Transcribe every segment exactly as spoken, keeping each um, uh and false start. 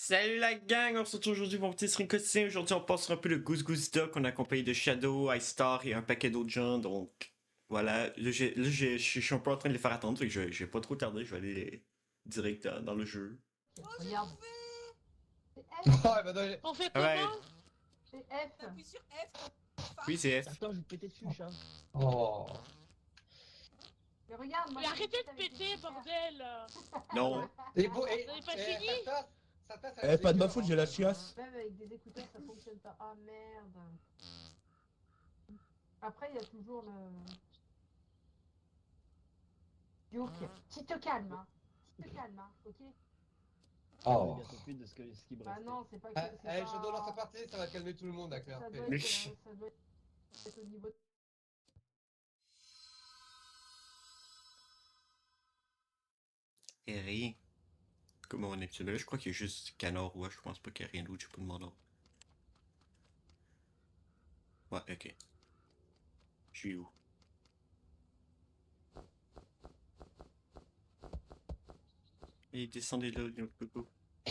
Salut la gang, on se retrouve aujourd'hui pour un petit stream quotidien. Aujourd'hui, on passe un peu le Goose Goose Duck. On est accompagné de Shadow, Ice Star et un paquet d'autres gens. Donc, voilà. Là, j'ai- là, j'ai- je suis un peu en train de les faire attendre. Fait que je, je vais pas trop tarder. Je vais aller direct dans, dans le jeu. Regarde. C'est F. Ah, bah, dans les- On fait Ah comment? ouais. C'est F. T'appuies sur F. Oui, c'est F. Attends, je vais te péter dessus, chat. Oh. Mais regarde, moi. Mais je arrêtez suis de avec péter, les bordel! Non. Et bon, et, Vous avez pas et fini? ça tasse, ça tasse Eh, avec pas de les ma cœurs, faute, hein. j'ai la chiasse. Même avec des écouteurs, ça fonctionne pas. Ah merde. Après, il y a toujours le. Duke, tu te calmes, hein. Tu te calmes, hein, ok? Oh. Bientôt plus de ce, que, ce qui me Bah restait. non, c'est pas que. Ah, c'est Allez, pas- Shadow lance sa partie, ça va calmer tout le monde, la Ça clarté. doit, être, euh, ça doit être au niveau de. Et rien. Comment on est là? Je crois qu'il y a juste Canard. Ouais, je pense pas qu'il y a rien d'autre. J'ai pas demandé. Ouais, ok. Je suis où? Et descendez là, il y a un peu beau.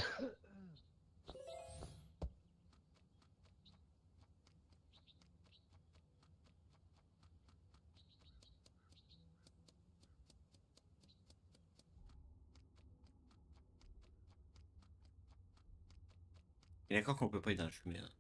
Il est d'accord qu'on peut pas être dans le fumée, hein.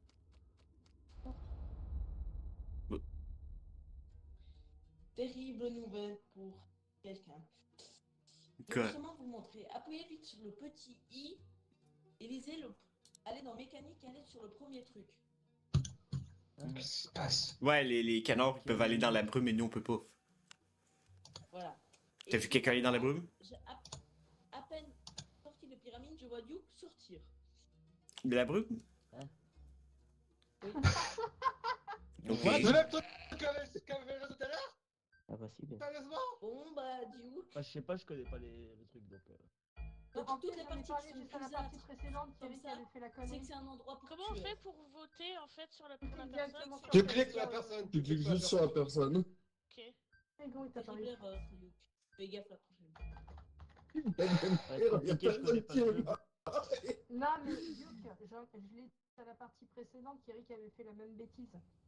Terrible nouvelle pour quelqu'un. Je Quoi? vais justement vous montrer. Appuyez vite sur le petit i et lisez le. Allez dans mécanique et allez sur le premier truc. Qu'est-ce qui se passe? Ouais, les, les canards ils peuvent aller dans la brume et nous on peut pas. Voilà. T'as Et vu quelqu'un aller dans la brume? j'ai à, à peine sorti de pyramide, je vois Duke sortir. De la brume? Oui. Ok. Quoi? Le même truc qu'avait qu'avait le jeu tout à l'heure? Ah bah si, bien. Sérieusement? Bon bah Duke. Bah, je sais pas, je connais pas les, les trucs donc. Euh... Donc En toutes plus, les j'en ai parties parlé qui sont juste à la grisâtres, partie précédente, comme Thierry qui ça, avait fait la c'est que connerie. c'est un endroit pour Comment on tuer. fait pour voter en fait sur la, pour la Exactement. personne? Tu cliques sur la personne. Tu cliques juste sur la personne. Ok. C'est gros, il t'a Terrible parlé. erreur, Duke. Fais gaffe la prochaine fois. Ouais, Il y a compliqué, je connais personne pas qui le est jeu. là. Non, mais Duke, genre, je l'ai dit à la partie précédente, Thierry qui avait fait la même bêtise.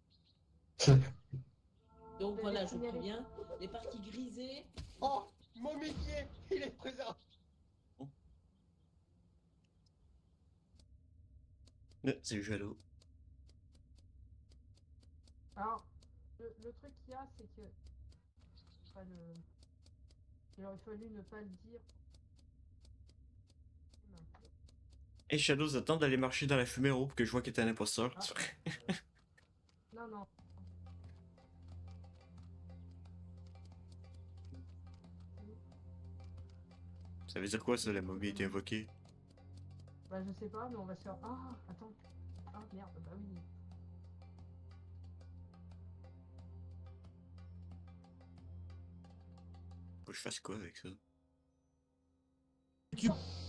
Donc Vous voilà, avez je signalé. préviens, les parties grisées, Oh, mon Mickey, il est présent. Là, c'est le jaloux. Alors, le, le truc qu'il y a, c'est que. Enfin, le... Il aurait fallu ne pas le dire. Hey Shadows, attends d'aller marcher dans la fumée en haut pour que je vois que t'es un imposteur. Ah. Non, non. Ça veut dire quoi ça, la momie a été invoquée? Bah, je sais pas, mais on va se faire. Ah, attends. Ah, merde, bah oui. Faut que je fasse quoi avec ça? Tu...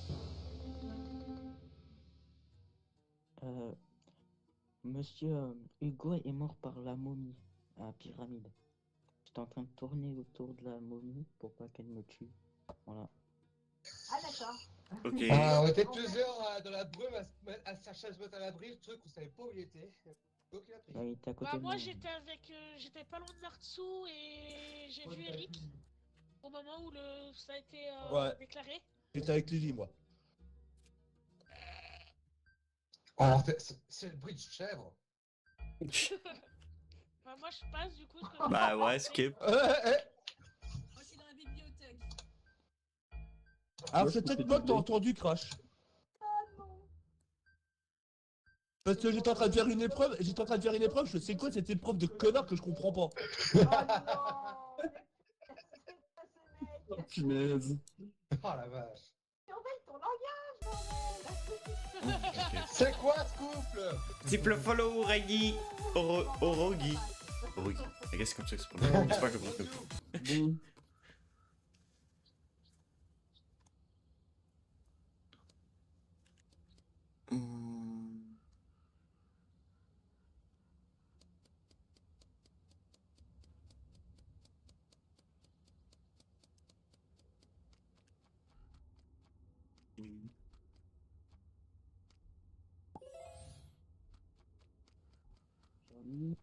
Euh, Monsieur euh, Hugo est mort par la momie à la pyramide. J'étais en train de tourner autour de la momie pour pas qu'elle me tue. Voilà. Ah, d'accord. Ok. Ah, on était plusieurs euh, dans la brume à, se mettre- à chercher à se mettre à l'abri, le truc, on savait pas où il était. Donc il a pris. Là, il était à côté Bah de moi moi. j'étais avec, euh, j'étais pas loin de Nartsu et j'ai vu Eric au moment où le ça a été euh, Ouais. déclaré. J'étais avec Lily, moi. Oh, c'est- c'est c'est le bruit de chèvre. Bah moi je passe du coup. Parce que Bah ouais, skip. Eh, eh, eh. moi je suis dans la bibliothèque. Ah, Moi, je c'est peut-être peux moi que t'as doubler. entendu Crash. Ah non. Parce que j'étais en train de faire une épreuve, j'étais en train de faire une épreuve, je sais quoi cette épreuve de connard que je comprends pas. Oh non. Mais c'est pas ce mec. Oh, punaise. Oh la vache. Surveille ton langage, bordel. C'est quoi ce couple? Triple follow Ragi. Oro... Orogi. Orogi. Mais qu'est-ce que comme ça que c'est pas bon? J'espère que c'est pas comme Bon. ça. Hmm. Hmm. Oui.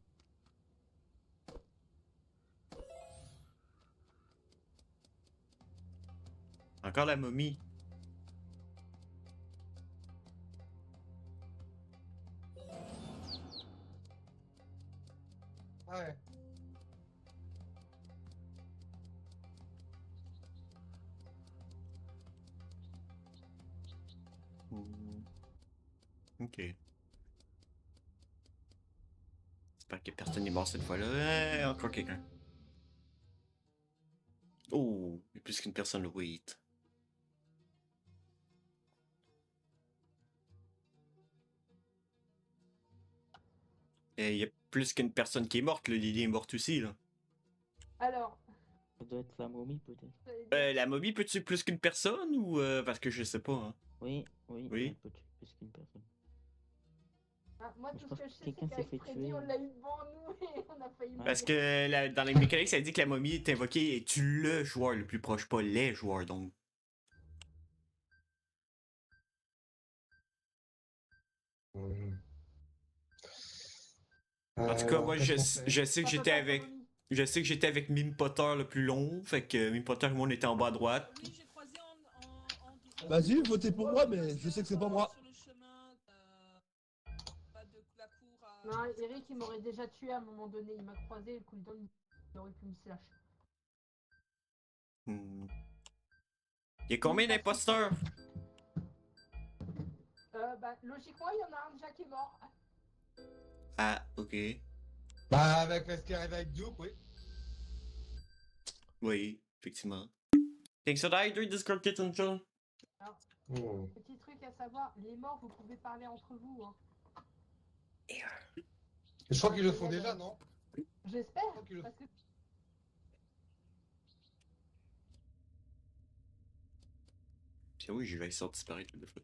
Encore la momie. Ouais. Hmm. Ok. J'espère que personne n'est mort cette fois-là. Eh, encore quelqu'un. Oh, il y a plus qu'une personne, wait. Et il y a plus qu'une personne qui est morte, le Lily est morte aussi, là. Alors, Ça doit être la momie peut-être. j'allais dire- Euh, la momie peut tuer plus qu'une personne ou euh, parce que je sais pas, hein. Oui, oui, Oui. elle peut tuer plus qu'une personne. Ah, moi, Mais tout je ce pense que que je sais, c'est quelqu'un s'est qu'avec fait Freddy, tuer. on l'a eu devant nous et on a failli Ouais. Parce mourir. que la- dans les mécaniques, ça dit que la momie est invoquée et tu le joueur le plus proche, pas les joueurs, donc. En tout cas, Euh, moi, qu'est-ce je, qu'on fait? je sais que Ça peut j'étais pas être la avec. momie. Je sais que j'étais avec Mime Potter le plus long, fait que Mime Potter et moi on était en bas à droite. Oui, j'ai croisé en. en, en- Vas-y, votez pour moi, mais je sais que c'est pas moi. Sur le chemin euh, pas de la cour à. Non, Eric, il m'aurait déjà tué à un moment donné. Il m'a croisé et le cooldown, il aurait pu me slash. Hmm. Il y a combien d'imposteurs? Euh, bah, logiquement, il y en a un déjà qui est mort. Ah, ok. Bah, avec ce qui arrive avec Duke, oui. Oui, effectivement. Thanks for the hydrate, Discord Kitten John. Hmm. Petit truc à savoir, les morts, vous pouvez parler entre vous. Hein. Je crois qu'ils le font déjà, non? J'espère, crois qu'il le- parce que Tiens, oui, je vais essayer de disparaître deux fois.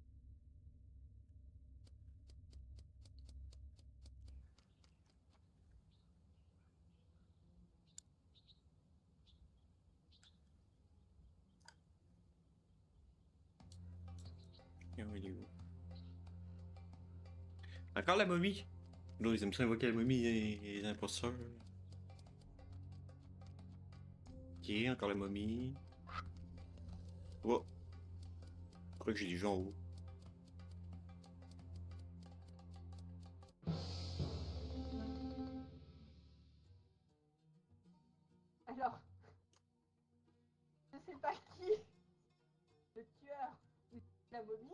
Ah, oui, il est où? Encore la momie? Là, ils aiment ça invoquer la momie et les imposteurs. Ok, encore la momie. Oh. Je crois que j'ai des gens en haut. alors, je sais pas qui, le tueur ou la momie,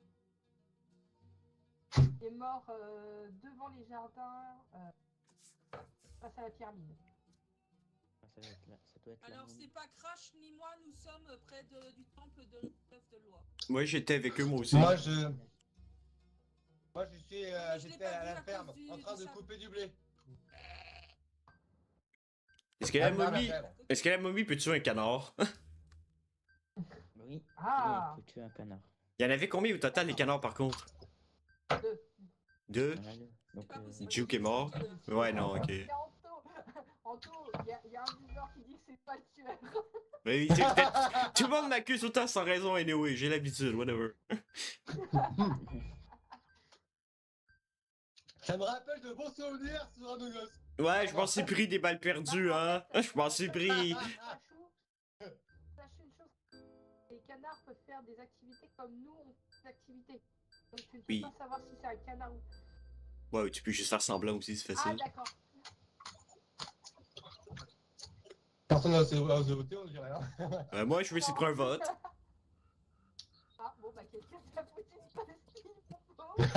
est mort euh, devant les jardins, euh, face à la pyramide. Ah, ça doit être la, ça doit être la Alors, momie. c'est pas Crash ni moi, nous sommes près de- du temple de l'œuf de loi. Moi, j'étais avec eux, moi aussi. Moi, je. Moi, je suis. euh, Mais je l'ai J'étais pas à vu la à ferme, cause du- en train du de sable. couper du blé. Est-ce que la Ah, merde, momie. la ferme. Est-ce que la momie peut tuer un canard? Oui, Ah. oui, il peut tuer un canard. Il y en avait combien au total, les canards, par contre? Deux. Deux? Voilà, le- C'est donc, pas euh, possible. Duke est mort? Ouais, non, ok. C'est Anto. Anto, il y, a- y a un viewer qui dit que c'est pas le tueur. Mais c'est peut-être. Tout le monde m'accuse autant sans raison, anyway. J'ai l'habitude, whatever. Ça me rappelle de bons souvenirs sur un Us. Ouais, je m'en suis pris des balles perdues, hein. Je m'en suis pris. Sachou, Sache une chose, les canards peuvent faire des activités comme nous on fait des activités. Donc tu ne peux Oui. pas savoir si c'est un canard ou... Ouais, tu peux juste faire semblant aussi, c'est Ah facile. d'accord. Personne n'a osé osé voter, on dirait rien. Euh, moi, je vais essayer de prendre un vote. Ah bon bah quelqu'un t'a foutu une pastille, Popo.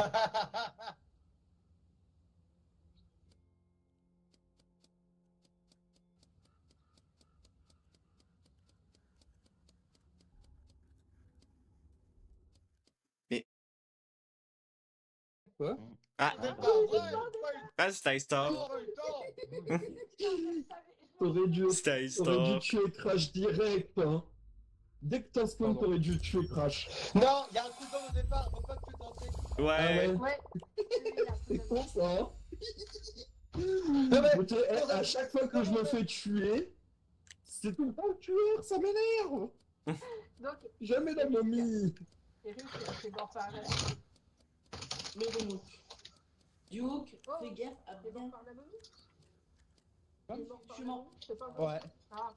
Quoi? Ah, C'est Ah, pas bah, vrai, c'est- pas eu ah c'était un le stop. temps, pas eu le temps. Putain, je le savais, je T'aurais dû, C'était un t'aurais dû stop. tuer Crash direct, hein. Dès que t'as spawn, Pardon. t'aurais dû tuer Crash. Non, il y a un coup au départ, faut pas que tu t'entrées. Ah Ouais. ouais, Ouais. Oui, il a c'est absolument- con ça, hein. mais- Ok, eh, à chaque fois que je me fais tuer, c'est tout le temps le tueur, ça m'énerve. Donc, Jamais la momie. Eric, c'est mort par là. Mais bon. Duke, Oh, fais gaffe à Il est mort bien. par la momie. Hein Il est mort Je par suis la mort. momie, je sais pas. Ouais. Ah,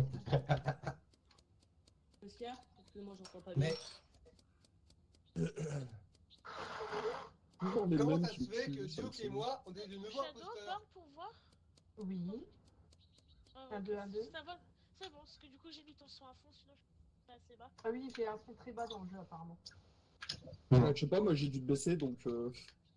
Oscar, parce que moi j'entends pas bien. Mais Toujours les comment mêmes ça qui se fait tuent, que ça me Duke et saoule. moi, on est de nouveau Shadow, imposteurs? parle pour voir. oui. Ah, Un, ok. deux, un, deux. Ça va. C'est bon, parce que du coup j'ai mis ton son à fond, sinon je suis assez bas. Ah oui, j'ai un son très bas dans le jeu apparemment. Ouais, je sais pas, moi j'ai dû te baisser donc. Euh...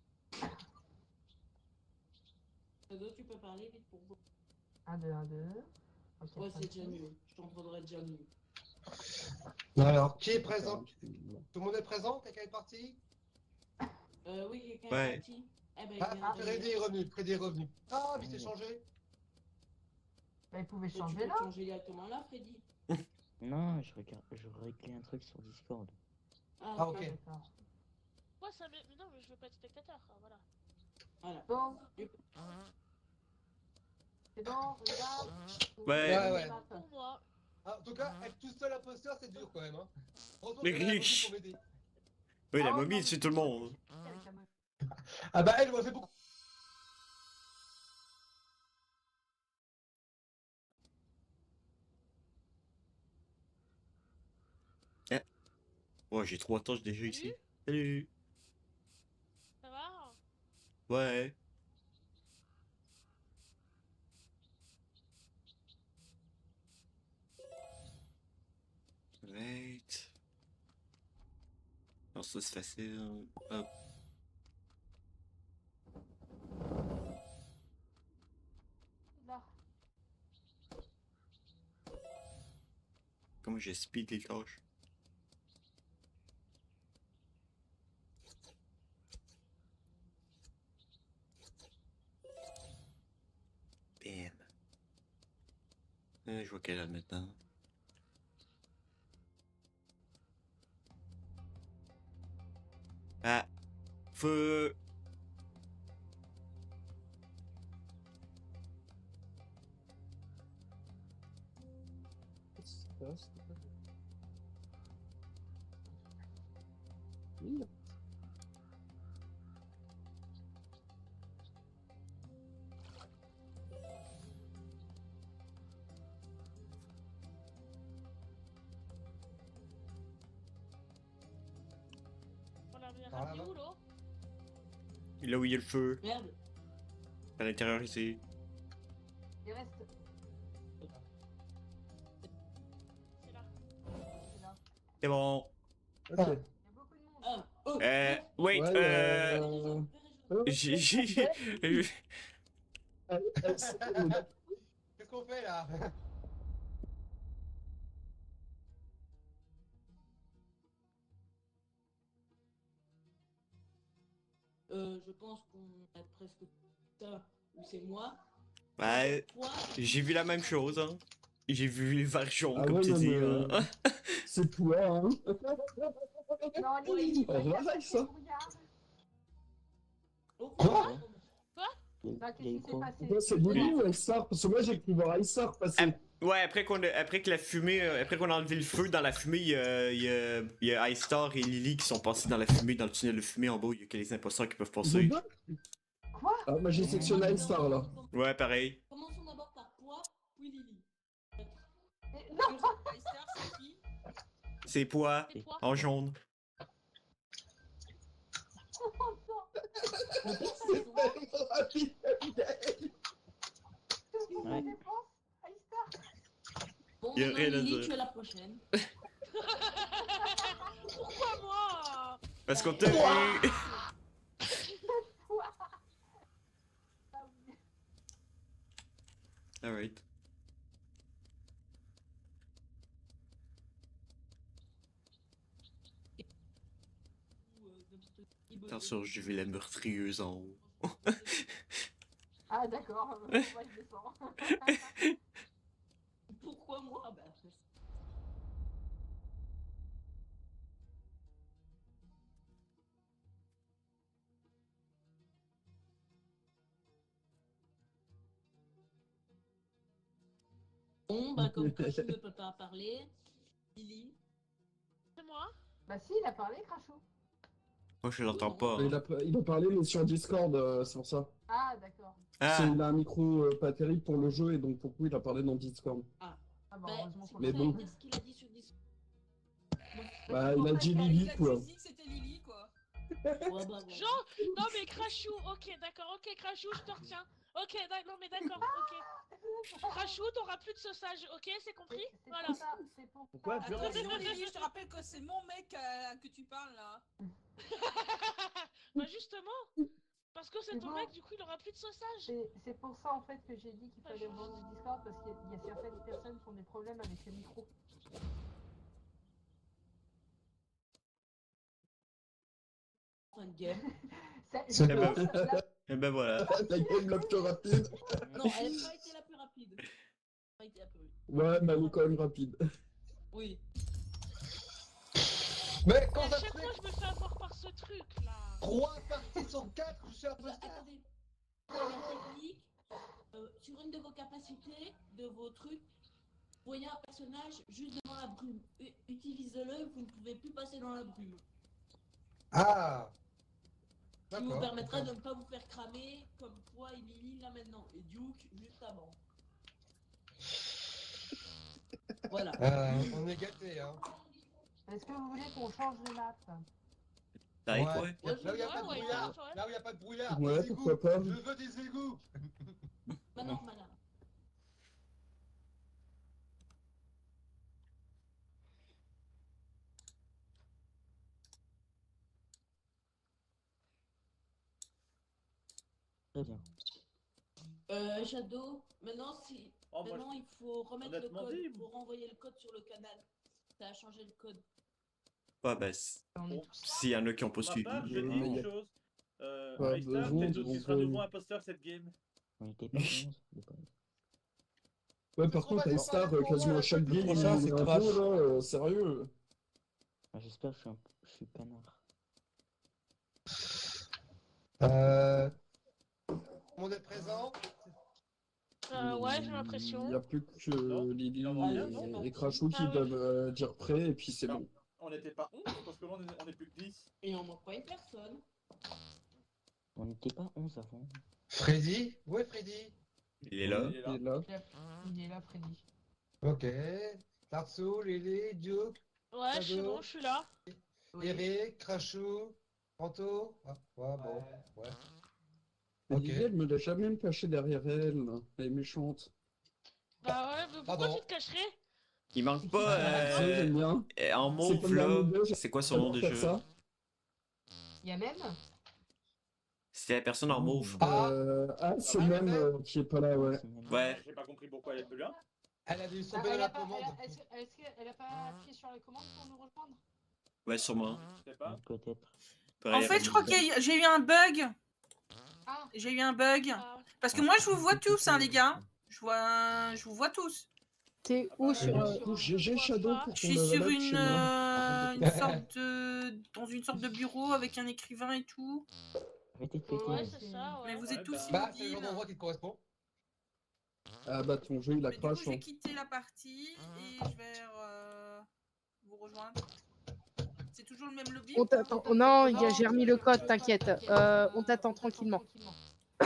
Shadow, tu peux parler vite pour voir. Un, deux, un, deux. Ok, Ouais, cinq, c'est déjà six. mieux. Je t'entendrai déjà mieux. Alors, qui est présent? Tout le monde est présent? Quelqu'un est parti? Euh, oui, quelqu'un Ouais. est parti. Eh ben, Ah, il vient de Freddy revenir. est revenu, Freddy est revenu. Ah, mais c'est changé. Bah, il pouvait Mais tu changer peux là. changer directement là, Freddy. Non, je regarde, je réglais un truc sur Discord. Ah, Ah, ok. ok. D'accord. Moi ça m'est. Mais non, mais je veux pas être spectateur, ah, voilà. Voilà. Bon. C'est bon, on y va. Ouais. Ouais, ouais. Map. Pour moi. Ah, en tout cas, être tout seul imposteur, c'est dur quand même. Hein. Heureusement Mais que là, riche. pour m'aider. Oui, la Ah, momie, non, c'est tout le monde. avec la momie. Ah bah elle m'a fait beaucoup. Ouais, j'ai trois tâches déjà Salut. ici. Salut. Ça va? Ouais. Right. Alors ça c'est facile. Hop. Là. Comment j'ai speed les tâches? Bam. Euh, je vois qu'elle est là maintenant. Ah. Feu. Qu'est-ce qui se passe? Oui. On a bien Ah, ramené bah. où l'eau? Là où il y a le feu. Merde. À l'intérieur ici. Il reste. C'est là. C'est là. C'est bon. Ok. Il y a beaucoup de monde. Ah, oh, Euh. oh, Wait. Ouais, Euh. euh... J'ai. j'ai- Qu'est-ce qu'on fait là? Euh, je pense qu'on a presque ça, ou c'est moi. Ouais. Toi, J'ai vu la même chose, hein. J'ai vu les verres jaunes, Ah comme ouais, tu non, dis. mais- Hein. C'est toi, hein. Non, allez, Ouais, il on va y va avoir ça. des brouillards. oh, Quoi Il y a- Bah, il y a qu'est-ce eu qui s'est quoi? passé? Ouais, c'est Bully ou Issar? Parce que moi j'ai cru voir Issar passer. Ouais, après qu'on a- après que la fumée, euh, après qu'on a enlevé le feu dans la fumée, il y a, il y a, il y a Ice Star et Lily qui sont passés dans la fumée, dans le tunnel de fumée en bas, il y a que les imposteurs qui peuvent Ils ont passer. deux? Quoi? Ah, moi j'ai sectionné Issar là. Ouais, pareil. Commençons d'abord par toi, puis Lily. Mais non. Star, c'est qui? C'est poids C'est toi. en jaune. C'est tellement rapide, Abigail. Ouais. Réponse, Aïstar. Bon, Y a maintenant, rien à Lily, dire. tu es la prochaine. Pourquoi moi? Parce qu'on t'a vu. Ah oui. Alright. Attention, j'ai vu la meurtrieuse en haut. Ah d'accord, moi je descends. Pourquoi moi? Bah, après, bon, bah, comme Crachou ne peut pas parler, Lily. C'est moi? Bah si, il a parlé, Crachou. Moi, je l'entends pas. Il a, il a parlé, mais sur Discord, euh, c'est pour ça. Ah, d'accord. Ah, C'est- Il a un micro euh, pas terrible pour le jeu, et donc pour coup, il a parlé dans Discord. Ah, bah, Bah, heureusement c'est qu'on Mais pour le ça, bon. sait. qu'est-ce qu'il a dit sur Discord? Bah, il a dit Il Lily, a quoi. dit que c'était Lily, quoi. Ouais, bah, voilà. Jean, non mais Crashou, ok, d'accord, ok, Crashou, je te retiens. Ok, d'ac- non mais d'accord, ok. Crashou, t'auras plus de sauçage, ok, c'est compris? C'est c'est Voilà. pour ça, c'est pour Pourquoi ça. tu Attention, Lily, je te rappelle que c'est mon mec à que tu parles là. Bah justement, parce que c'est C'est ton bon. mec, du coup il aura plus de sauçage. C'est c'est pour ça en fait que j'ai dit qu'il fallait rejoindre le Discord parce qu'il y, a- il y a certaines personnes qui ont des problèmes avec le micro. Fin de game. Ça- je C'est Eh pense ben- que là- et ben voilà. La game la plus rapide. Non, elle n'a pas été la plus rapide. Elle a pas été la plus. Ouais, mais elle est quand même rapide. Oui. Mais Et quand à ça chaque fait fois je me fais avoir par ce truc là. trois parties sur quatre, je suis un peu Bah, attendez. La technique, euh, sur une de vos capacités, de vos trucs, voyez un personnage juste devant la brume. U- Utilisez-le, vous ne pouvez plus passer dans la brume. Ah Ce qui vous d'accord. permettra de ne pas vous faire cramer comme toi et Lily là maintenant. Et Duke juste avant. Voilà. Euh, on est gâtés, hein. Est-ce que vous voulez qu'on change de map? Taïk, Ouais. ouais. Là où il n'y a Ouais, pas de ouais, brouillard, ouais. là où il n'y a pas de brouillard, Ouais, des égouts. pourquoi pas. Je veux des égouts. Bah non, madame. Très bien. Euh, Shadow, maintenant, si... Oh, moi, maintenant il faut remettre le honnêtement code. dit, Il faut renvoyer le code sur le canal. Ça a changé le code. Ouais, ben, s- On est Bon. tous- s'il y en a qui ont pas Pour ma suivi. part, je Ouais, dis mais y une a- chose. Euh, Pas Aïstar, besoin peut-être de tu seras renvoyer. nouveau imposteur cette game. On était pas onze de base. Ouais, par C'est trop contre, facile Star, pour moi, quasiment à chaque le game, il prochain, est c'est un Crash. peu, là, euh, sérieux. Ah, j'espère que je suis, un... je suis canard. Euh... On est présent. Euh, ouais, j'ai Il l'impression. n'y a plus que Non, Lily il en manque un, non, et, et Crashou qui Ah oui. doivent euh, dire prêt, et puis c'est Non. bon. On n'était pas onze parce que là on est, on est plus que dix. Et on manque pas une personne. On n'était pas onze avant. Freddy? Où est Freddy? Il est là. Il est là. Et là, Il est là, Freddy. Ok. Tarso, Lily, Duke, Ouais, je suis Shadow. bon, je suis là. Eric, Crashou, Panto. Ah, ouais, bon, ouais. et Ok. Lily, elle me laisse jamais me cacher derrière elle. Elle est méchante. Bah ouais, mais pourquoi Pardon. tu te cacherais? Il manque pas Ça, euh, j'aime bien. euh, en C'est mauve comme dans là. le jeu, C'est quoi son nom J'adore faire déjà? ça. Il y a même C'est la personne en mauve. Ah. Euh, ah, c'est Ah, même ouais. euh, qui est pas là, ouais. C'est même- Ouais. J'ai pas compris pourquoi elle est plus là. Elle a dû Ah, sauver elle la a pas, commande. elle a- Est-ce que- est-ce qu'elle a pas appuyé sur la commande pour nous rejoindre? Ouais, sûrement. Je sais pas. Peut-être. En fait, je crois que j'ai eu un bug. Ah, J'ai eu un bug. Ah. Parce que moi, je vous vois tous, hein, les gars. Je vois, je vous vois tous. t'es où sur Euh, du coup, G G Shadow pour Je ton suis sur level une, chez moi. euh, une sorte de, dans une sorte de bureau avec un écrivain et tout. Arrêtez de péter. Ouais, là. c'est ça, Mais ouais. vous Ouais, êtes tous bah. Bah, c'est le genre inutiles. d'endroit qui te correspond. Ah bah ton jeu il a Mais du coup, crash. je vais hein. quitter la partie et je vais euh, vous rejoindre. C'est toujours le même lobby. On t'attend. Oh non, il y a- j'ai remis le code, t'inquiète. Euh, on t'attend tranquillement. Eh,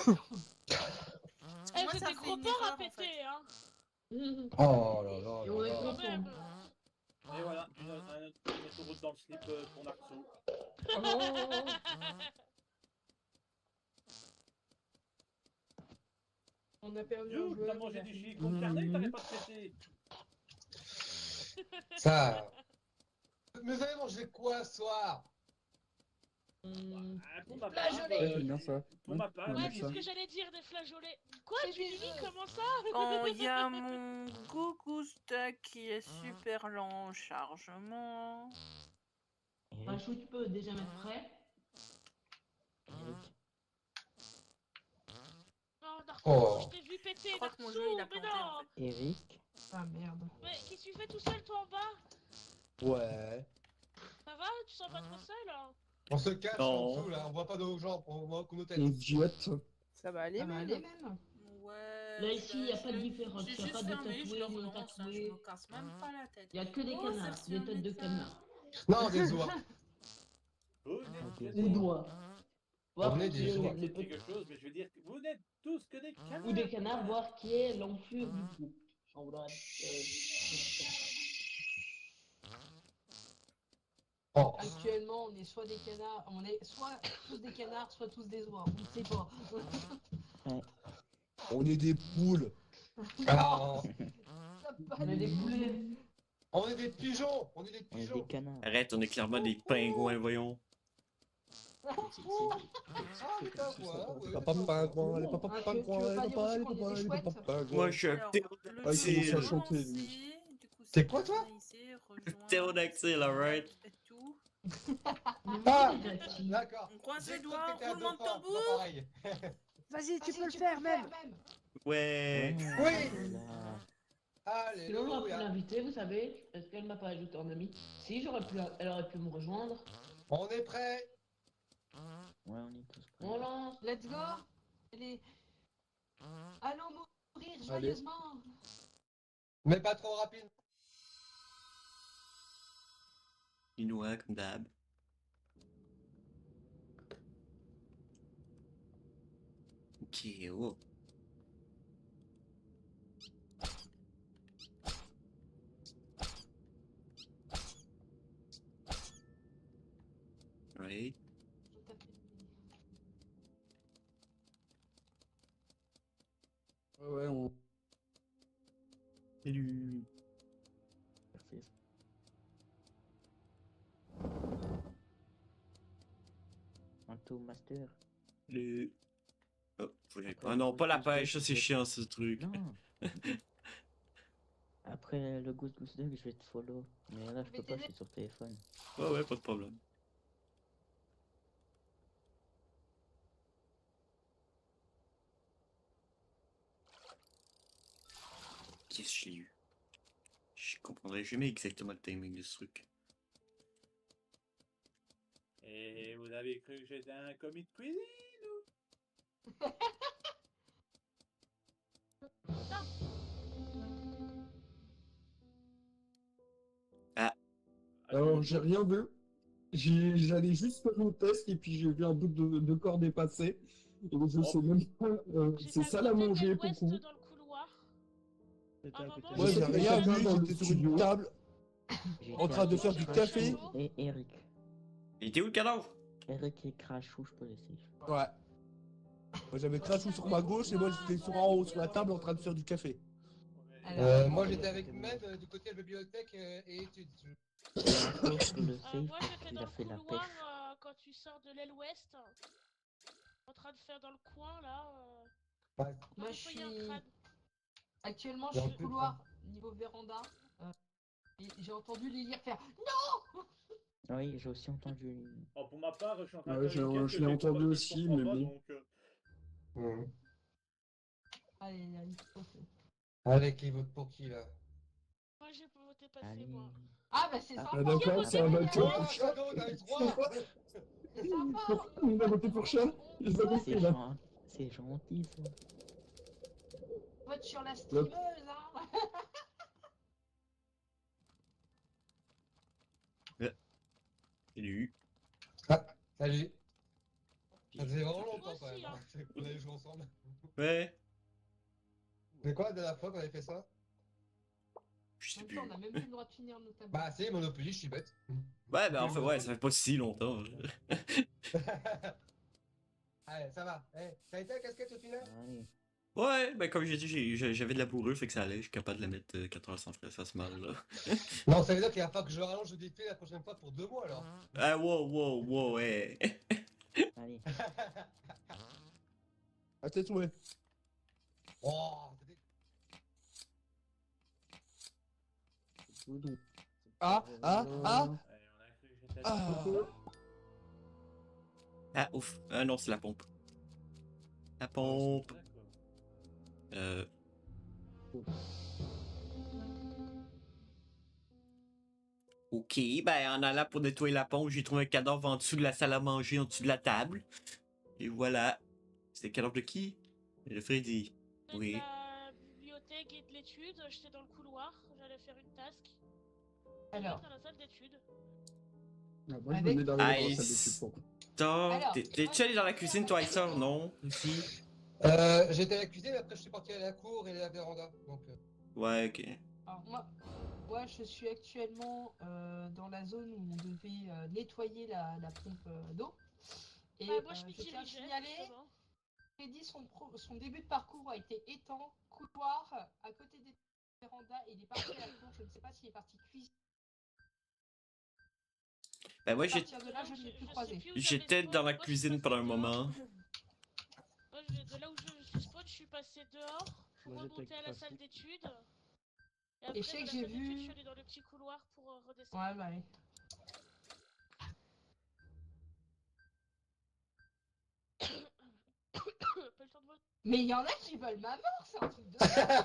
Moi, j'ai ça des fait gros une porcs erreur, à en fait. péter, hein. Oh là là Et on est là là. Quand même. Et voilà, une, un, une autoroute dans le slip euh, pour Narso. On a perdu un You, joueur. t'as mangé du chili concerné que t'avais pas de péter. Ça. Mais vous avez mangé quoi ce soir? Hmm. Ah, pour ma part, Flageolet. euh, Ouais, j'aime bien ça. pour ma part, Ouais, Ouais, j'aime c'est ça. ce que j'allais dire, des flageolets. Quoi, C'est tu des dis œufs. comment ça? Oh, il y a mon Goku Stack qui est super lent en chargement. Eric, Rachou, tu peux déjà mettre prêt. Eric, Non, Narcou, Oh. je t'ai vu péter, Je crois que mon Narcou, jeu, il a mais planté, non. en fait. Eric, Ah merde. Mais qu'est-ce que tu fais tout seul, toi, en bas? Ouais. Ça va? Tu sens pas trop seul, hein? On se cache Non. en dessous là, on voit pas nos jambes, on voit que nos têtes. On diète. Ça va aller, Ça va même. aller même. Ouais. Là, je ici, il n'y a vais- pas de je vais- différence. J'ai Il n'y a juste pas de fermé, je tatoué, le non relance, hein, je tatoué. me casse même pas la tête. Il n'y a que des Oh, canards, c'est des un têtes de médecin. canards. Non, des oies. Vous n'êtes Ok. que Ou des... doigts. Voir On est qui des est gens. le quelque petit- chose, mais je veux dire, vous n'êtes tous que des canards. ou des canards, voir qui est l'enflure du groupe. On voudra être, euh, Oh. Actuellement, on est soit des canards, on est soit tous des canards, soit tous des oies. On ne sait pas. On est des poules. Ah, Ça on pas est des du tout. poulets. on est des pigeons. On est des On est des pigeons. canards. Arrête, on est clairement des pingouins, voyons. Ah, les pingouins, ouais, Les les papas pingouins, les papas Ah, tu veux- tu pingouins, veux les pas dire papas, aussi les qu'on est papas, des les papas chouettes pingouins. Moi, je suis un Alors, ptérodactyle. le Ah, il jeu commence est à chanter, lancé, lui. du coup, C'est c'est quoi, toi ici, rejoindre, Ptérodactyle, alright. et tout. Ah, Merci. d'accord. On croise J'ai les cru doigts, que t'étais un roulement de dauphin, pas tambour. pareil. Vas-y, tu Vas-y, peux le faire même. Ouais. Oui. Là. Sinon, j'aurais pu Alléluia. l'inviter, vous savez. Est-ce qu'elle m'a pas ajouté en ami? Si, j'aurais pu, elle aurait pu me rejoindre. On est prêt. Ouais, on est tous prêts. On lance. Let's go. Allez. Allons mourir Allez. joyeusement. Mais pas trop rapide. Inoua, comme d'hab. Ok, oh. Right. Ouais, ouais, on... Salut. Merci. Un tout master. Le... Oh, faut que j'aille- Ah non, pas la pêche, ça c'est chiant ce truc. Non. Après le Goose Goose Duck, je vais te follow. Mais là, je peux pas, je suis sur téléphone. Ouais, ouais, pas de problème. Qu'est-ce que j'ai eu? Je comprendrai jamais exactement le timing de ce truc. Et vous avez cru que j'étais un commis de cuisine ou... Ah. Alors, j'ai rien vu. J'ai- J'allais juste faire un test et puis j'ai vu un bout de, de corps dépassé. Et je sais même pas. euh, c'est ça la manger pour West vous. dans le couloir. J'étais À un à moment, côté Moi, Je j'ai sais que rien quelqu'un vu, dans le j'étais sur une studio. table J'étais en train de avec faire du Crachou café. Et Eric. Il était où le cadavre? Eric et Crachou, je peux laisser. Ouais. Moi, j'avais Crachou sur ma gauche et moi, j'étais sur en haut sur la table en train de faire du café. Alors, Euh, moi j'étais avec Med euh, du côté de la bibliothèque euh, et études. Le safe Euh, parce moi j'étais qu'il dans a le fait la couloir pêche. euh, quand tu sors de l'aile ouest. En train de faire dans le coin là. Euh... Ouais. moi je nettoyer un suis. crâne. Actuellement, Il y je a suis un peu au de couloir, niveau véranda. euh, et j'ai entendu Lily faire non. Oui, j'ai aussi entendu. Oh, pour ma part, je suis en train Ouais, de faire une j'ai- quête je que l'ai j'ai pas entendu parce que je aussi, comprends mais pas, bon. donc, euh, Mmh. Allez, allez. ok. Allez, qui vote pour qui là? Moi j'ai pas voté passer Allez. moi. Ah bah c'est Ah, sympa. Ah, d'accord, ça va Qui voter a Oh, pour voté chat. Shadow, t'as eu trois. C'est sympa. Pour- Il a voté pour chat. J'ai pas compris C'est là. gen- c'est gentil ça. Vote sur la streameuse, hein. Salut. Ah, salut. Ça faisait vraiment Moi longtemps quand aussi, même. hein. Hein. On avait joué ensemble. Ouais. C'est quoi la dernière fois qu'on avait fait ça? Je En sais même plus. temps, on a même plus le droit de finir nos tables. Bah, c'est Monopoly, je suis bête. Ouais, ben en fait, ouais, ça fait pas si longtemps. Allez, ça va. Eh, t'as été à la casquette au final? Allez. Ouais, ben comme j'ai dit, j'ai- j'ai- j'avais de la bourrure, fait que ça allait. Je suis capable de la mettre euh, quatre heures sans frais, ça se mal là. Non, ça veut dire qu'il va falloir que je rallonge le défi la prochaine fois pour deux mois alors. Ah, wow, wow, wow, ouais. Allez. À tes souhaits. Oh, c'était- Doudou. Ah, ah, ah, ouais, on a cru que j'étais ah. Ah, ouf. Ah non, c'est la pompe. La pompe. D'accord. Euh. Ok, ben en allant pour nettoyer la pompe, j'ai trouvé un cadavre en dessous de la salle à manger, en dessous de la table. Et voilà. C'est le cadavre de qui? De Freddy. De Oui. la bibliothèque et de l'étude, j'étais dans le couloir, j'allais faire une task. Alors. Dans la salle d'études. Ah, moi, je Avec- venais d'arriver dans la Ice. salle d'équipement. Star, Alors, t'es- t'es-tu allé dans la cuisine, toi, Star? Non? Aussi? Euh, j'étais à la cuisine, mais après je suis parti à la cour et à la véranda. Donc, euh, Ouais, ok. Alors, moi, moi, je suis actuellement euh, dans la zone où on devait euh, nettoyer la, la pompe euh, d'eau. Et Ah, moi, je euh, m'y je tiens à dirigeais, signaler, justement. Freddy, son, pro- son début de parcours a été étang, couloir, à côté des vérandas, et il est parti à la cour. Je ne sais pas s'il est parti cuisiner. Ben, moi, À j'ai- partir de là, je ne l'ai plus croisé. j'étais dans la cuisine pendant un moment. Moi, je- de là où je suis spawn, je suis passé dehors pour Moi, j'étais remonter à la avec salle Rassou. d'études. Et après, je sais de que la j'ai salle d'études, vu- je suis allé dans le petit couloir pour euh, redescendre. Ouais, bah oui. Pas le temps de voter. Mais il y en a qui veulent ma mort, c'est un truc de.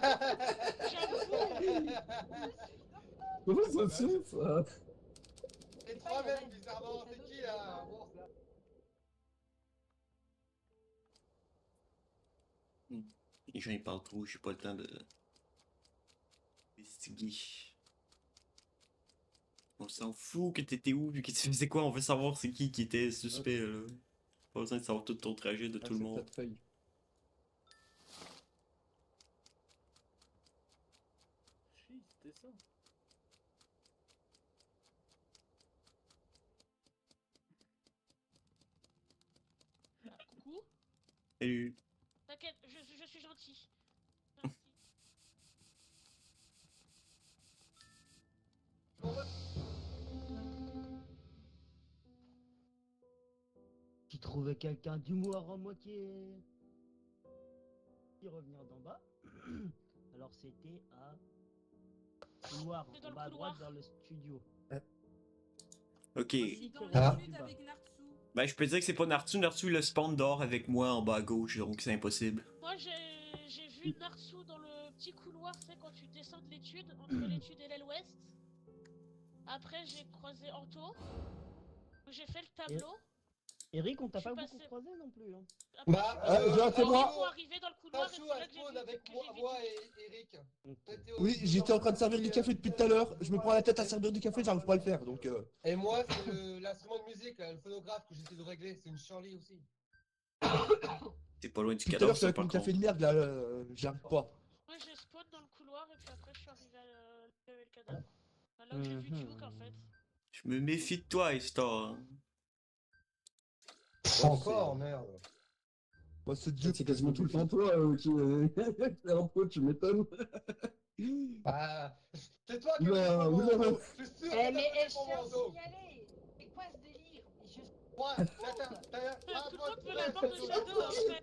Comment ça se fait, ça? les trois mêmes, bizarrement, c'est qui là? Bon, là. Les gens ils parlent trop, j'ai pas le temps de investiguer. On s'en fout que t'étais où, puis que tu faisais quoi, on veut savoir c'est qui qui était suspect là. Pas besoin de savoir tout ton trajet de Ah, tout le c'est monde. cette feuille. Chi, c'était ça. Coucou. Salut. T'inquiète, je, je suis gentil. Tu trouvais quelqu'un d'humour en moi qui est... qui revenir d'en bas. Alors c'était à couloir, C'est dans en le bas à couloir. droite vers le studio. Ok. Dans Ah. l'étude avec Nartsu. Ben je peux dire que c'est pas Nartu, Nartu le spawn dehors avec moi en bas à gauche, donc c'est impossible. Moi, j'ai j'ai vu Narsu dans le petit couloir, tu sais, quand tu descends de l'étude, entre l'étude et l'aile ouest. Après, j'ai croisé Anto. J'ai fait le tableau. Eric, on t'a Je suis pas passé- beaucoup croisé non plus. Hein. Après, Bah, je suis euh, j'ai un témoin. Ils sont arrivés dans le couloir et Narsu c'est a là que j'ai spawn vu avec que moi, j'ai vu moi tout. et Eric. T'étais au- Oui, j'étais en train de servir du café depuis tout à l'heure. Je me prends la tête à servir du café, j'arrive pas à le faire. Donc, euh... Et moi, c'est le- l'instrument de musique, là, le phonographe que j'essaie de régler. C'est une Shirley aussi. T'es pas loin du tout à cadavre, l'heure, c'est ça avec par mon contre. café de merde là, euh, j'arrive pas. Moi, j'ai spawn dans le couloir et puis après, je suis arrivé à le, le, le cadavre. Enfin, là où j'ai vu Duke en fait. Je me méfie de toi, Star. Encore, merde. Moi, ce Dieu, c'est quasiment tout le temps toi euh, qui est un peu, tu m'étonnes. Bah, c'est toi qui Oula, es oula. mon Je suis sûr Eh, que mais t'as eh, fait je mon tiens à bandeau. signaler. C'est quoi ce délire? Je... Ouais, t'as- t'as- t'as- Tout ah, le toi, monde veut tu la l'as mort fait de sur- Shadow en fait.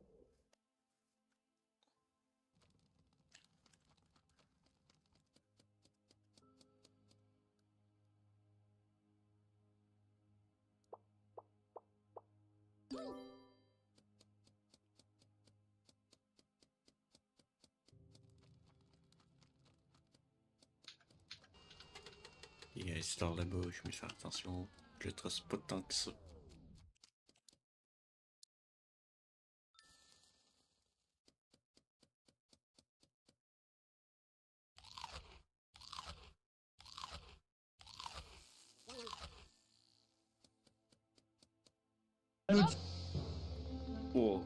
Il y a Star là-bas, je vais faire attention. Je le trace pas tant que ça. Oh.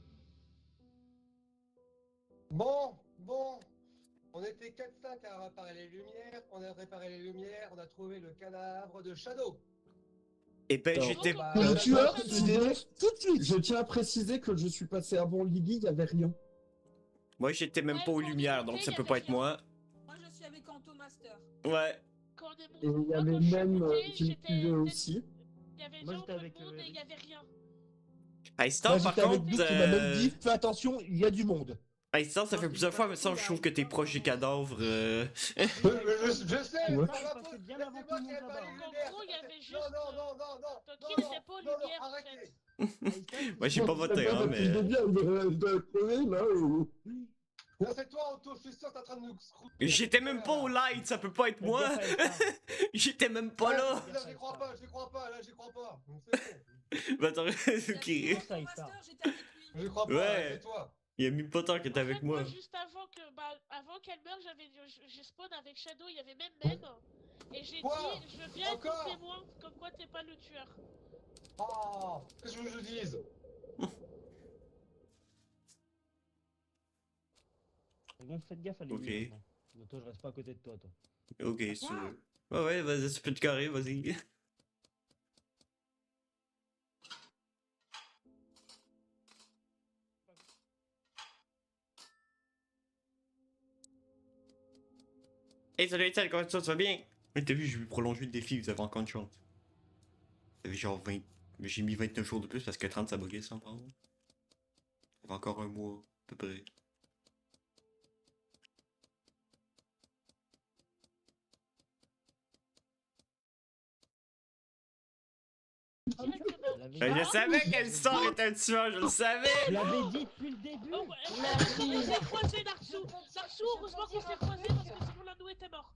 Bon, bon. On était quatre cinq à réparer les lumières. On a réparé les lumières. On a trouvé le cadavre de Shadow. Et ben Alors, j'étais. Bah, Le euh, tueur bah, se dénonce tout de suite. Je tiens à préciser que je suis passé avant Lily, il y avait rien. Moi j'étais même Ouais, pas aux quand on lumières, était, donc il ça y peut avait pas être rien. moi. Moi, je suis avec Anto Master. Ouais. Quand on est Et il y moi, avait quand je suis même monté, euh, qui me j'étais suivait peut-être- aussi. Il y avait Moi, déjà j'étais un peu avec, de monde euh, et il y avait rien. Hey, Star, Moi, par j'étais avec contre. Duke qui m'a même euh, dit fais attention, il y a du monde. Hey, Star, ça fait plusieurs fois, mais ça, je trouve que t'es proche des cadavres. euh. Je, je- je sais, Ouais. c'est pas ma Passé faute. bien C'est avant moi tout le qui ai monde pas là-bas. les En lumières. gros, il y avait juste, Non, non, non, non, non. Toki non, n'était pas aux non, non, lumières, en arrêtez. Moi j'ai pas voté, hein, mais. Je bien, il doit- il doit crever là. ou- Non, c'est toi, Anto. Je suis sûr que t'es en train de nous scrouter. J'étais même pas au light, ça peut pas être moi! J'étais même pas là! Là, j'y crois pas, j'y crois pas, là, j'y crois pas. C'est bon. Bah attends, ok. Anto Master, j'étais avec lui. Je crois pas, Ouais. c'est toi. Il y a même pas tant que t'es En avec fait, moi. moi, juste avant que, bah, avant qu'elle meure, j'avais, je, je spawn avec Shadow, il y avait même même. Et j'ai Quoi? dit, je veux bien être Encore? témoin, comme quoi t'es pas le tueur. Oh, qu'est-ce que je vous dise? Bon, faites gaffe à Ok. l'ennemi. maintenant. Mais toi, je reste pas à côté de toi, toi. Ok, si tu veux. Ouais, ouais, vas-y, tu peux te carrer, vas-y. Hey, salut Étienne, comment ça, ça va bien? Mais t'as vu, j'ai prolongé le défi, vous avez encore une chance. T'avais genre vingt. J'ai mis vingt-neuf jours de plus parce que trente ça buguait sans pardon. Ça fait encore un mois, à peu près. Ben, je savais qu'Alistar était un tueur, je le savais! Je l'avais dit depuis le début. Oh, ouais, heureusement qu'on s'est croisés, Narsu. Narsu, heureusement qu'on s'est croisés parce que sinon l'un de nous était mort.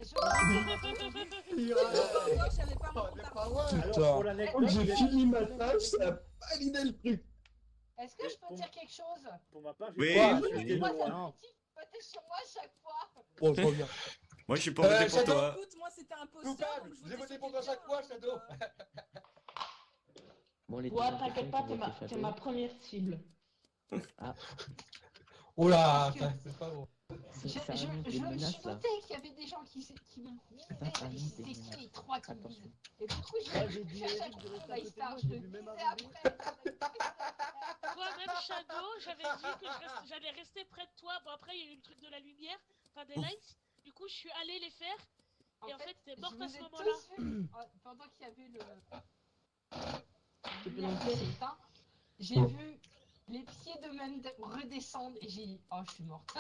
Putain, j'ai fini ma tâche, ça a validé le truc. Est-ce que je peux dire quelque chose? Pour ma part, Oui. j'ai Pourquoi j'ai ça loin. me dit de voter sur moi à chaque fois? Bon, je reviens. Moi, je suis pas Euh, voté pour Shadow. toi. Écoute, moi c'était imposteur. Coupable, donc je j'ai votais voté sur pour toi à chaque quelqu'un, fois, Shadow. donc, euh, Bon, les Ouais, deux t'inquiète pas, t'es ma, personnes qui t'es ont ma été première cible. Ah, Oh là, c'est pas bon. Je, ça, ça je, annonce je des me suis menaces là. douté qu'il y avait des gens qui, s- qui me disaient, Ça mais annonce des c'était qui menaces. les trois qui me Attention. disent? Et du coup, Moi, j'ai j'ai dit cherché à Eric de trouver rester à côté de Star, moi, je je le l'ai vu même disais arriver. après. Toi-même, Shadow, j'avais dit que je reste- j'allais rester près de toi. Bon, après, il y a eu le truc de la lumière, enfin des lights. Du coup, je suis allé les faire. Et en fait, t'es je morte vous à ai ce moment-là. tous vus, euh, pendant qu'il y avait le... Tu peux la lumière lancer. qui s'est éteinte, j'ai vu les pieds de Mende redescendre et j'ai dit, oh, je suis morte.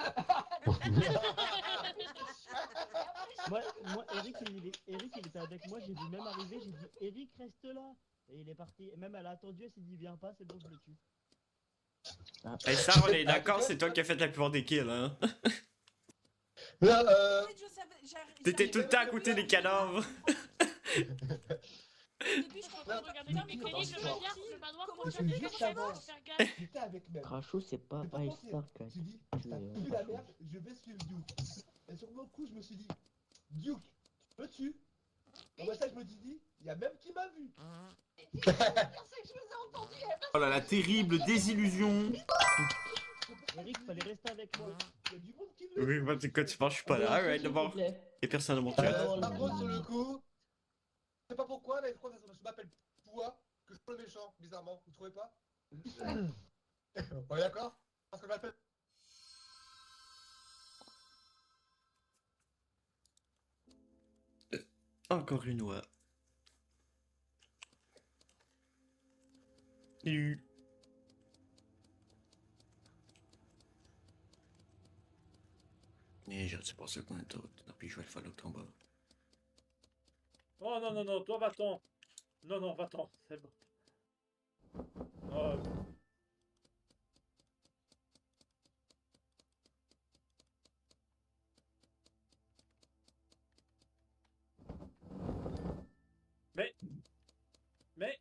Moi, moi Eric, il, est- Eric, il était avec moi, j'ai vu même arriver, j'ai dit Eric, reste là. Et il est parti. Et même elle a attendu, elle s'est dit viens pas, c'est bon, je le tue. Hey, Star, on est d'accord, c'est toi qui as fait la plupart des kills, hein? Là, euh... je savais, j'arri- T'étais j'arrivais tout le temps à au côté début, des cadavres. Au début, je Je comprenais regardais pas, comme mais les quand cliniques, je le suis manoir, sortie, le manoir comment confirme j'ai les fait juste cachettes, avant. faut faire gaffe. J'étais avec Mel. Crachou, c'est pas J'ai pas Ice pensé. Star qui a J'ai dit, tué t'as euh, vu la Crachou. merde, je vais suivre Duke. Et sur mon coup, je me suis dit, Duke, tu me tues. Au matin, je me suis dit, il y a même qui m'a vu. C'est que je vous ai entendu. Oh là la terrible désillusion. Eric, fallait rester avec moi. Il y a du monde qui me Oui, moi, c'est quoi, tu penses que je suis pas là? Alright, d'abord. Y'a personne dans mon chat. Euh, par contre, sur le coup, je sais pas pourquoi, mais je crois que je m'appelle Poua, que je suis le méchant, bizarrement. Vous trouvez pas? On est d'accord? Parce que je m'appelle. Encore une oie. Salut. Et je sais pas ce qu'on est d'autre. Puis je vais le faire l'autre en bas. Oh non, non, non, toi va-t'en. Non, non, va-t'en, c'est bon. Oh. Mais... Mais...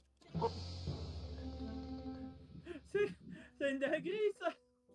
C'est... C'est une dinguerie, ça.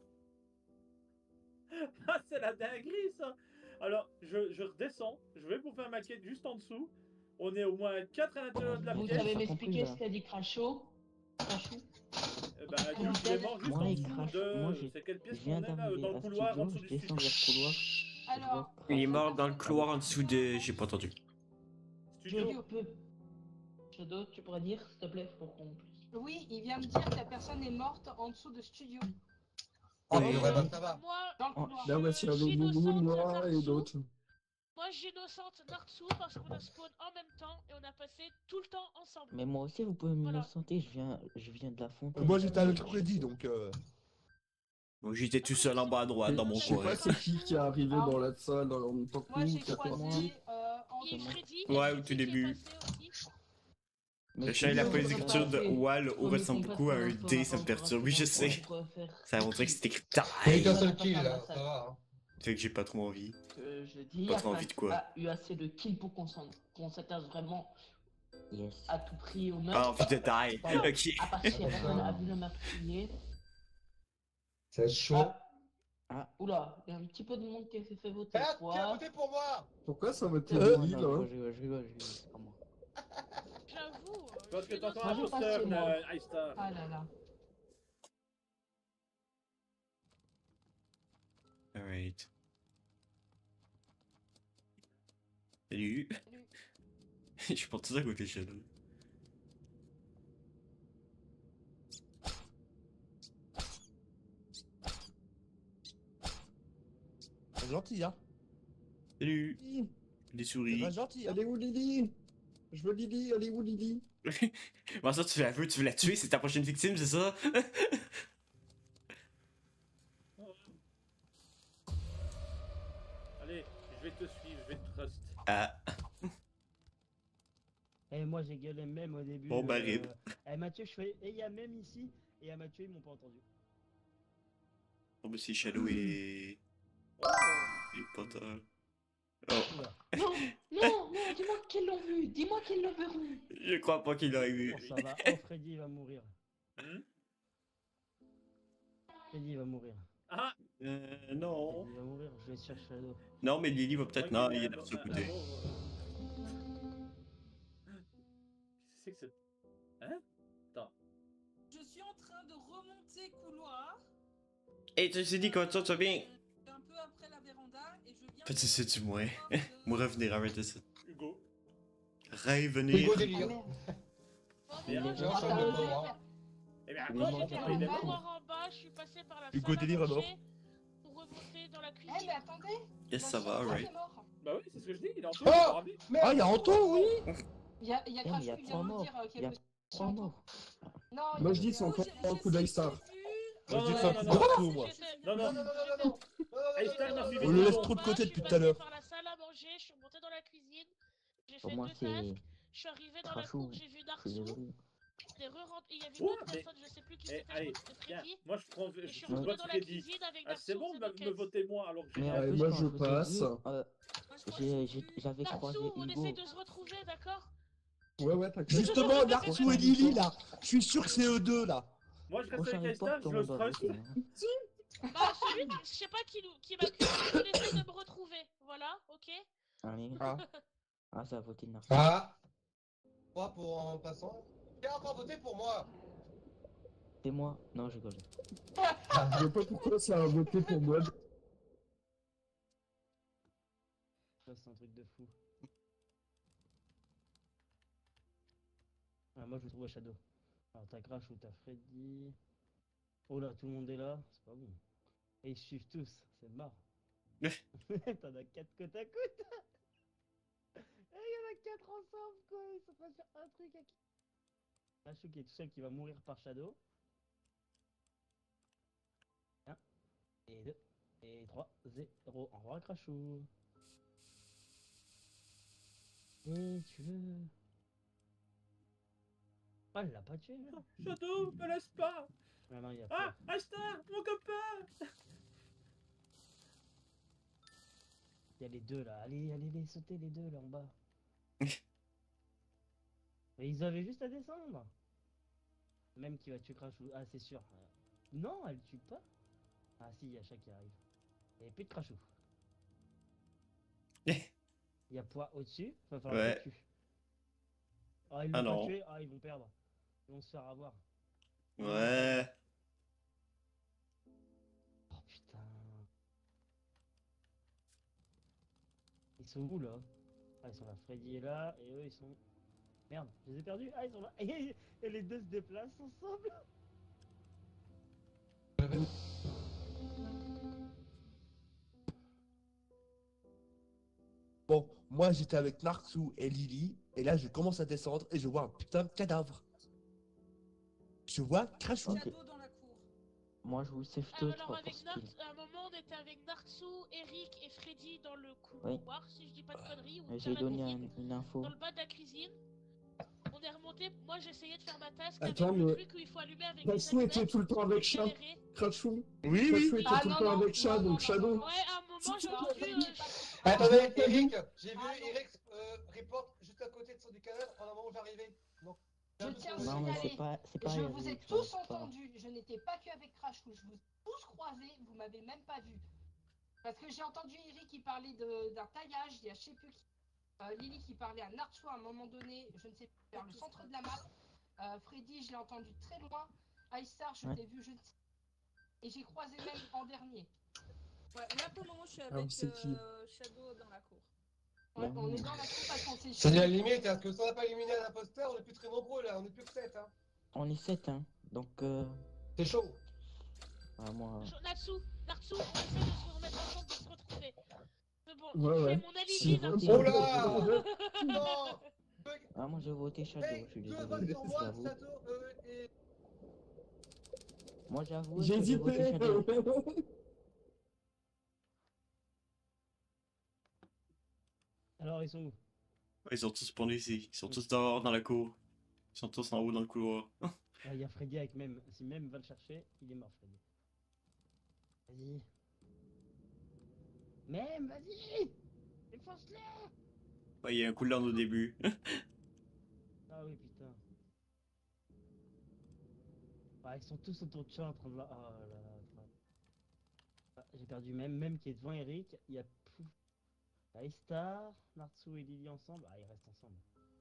Ah, c'est la dinguerie, ça. Alors, je, je redescends, je vais vous faire ma quête juste en dessous. On est au moins quatre à l'intérieur de la Vous pièce. savez m'expliquer ce qu'a dit Crachot? Crachot? Eh ben, Duke, il est mort juste Moi, en il dessous crache. de... Moi, j'ai- C'est quelle pièce je viens qu'on est là? d'arriver Dans le à couloir, en studio, dessous je du descends vers studio. le couloir. Alors, Il est mort dans le couloir en dessous de. J'ai pas entendu. Studio. Je peux. Shadow, tu pourrais dire, s'il te plaît, pour qu'on puisse. oui, il vient de dire que la personne est morte en dessous de studio. Oh, Oui. ouais, bah, ça va. Moi, Dans le couloir. Là, voici un J'innocente loulou, moi et Narsu. d'autres. Moi, j'innocente Narsu parce qu'on a spawn en même temps et on a passé tout le temps ensemble. Mais moi aussi, vous pouvez Voilà. m'innocenter, je viens, je viens de la fontaine. Euh, Moi, j'étais avec Freddy, donc. Euh... Moi, j'étais tout seul en bas à droite dans mon Je sais coin. pas c'est qui qui est arrivé Alors, dans la salle en même temps que Moi, nous, j'ai qui a croisé parti. euh, Et Antoine. Freddy, Ouais, et au Freddy tout qui est début. passé aussi. Le chat et la Sinon, police on d'écriture de va passer. Wall Comme ressemble on passe beaucoup à par un rapport D, à ça me rapport à perturbe. Oui, je rapport à sais. rapport à faire. Ça a montré que c'était écrit Il y a eu qu'un taille. seul kill là, ça va. Hein. Fait que j'ai pas trop envie. Euh, je dis, Pas il trop envie de quoi. a eu assez de kills pour qu'on s'en- qu'on s'attache vraiment Yes. à tout prix au Ah, meurtre. envie de taille. Pardon. Ok. À part si la personne a vu le meurtrier. C'est chaud. Ah, Ah, Oula, il y a un petit peu de monde qui s'est fait voter. Ah, qui a Trois. voté pour moi? Pourquoi ça vote Euh, Lily, non, là? je rigole, je rigole, je rigole, c'est pas moi. J'avoue. euh, Parce je que fais t'as encore notre un Moi, je booster, passe chez moi. euh, iStar. Ah là là. Alright. Salut. Salut. Je suis parti à côté de Shadow. C'est gentil, hein. Salut. Lily, Les C'est souris. pas gentil, hein. elle est où Lily? Je veux Lily, elle est où Lily? Comment ça, tu la veux, tu veux la tuer, c'est ta prochaine victime, c'est ça? Allez, je vais te suivre, je vais te trust. Ah. Et moi j'ai gueulé même au début. Bon, bah, rip. Eh Mathieu, je fais. Et il y a même ici. Et il y a Mathieu, ils m'ont pas entendu. Bon, bah, c'est Shadow et. Oh. Et Potter. Oh. Oula. Non, non, non, dis-moi qu'ils l'ont vu. Dis-moi qu'ils le verront. Je crois pas qu'il a eu. Oh, ça va. Oh, Freddy il va mourir. Hmm? Freddy il va mourir. Ah, Euh, non. Freddy il va mourir. Je vais sur Shadow. Non, mais Lily va peut-être. ouais, Non, qu'il il y est a de un- ce un- côté. un mot, euh. Qu'est-ce que c'est que c'est? Hein? Attends. Je suis en train de remonter couloir. Hey, tu t'es dit comment ça, tu vas bien? Un peu après la véranda et je viens. Faites ça, tu moi. Moi, revenir, arrêtez ça. Hugo. Revenir. Hugo délire. Mais Ah, arrête, J'ai un champ de mort, hein. Eh bien, Il est attends, mort, j'ai il pas est eu mort. mort. en bas, je suis passé par la Hugo salle à Délire est mort. manger pour remonter dans la cuisine. Eh mais attendez. Yes, ça va, Alright. alright. Bah oui, c'est ce que je dis, il est en tout, Oh il est ravi. Ah, il y a Anto, oui. Il y a, il y a Eh, mais il y a Crashou qui trois vient de nous morts. dire euh, qu'il Il y y a a trois morts. Non, il y Moi a je dis des- c'est encore J'ai- un j'ai coup d'I-Star. vu. Moi, je dis que c'est un Non, coup non, non, d'Arto, moi. Non, Non, non, non, non, non, non. Einstein m'a suivi On le laisse tout trop de long. côté Je suis depuis tout à passé l'heure. par la salle à manger, je suis remonté dans la cuisine, j'ai Pour fait moi, deux c'est tasks, je suis arrivé dans la Crashou. cour, j'ai vu Je suis Darksou, désolé. j'étais re-rentré, il y avait une Ouais, autre mais- personne, je sais plus qui Eh, c'était, je allez, crois que c'était tiens, Freddy, moi je prends, et je je suis je retourné vote dans la Freddy. cuisine avec Ah, c'est Darksou, bon de faisait me nos me quêtes. voter moi alors que j'ai Mais rien. en Ouais, plus, moi, quand je vous ai passe. dit, euh, j'ai- j'ai- j'avais croisé Darksou, on essaye Hugo. de se retrouver, d'accord? Ouais, ouais, t'inquiète. Justement, Narsu et Lily, là. Je suis sûr que c'est eux deux, là. Moi je reste Prochain avec Einstein, report, je tout le le monde doit trust. voter. hein. Bah celui, je sais pas qui, nous- qui m'a accusé, on essaie de me retrouver, voilà, ok? Allez. Ah. Ah, ça a voté Narcisse. Ah. Moi pour en passant. Qui a encore voté pour moi? C'est moi. Non, je rigole. Je sais pas pourquoi ça a voté pour moi. Ça, c'est un truc de fou. Ah, moi je le trouve à Shadow. Alors t'as Crash ou t'as Freddy. Oh là, tout le monde est là, c'est pas bon. Et ils suivent tous, c'est marrant. T'en as quatre côte à côte. Et il y en a quatre ensemble quoi, ils sont pas sur un truc à qui. Crashou qui est tout seul qui va mourir par Shadow. un, et deux, et trois, zéro. Au revoir Crashou. Et tu veux... Ah, il l'a pas tué, merde. Shadow, me laisse pas. Ah non, il y a Ah, pas. Einstein, mon copain. Il y a les deux là. Allez, allez les sauter les deux là en bas. Mais ils avaient juste à descendre. Même qui va tuer Crashou. Ah, c'est sûr. Euh, Non, elle tue pas. Ah si, il y a chat qui arrive. Il n'y a plus de Crashou. Il y a Poids au-dessus. Va falloir Ouais. qu'il tue. Ah, ils Ah vont pas non. tuer. Ah, ils vont perdre. Ils vont se faire avoir. Ouais. Oh putain. Ils sont où là? Ah, ils sont là. Freddy est là et eux ils sont. Merde, je les ai perdus. Ah, ils sont là. Et, et les deux se déplacent ensemble. Bon, moi j'étais avec Narsu et Lily, et là je commence à descendre et je vois un putain de cadavre. Je vois Crashou. Ok. Moi, je vous save Ah, deux, alors trois pour avec Nart, skill. à un moment on était avec Nartsu, Eric et Freddy dans le Oui. couloir, si je dis pas de conneries, ou Euh, dans J'ai la donné cuisine, un- une info. dans le bas de la cuisine. On est remonté, moi j'essayais de faire ma task Attends, avec le mais- truc où il faut allumer avec Crashou les était allumettes, tout le temps j'ai avec Chat. galéré. Crashou. Oui, Crashou oui. était Ah, tout le non, temps non, avec Chat, non, donc non, Shadow. Ouais, à un moment j'ai Non, entendu... je euh, dis pas- je- Attendez, Eric, j'ai vu Ah, non. Eric euh, report juste à côté de son du canal en un moment où j'arrivais. Non. Je tiens à Non, mais c'est signaler, pas, c'est pas je vous ai Eric, tous c'est pas- entendus, je n'étais pas que avec Crashou, je vous ai tous croisés, vous m'avez même pas vu. Parce que j'ai entendu Eric qui parlait de- d'un taillage, il y a je sais plus qui, euh, Lily qui parlait à Narcho à un moment donné, je ne sais plus, vers le centre de la map. Euh, Freddy, je l'ai entendu très loin. Ice-Star, je Ouais. t'ai vu, je ne sais. Et j'ai croisé même en dernier. Ouais, là pour le moment, je suis Ah, avec c'est qui euh, Shadow dans la cour. Ouais, Bah, on est oui. dans la cour parce qu'on s'est C'est la chié. limite, parce que si on n'a pas éliminé un imposteur, on est plus très nombreux là, on est plus que sept. Hein. On est sept, hein. Donc, euh... C'est chaud. ah, moi... Je- Natsu, Natsu, on essaie de se remettre ensemble, de se retrouver. C'est bon, Ouais, c'est ouais. mon alibi, Si Natsu. Oh là Non Ah, moi j'ai voté Shadow, Hey, je suis deux désolé, votes sur moi, j'avoue. Shadow, euh, et... Moi j'avoue J'ai que j'ai voté hésité. Shadow. Alors, ils sont où? Ils sont tous pondus ici. Ils sont tous dehors dans la cour. Ils sont tous en haut dans le couloir. Ah, il y a Freddy avec Mem. Si Mem va le chercher, il est mort, Freddy. Vas-y. Mem, vas-y! Défonce-le! Ouais, il y a un cooldown au début. Ah oui, putain. Ah, ils sont tous autour de chat en train de... la- Ah là là. putain. Ah, j'ai perdu Mem, Mem qui est devant Eric. Il y a Pouf. Ice-Star, Natsu et Lily ensemble. Ah, ils restent ensemble.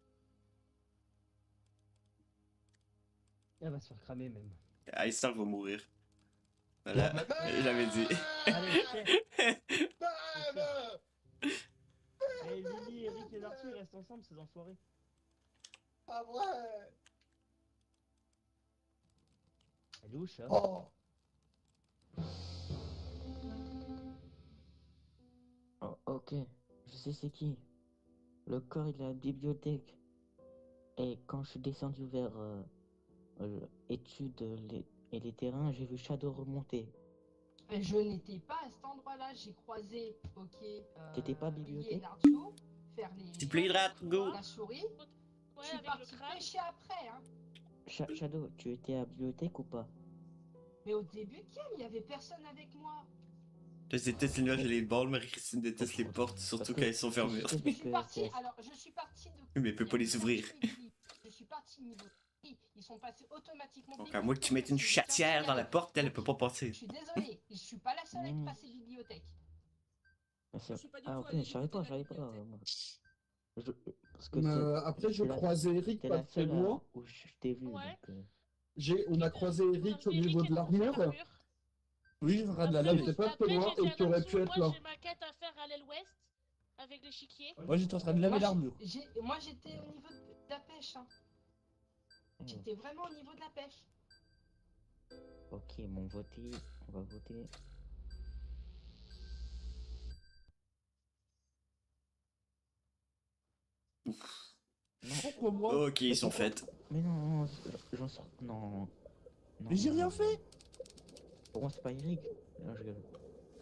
Elle va se faire cramer, même. Ice-Star va mourir. Voilà, Bam j'avais dit. Allez, check. Bam Et Lily, Eric et Natsu, ils restent ensemble, ces enfoirés. Pas vrai Elle est où, chat? Oh Oh, ok, je sais c'est qui. Le corps il est à la bibliothèque. Et quand je suis descendu vers euh, euh, études les- et les terrains, j'ai vu Shadow remonter. Et je n'étais pas à cet endroit-là, j'ai croisé, ok, euh, T'étais pas à Lily et bibliothèque? Natsu faire les... Tu plais hydrate, go! la souris. Ouais, Je suis avec parti le crâne. pêcher après, hein. Sha- Shadow, tu étais à la bibliothèque ou pas? Mais au début, Ken, il y avait personne avec moi. Je déteste les nuages et les balles, Marie-Christine déteste les portes, surtout quand elles sont fermées. Je suis parti, alors je suis parti de... Mais elle peut pas les ouvrir. Je suis parti niveau... Ils sont passés automatiquement... Donc à moins que tu mettes une chatière dans la porte, elle peut pas passer. Je suis désolé, je suis pas la seule à être Mmh. passée bibliothèque. Ah, c'est- suis pas du ah, tout ok, allée je savais du côté pas, de je la savais pas. bibliothèque. euh, moi. Je- Parce que Euh, c'est- après, je c'est la- croisais Eric c'est pas la très seule à- loin. où je t'ai vu. Ouais. Donc, euh, J'ai, on a croisé Eric au Eric niveau est de devant l'armure. l'armure. Oui, je regarde la Après, lame. T'es pas très après, loin j'ai dit et à tu aurais Natsu, pu être moi là. j'ai ma quête à faire à l'aile ouest, avec l'échiquier. Moi, j'étais en train de laver Moi, j'ai- l'armure. j'ai- Moi j'étais au niveau de la pêche. Hein. hmm. J'étais vraiment au niveau de la pêche. Ok, mon voté, on va voter. Non. Pourquoi moi? Ok, ils sont faits. Mais non, non, j'en sors. Non. non, Mais j'ai rien non. fait. Pour moi, c'est pas Eric. Non, je rigole.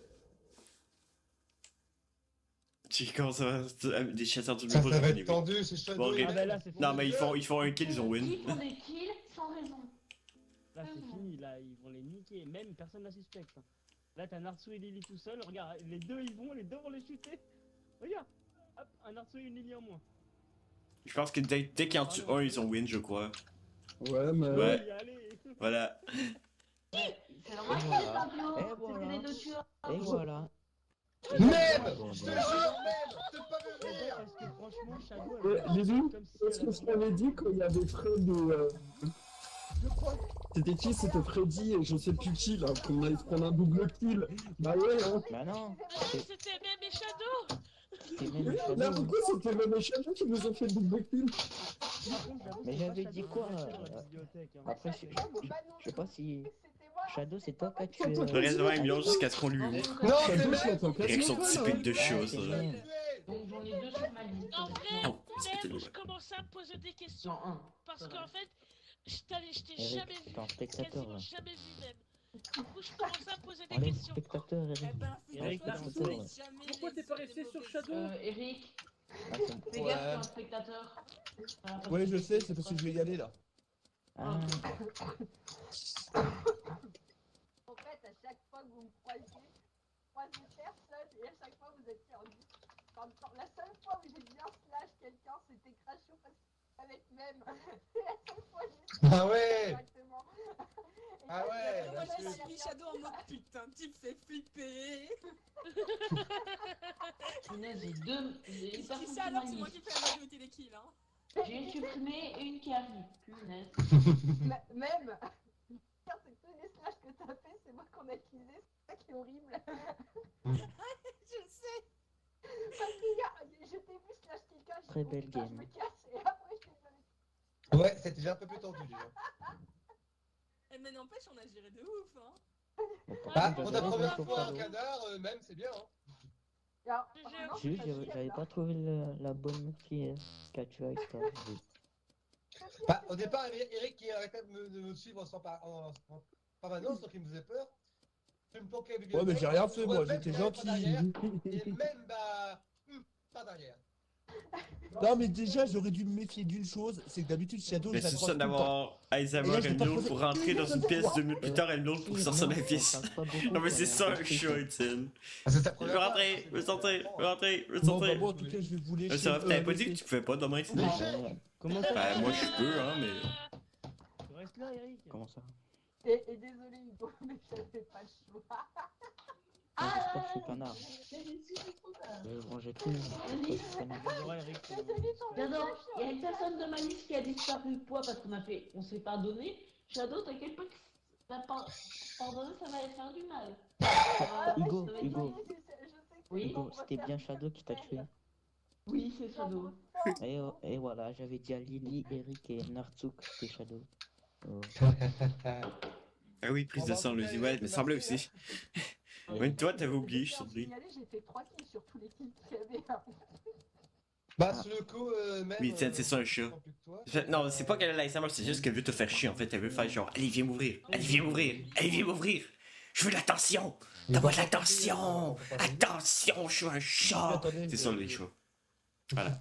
Tu commences à à- des chasseurs de Ça, micro, ça va je être finis. tendu, c'est Shadow. Bon, et ok. Ah bah là, c'est Non, mais ils font, ils font un kill, ils ont win. Qui font des kills sans raison. Là, c'est fini, là, ils vont les niquer. Même personne la suspecte. hein. Là, t'as Natsu et Lily tout seul. Regarde, les deux, ils vont, les deux vont les shooter. Regarde. Hop, un Natsu et une Lily en moins. Je pense que dès, dès qu'ils en tuent un, ils ont win, je crois. Ouais, mais. Ouais. Oui, allez. Voilà. C'est normal Et que voilà. Pablo, Et c'était voilà. les deux tueurs. Et voilà. Même Bon, Je te bon. jure, même C'est pas me C'est bon venir parce que franchement, Shadow, elle Ouais, est Lily, comme si est-ce elle que avait je t'avais dit quand il y avait Fred et. euh, Je crois que... C'était qui? C'était Freddy et je sais plus qui là, qu'on allait se prendre un double kill. Bah ouais, hein. Bah non. Ah, c'était même mes shadows. C'était même Là, Shadow. pourquoi c'était même les Shadow qui nous ont fait le double kill? Par contre, j'avoue, Mais c'est j'avais pas dit Shadow quoi, qui cachait dans euh, la bibliothèque, hein. Après, je, je, je sais pas si. Shadow, c'est toi qui as tué. Attends, euh, Le reste de Vas-y, ambiance Alex. jusqu'à ce qu'on lui ouvre. Non, Shadow, c'est je même l'entends casser Direction l'école, typique hein. de Ah, choses. c'est ça. bien. Donc j'en ai deux sur ma liste. En vrai, Oh, c'était même, le- je commençais à me poser des questions. Non, un. Parce Ça va. qu'en fait, je t'avais- je t'ai Eric, jamais vu. t'es un spectateur Quasiment là. jamais vu même. Du coup, je commençais à me poser des Enlève questions. spectateur, Eric. Eh ben, Eric, Un t'as un spectateur. tour. Pourquoi t'es pas resté sur Shadow? Euh, Eric, Ah, c'est- fais Ouais. gaffe, t'es un spectateur. Voilà, parce Ouais, que je tu sais, sais c'est parce pas. que je vais y aller là. Ah, En fait, à chaque fois que vous me croisez, je croise une personne et à chaque fois vous êtes perdu. Enfin, la seule fois où j'ai bien slash quelqu'un, c'était Crashou parce avec même. C'est la seule fois que j'ai Ah ouais. directement. Ah ouais, Moi, parce j'ai que- suivi Shadow en mode putain, tu me fais flipper. Punaise, j'ai deux. J'ai une Si personne c'est qui alors, m'a c'est moi mis. qui fais la majorité des kills. Hein. J'ai supprimé et une qui arrive. Punaise. M- Même. Putain, c'est que tous les slash que t'as fait, c'est moi qu'on a utilisé, c'est ça qui est horrible. Je sais. Parce que gars, je t'ai vu slash quelqu'un, j'ai Très dit, oh, belle putain, je game. me casse, et après je t'ai pas vu. Ouais, c'était déjà un peu plus tendu déjà. Eh, mais n'empêche, on a géré de ouf. Hein. Ah, Par pour contre, ta j'avais première raison sur fois un Shadow. canard, euh, même, c'est bien. Hein. Alors, J'ai- apparemment, J'ai c'est vu, facile, j'avais j'avais là. pas trouvé le- la bonne fille qui a tué Icetar. Bah, au départ, Eric qui arrêtait de me, de me suivre sans par, en, en permanence, donc il me faisait peur. Je me planquais avec Ouais, mais j'ai rien fait, je moi, vois même j'étais qu'il y avait pas derrière, gentil. et même, bah, hum, pas derrière. Non, mais déjà, j'aurais dû me méfier d'une chose, c'est que d'habitude, Shadow, Mais je la c'est croise ça tout le temps. d'avoir Et Alzheimer là, je l'ai pas Emerald croisé pour rentrer une dans seule une pièce fois. deux minutes plus tard et l'autre pour sortir de la pièce. On parle pas beaucoup Non mais c'est ça pendant un le chat, truc. Étienne. Ah, c'est ta Je première veux fois, rentrer, c'est je veux bon, sortir, je bon. veux rentrer, je veux Bon, bah, sortir. moi, en tout cas, je vais vous laisser. Euh, Ça va, t'avais euh, pas dit que laisser. tu pouvais pas demain ici? Euh, Comment ça Bah moi je peux hein mais... Tu restes là, Eric. Comment ça? Et, et désolé Hugo, mais j'avais pas le choix. Ah, j'espère que je suis canard. Je vais manger tout le monde. J'espère que je suis canard. Désolé, Eric. euh, Shadow, il y a une personne de ma liste qui a disparu. Pourquoi? Parce qu'on a fait, on s'est pardonné. Shadow, t'inquiète pas que la par- pardonner, ça va faire du mal. Ah, ouais, Hugo, je vais Hugo. essayer, je sais- je sais que Oui. c'est bon, Hugo, on va c'était faire bien ce Shadow qui t'a qu'elle tué. fait. Oui, c'est Shadow. Et, oh, et voilà, j'avais dit à Lily, Eric et Nartsuk que c'était Shadow. Oh. Ah oui, prise de sang, le ouais, il me semblait aussi. Même toi t'avais oublié, je suis surpris. Signalé, j'ai fait trois kills sur tous les kills qu'il y avait. hein. Bah, sur le coup, euh, même. Oui, Étienne, c'est ça un chat. Fait- Non, c'est pas qu'elle a l'Alzheimer, c'est juste qu'elle veut te faire chier en fait. Elle veut faire genre, allez, viens m'ouvrir, allez, viens m'ouvrir, allez, viens m'ouvrir. Je veux de l'attention, donne-moi de l'attention, attention, je suis un chat. C'est ça les chats. Voilà.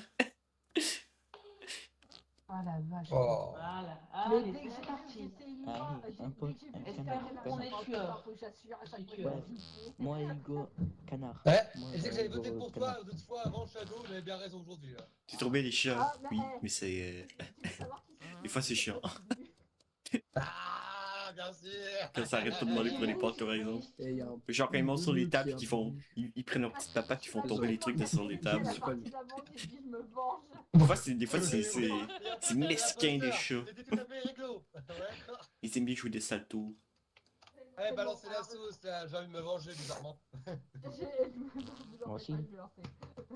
Ah la vache. Oh. Voilà. Mais Allez, dès que c'est j'ai parti. vu que c'était Ah moi, oui, dès un peu- dès que j'ai vu un que c'était canard, moi, on est j'ai pas tueurs. envie, faut que j'assure à chaque fois. tueurs. Ouais. Moi et Hugo, canard. Ouais, Moi, et c'est que euh, j'avais voté Hugo, pour canard. toi d'autres fois avant Shadow, j'avais bien raison aujourd'hui. Là. C'est trop bien les chats. Ah, mais, Oui, eh, mais c'est... euh, tu veux savoir qui c'est Des fois c'est chiant. Ah, bien sûr. Quand ça arrête de demander pour les portes par exemple. Et il y a un Genre quand ils montent sur les bleu tables qui et qu'ils a font... voulu. Ils, ils prennent leur petite papa qui font Ah, tomber les chaque trucs fois de sur les que j'ai fait tables. la partie d'avant, j'ai dit, je me venge. Des fois c'est... Des fois c'est... C'est c'est mesquin des chats. C'était tout à fait réglo. Ouais. Ils aiment bien jouer des saltos. Allez, balancez la sauce là, j'ai envie de me venger bizarrement. J'ai- je Moi aussi. je vais lancer.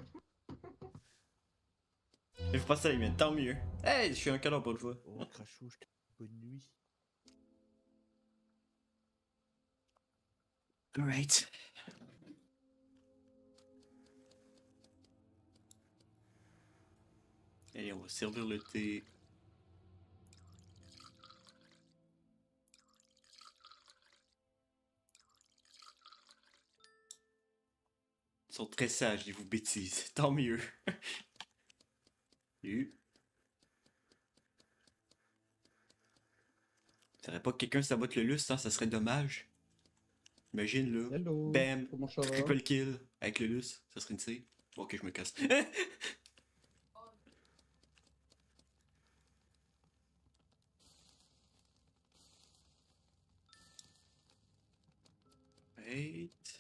Mais faut pas ça les miennes, tant mieux. Hey, je suis un canard pour une fois. Oh, Crachou, je te bonne nuit. Great. Allez, on va servir le thé. Ils sont très sages, ils vous bêtisent. Tant mieux. Salut. Faudrait pas que quelqu'un sabote le lustre, hein, ça serait dommage. Imagine là. Hello. Bam. Comment ça va? Triple kill avec le lustre, ça serait une C. Bon, ok, je me casse. Wait.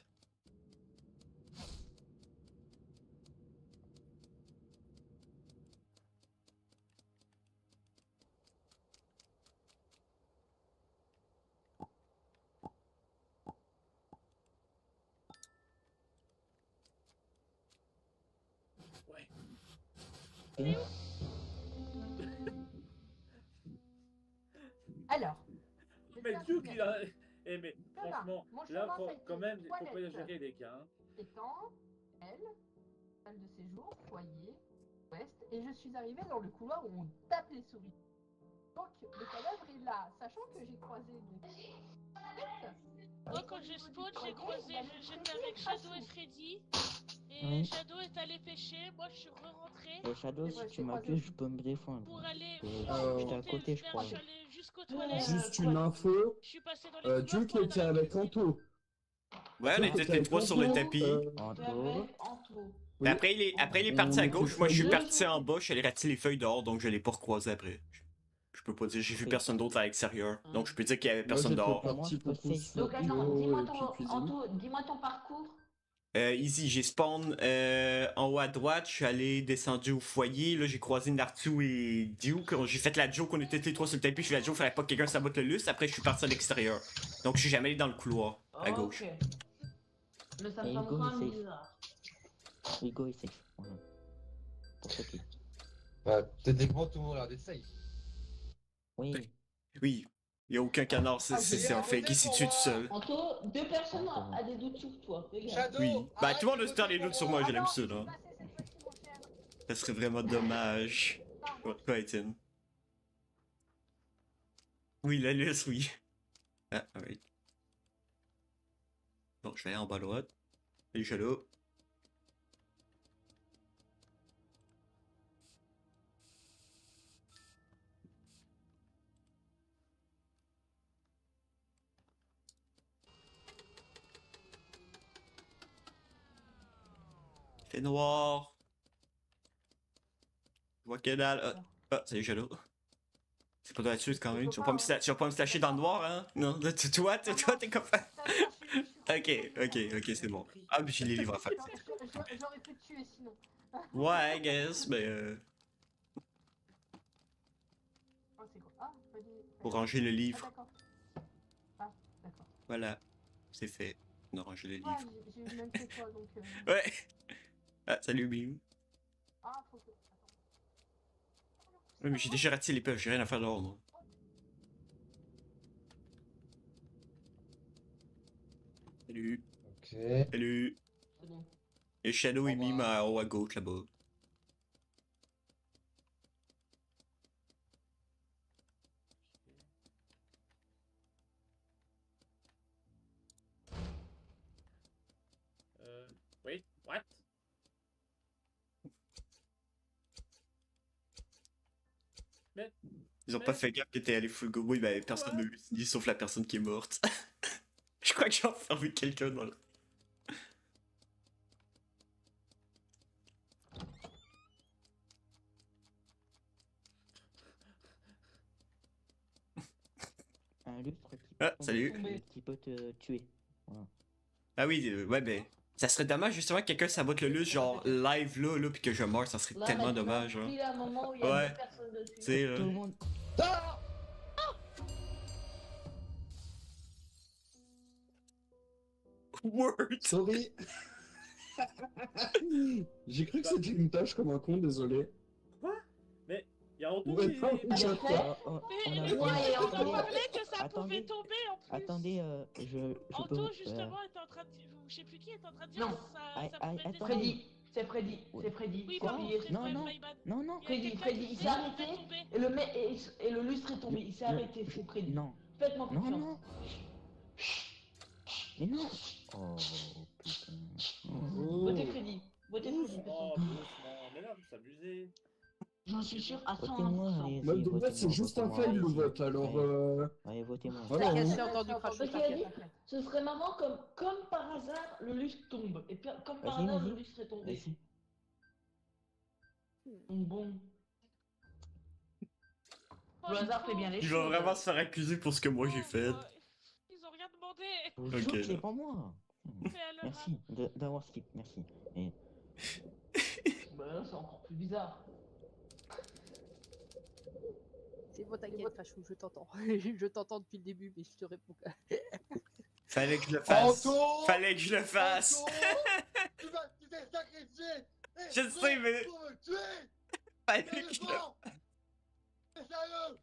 Alors. Mais Duke, il a. Eh, mais Ça va. franchement, Mon là, chemin, faut- ça a été quand même, il faut pas toilette. exagérer, les gars. Hein. Étang, elle, salle de séjour, foyer, ouest, et je suis arrivée dans le couloir où on tape les souris. Donc le cadavre est là, sachant que j'ai croisé donc. Moi, quand j'ai spawn, j'ai croisé, j'étais avec Shadow et Freddy. Et Oui. Shadow est allé pêcher, moi je suis re-rentré Et Shadow, si tu m'accuses, je peux me défendre. pour aller. Euh, J'étais à côté, je crois. Je suis allé jusqu'aux toilettes. Juste une info. Je suis passé dans les Euh, couloirs Duke pour aller était dans la avec cuisine. Anto. Ouais, on Duke était les trois sur le avec tapis. Anto, euh, Anto. Avec Anto. Mais après, il est, après, il est On parti à était gauche. Moi, je suis deux. parti en bas. Je suis allé ratisser les feuilles dehors, donc je l'ai pas recroisé après. Je peux pas dire, j'ai vu personne d'autre à l'extérieur. Donc, je peux dire qu'il y avait Moi, personne j'étais dehors. parti pour Donc attends, studio dis-moi et ton, puis cuisine. Anto, dis-moi ton parcours. Euh, easy, j'ai spawn euh, en haut à droite, je suis allé descendu au foyer, là j'ai croisé Nartu et Duke, j'ai fait la joke, on était tous les trois sur le tapis, je fais la joke, fallait pas que quelqu'un sabote le lustre, après je suis parti à l'extérieur. Donc je suis jamais allé dans le couloir, à gauche. Ok. Mais ça me Et semble Hugo quand est même safe. bizarre. Hugo est safe. Voilà. Pour ce qui est. Bah, techniquement, tout le monde a l'air d'être safe. Oui. Oui, il y a aucun canard, c'est c'est un fake, il s'est tué tout seul. Anto, deux personnes ont a des doutes sur toi. Fais gaffe. Oui, bah tout le monde a se des doutes sur moi, j'ai l'habitude. Hein. Ça serait vraiment dommage. Quoi, Étienne? Oui, la liste, oui. Ah, alright. Bon, je vais aller en bas à droite. Salut, Shadow. C'est noir. Je vois que dalle. Ah, ah salut Shadow. C'est pas de la suite quand même. Tu vas pas me, sta- tu vas pas me stasher dans le noir, hein? Non, tu- toi, tu- toi, t'es comme. Ok, ok, ok, c'est bon. Ah, mais j'ai les livres à faire. J'aurais pu te tuer sinon. Ouais, I guess, mais. Euh... Oh, c'est quoi? Ah, pas dit- Pour ranger le Ah, livre. d'accord. Ah, d'accord. Voilà, c'est fait. On a rangé le Ouais, livre. j'ai j'ai eu le même que toi donc. euh, Ouais! Ah, salut Bim. Ah, faut que. Ouais, mais j'ai déjà raté les peuples, j'ai rien à faire dehors, moi. Salut. Ok. Salut. Et Shadow et Mime en haut à gauche là-bas. Euh, wait, what? Mais, Ils ont mais- pas fait gaffe que t'es allé full go. Oui, bah personne ne l'a dit sauf la personne qui est morte. Je crois que j'ai enfermé quelqu'un dans le. Un lustre qui peut, Ah, salut. tomber, qui peut te tuer. Voilà. Ah oui, euh, ouais, ben. Ça serait dommage justement que quelqu'un sabote le lustre, genre live là, là, pis que je meure, ça serait Là, tellement maintenant, dommage. Hein. pile à un moment où il y a Ouais. deux personnes dessus. Tu sais, là. Tout le monde. Ah Word! Sorry. J'ai cru que c'était une tâche comme un con, désolé. Quoi? Mais il y a Anto Ouais, qui. non, qui- j'ai Ah, pas. oh, on Mais a- il on a- me attendez, semblait que ça attendez, pouvait tomber en plus. attendez, euh, je, je peux Anto vous- euh, justement était en train de dire, je sais plus qui était en train de dire Non. que ça, Ah, ça ah, pouvait attendez. descendre. Freddy, c'est Freddy, c'est Freddy. Oui, c'est pardon, Freddy. c'est Non, vrai, non, my bad. non, non, Il y a Freddy, quelqu'un Freddy, qui il disait s'est que ça pouvait arrêté tomber. et le, mec- et, et le lustre est tombé. Il s'est Non. arrêté, c'est Freddy. non, Faites-moi non, confiance. non, mais non. Oh putain. Oh. Votez Freddy. Votez Freddy. Oh, doucement. Mais là, vous s'abusez. J'en suis sûr à cent Votez-moi, pour cent. allez, Moi, de base, c'est juste un fail le vote, alors. Euh... Allez, votez-moi. Voilà, T'inquiète, hein. j'ai entendu cracher, Parce qu'il a dit, t'inquiète, t'inquiète. ce serait marrant comme, comme par hasard, le lustre tombe. Et puis, comme par Vas-y, hasard, vas-y. le lustre est tombé. Vas-y. Donc bon. Le hasard fait bien les Il choses. va vraiment se faire accuser pour ce que moi j'ai fait. Ils ont rien demandé. Je vous Ok, jure que c'est là. pas moi. Mais alors, Merci de- d'avoir skip, merci. Et Bah là, c'est encore plus bizarre. C'est bon, t'inquiète, Crachou, je t'entends. Je t'entends depuis le début, mais je te réponds pas. Fallait que je le fasse. Anto Fallait que je le fasse. Anto Tu vas, tu t'es sacrifié. Je exprès sais, mais- Pour me tuer. Fallait que je le Sérieusement C'est sérieux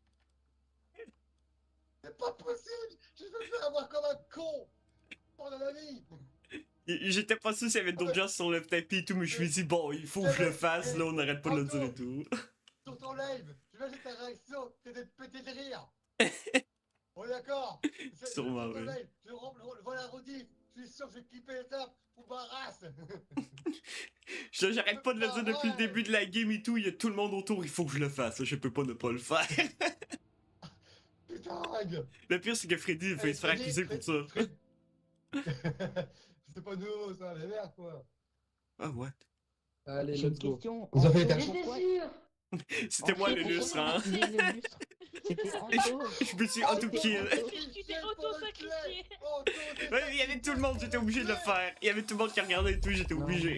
C'est pas possible. Je vais me faire avoir comme un con pendant ma vie. J'étais pas sûr s'il y avait d'autres gens sur le tapis et tout, mais je me suis dit, bon, il faut que je le fasse, là, on n'arrête pas de le dire et tout. Sur ton live, j'imagine ta réaction, t'étais pété de rire. On est d'accord. C'est- Sûrement, sur ton oui. live, Je rem- je vois la rediff. Je suis sûr que je vais clipper ça pour ma race. Je- J'arrête pas de le dire depuis le début de la game et tout, il y a tout le monde autour, il faut que je le fasse, je peux pas ne pas le faire. Putain. Le pire, c'est que Freddy il fait se faire Freddy, accuser pour ça. C'est pas nouveau ça, les merdes quoi. Ah, what? Allez, J'ai une let's go. question. Vous avez Anto, été J'étais pourquoi- sûre. C'était moi le Anto, lustre, pourquoi hein? t'as utilisé le lustre C'était Anto. Je me suis auto-kill. Tu t'es auto-sacrifié. Ouais, il y avait tout le monde, j'étais obligé de le faire. Il y avait tout le monde qui regardait et tout, j'étais Non. obligé.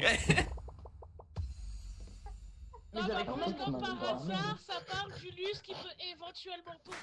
Mais Non, j'avais mais quand même comme pas par mal. hasard, ça parle du lustre qui peut éventuellement tomber.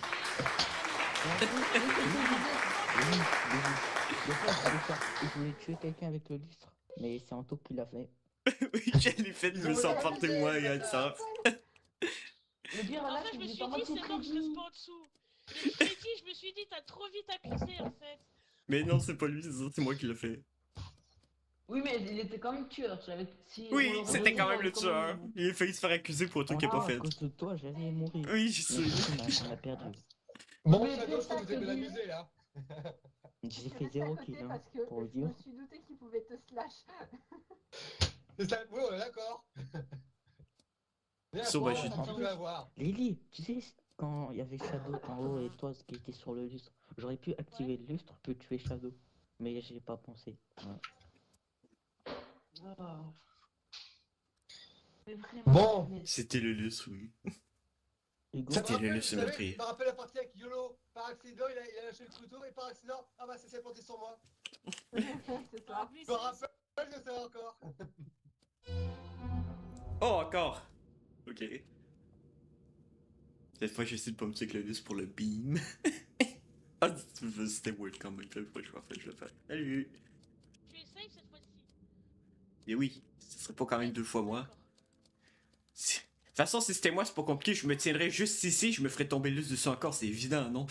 Oui, oui. Des fois, je voulais, faire- je voulais tuer quelqu'un avec le lustre, mais c'est Anto qui l'a fait. Oui, je l'ai fait de me sentir porter moi et être ça. Le pire, En là, fait, je c'est me que suis j'étais en mode dit, c'est c'est non, je Freddy. reste pas en dessous. Mais Freddy, je me suis dit, t'as trop vite accusé en fait. Mais non, c'est pas lui, c'est ça, c'est moi qui l'ai fait. Oui, mais il était quand même tueur. J'avais... Si Oui, on le c'était revenait quand dans même le les tueur. commentaires. Il a failli se faire accuser pour un truc qu'il a Ah, pas à fait. cause de toi, j'allais mourir. Oui, je Mais sais. du coup, on a, on a perdu. Bon, Mais Shadow, je c'est ça crois que vous que aimez je dis. l'amuser là. J'ai Je fait restais à zéro côté kill, hein, parce que pour le je me dire. suis douté qu'il pouvait te slash. C'est ça, oui, on est d'accord. Viens, So, toi, bah, j'ai- tu vas voir. Lily, tu sais, quand il y avait Shadow en haut et toi qui était sur le lustre, j'aurais pu activer le lustre puis tuer Shadow. Mais j'ai pas pensé. Ouais. Ah. Mais vraiment, Bon. mais- C'était le lustre, oui. Hugo, Ça me C'était le rappelle, lustre vous savez, meurtrier. ça me rappelle la partie avec YOLO. Par accident, il a, il a lâché le couteau et par accident, ah bah ça s'est planté sur moi. C'est ça. Je me rappelle de ça encore. Oh, encore! Ok. Cette fois, j'essaie de pas me tuer avec le lustre pour le beam. Ah, c'était weird quand même. Je vais pas, je vais faire, je vais faire. Salut! Tu essayes cette fois-ci. Et oui, ce serait pas quand même deux fois moi. Si- De toute façon, si c'était moi, c'est pas compliqué. Je me tiendrais juste ici, je me ferais tomber le lustre dessus encore, c'est évident, non?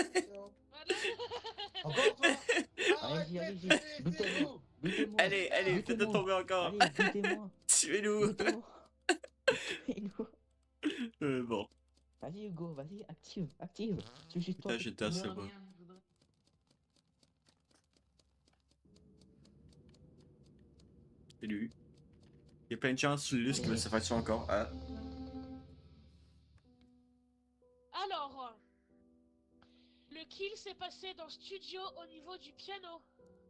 Encore toi. Allez-y, allez-y, Arrêtez, butez-moi, butez-moi. Allez, allez, faites-le Butez-moi. tomber encore. Allez, butez-moi. Tuez-nous! Butez-moi. Tuez-nous. Euh, bon. Vas-y Hugo, vas-y, active, active. C'est juste toi. Putain, j'étais assez Je veux bas. rien, je veux- Salut. Il y a plein de chances sur le lustre qui va se faire tuer encore. Ah. Alors, le kill s'est passé dans le studio au niveau du piano.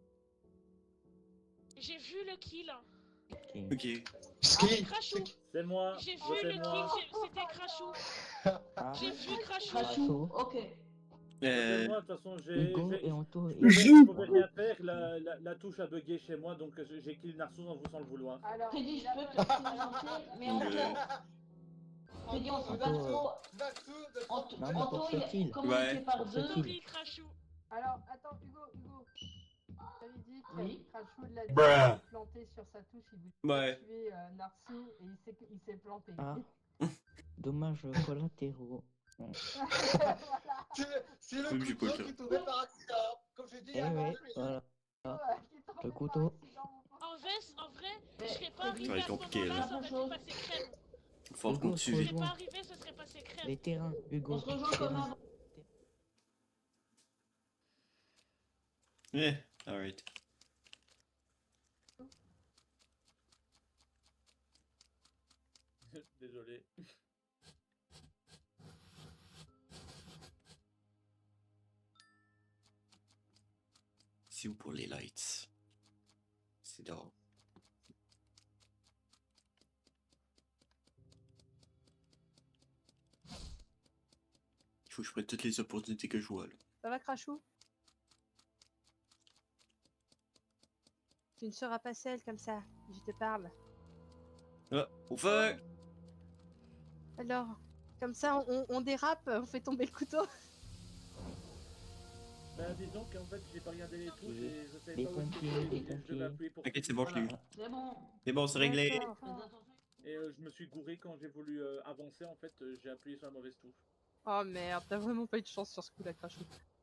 J'ai vu le kill. Ok. Avec Crashou. C'est moi. J'ai vu c'est le kill, moi. j'ai- c'était Crashou. Ah, J'ai vu Crashou. Crashou, ok. C'est Euh. moi, de toute façon, j'ai. Hugo j'ai- et Anto. Je Et... ne pouvais rien faire, la, la, la touche a bugué chez moi, donc j'ai j'ai kill Narcisse sans, sans le vouloir. Alors, Freddy, je il a- peux te présenter, mais en Euh. fait, Freddy, on se Anto, bat euh, trop. Natsu, notre Anto, Non, mais Anto, pour il ce kill. a commencé Ouais. par Pour ce deux. kill. Sorry, Crashou. Alors, attends, Hugo, Hugo. J'avais dit que Oui. Crashou l'a dit, Bruh. il s'est planté sur sa touche, il voulait Ouais. tuer euh, Narsu et il s'est, il s'est planté. Ah, dommage collatéraux. Bon. Voilà. C'est c'est le Oui, j'ai pas le couteau temps. qui tombait par accident. Comme j'ai dit Eh avant. ouais, voilà. Ouais, qui est tombé Le par couteau. accident, mon pauvre. En vrai, en vrai, je Mais serais pas Freddy, arrivé Ça va à être ce compliqué, moment-là, là. ça aurait été passé crème. Faut Hugo, qu'on se tue. Je serais rejoint. pas arrivé, ce serait passé crème. Les terrains, Hugo. On se rejoint comme terrain. avant. Eh, alright. Désolé. C'est où pour les lights? C'est dehors. Il faut que je prenne toutes les opportunités que je vois là. Ça va, Crashou? Tu ne seras pas seule comme ça, je te parle. Ah, au feu! Alors, comme ça, on, on dérape, on fait tomber le couteau. Bah, disons qu'en fait, j'ai pas regardé les touches et je savais Les pas où pompiers, c'était, les et je devais pompiers. appuyer pour. Ok, c'est bon, je l'ai eu. Voilà. C'est bon. C'est bon, c'est réglé. D'accord. Fais attention. Et euh, je me suis gouré quand j'ai voulu euh, avancer, en fait, euh, j'ai appuyé sur la mauvaise touche. Oh merde, t'as vraiment pas eu de chance sur ce coup-là, Crashou.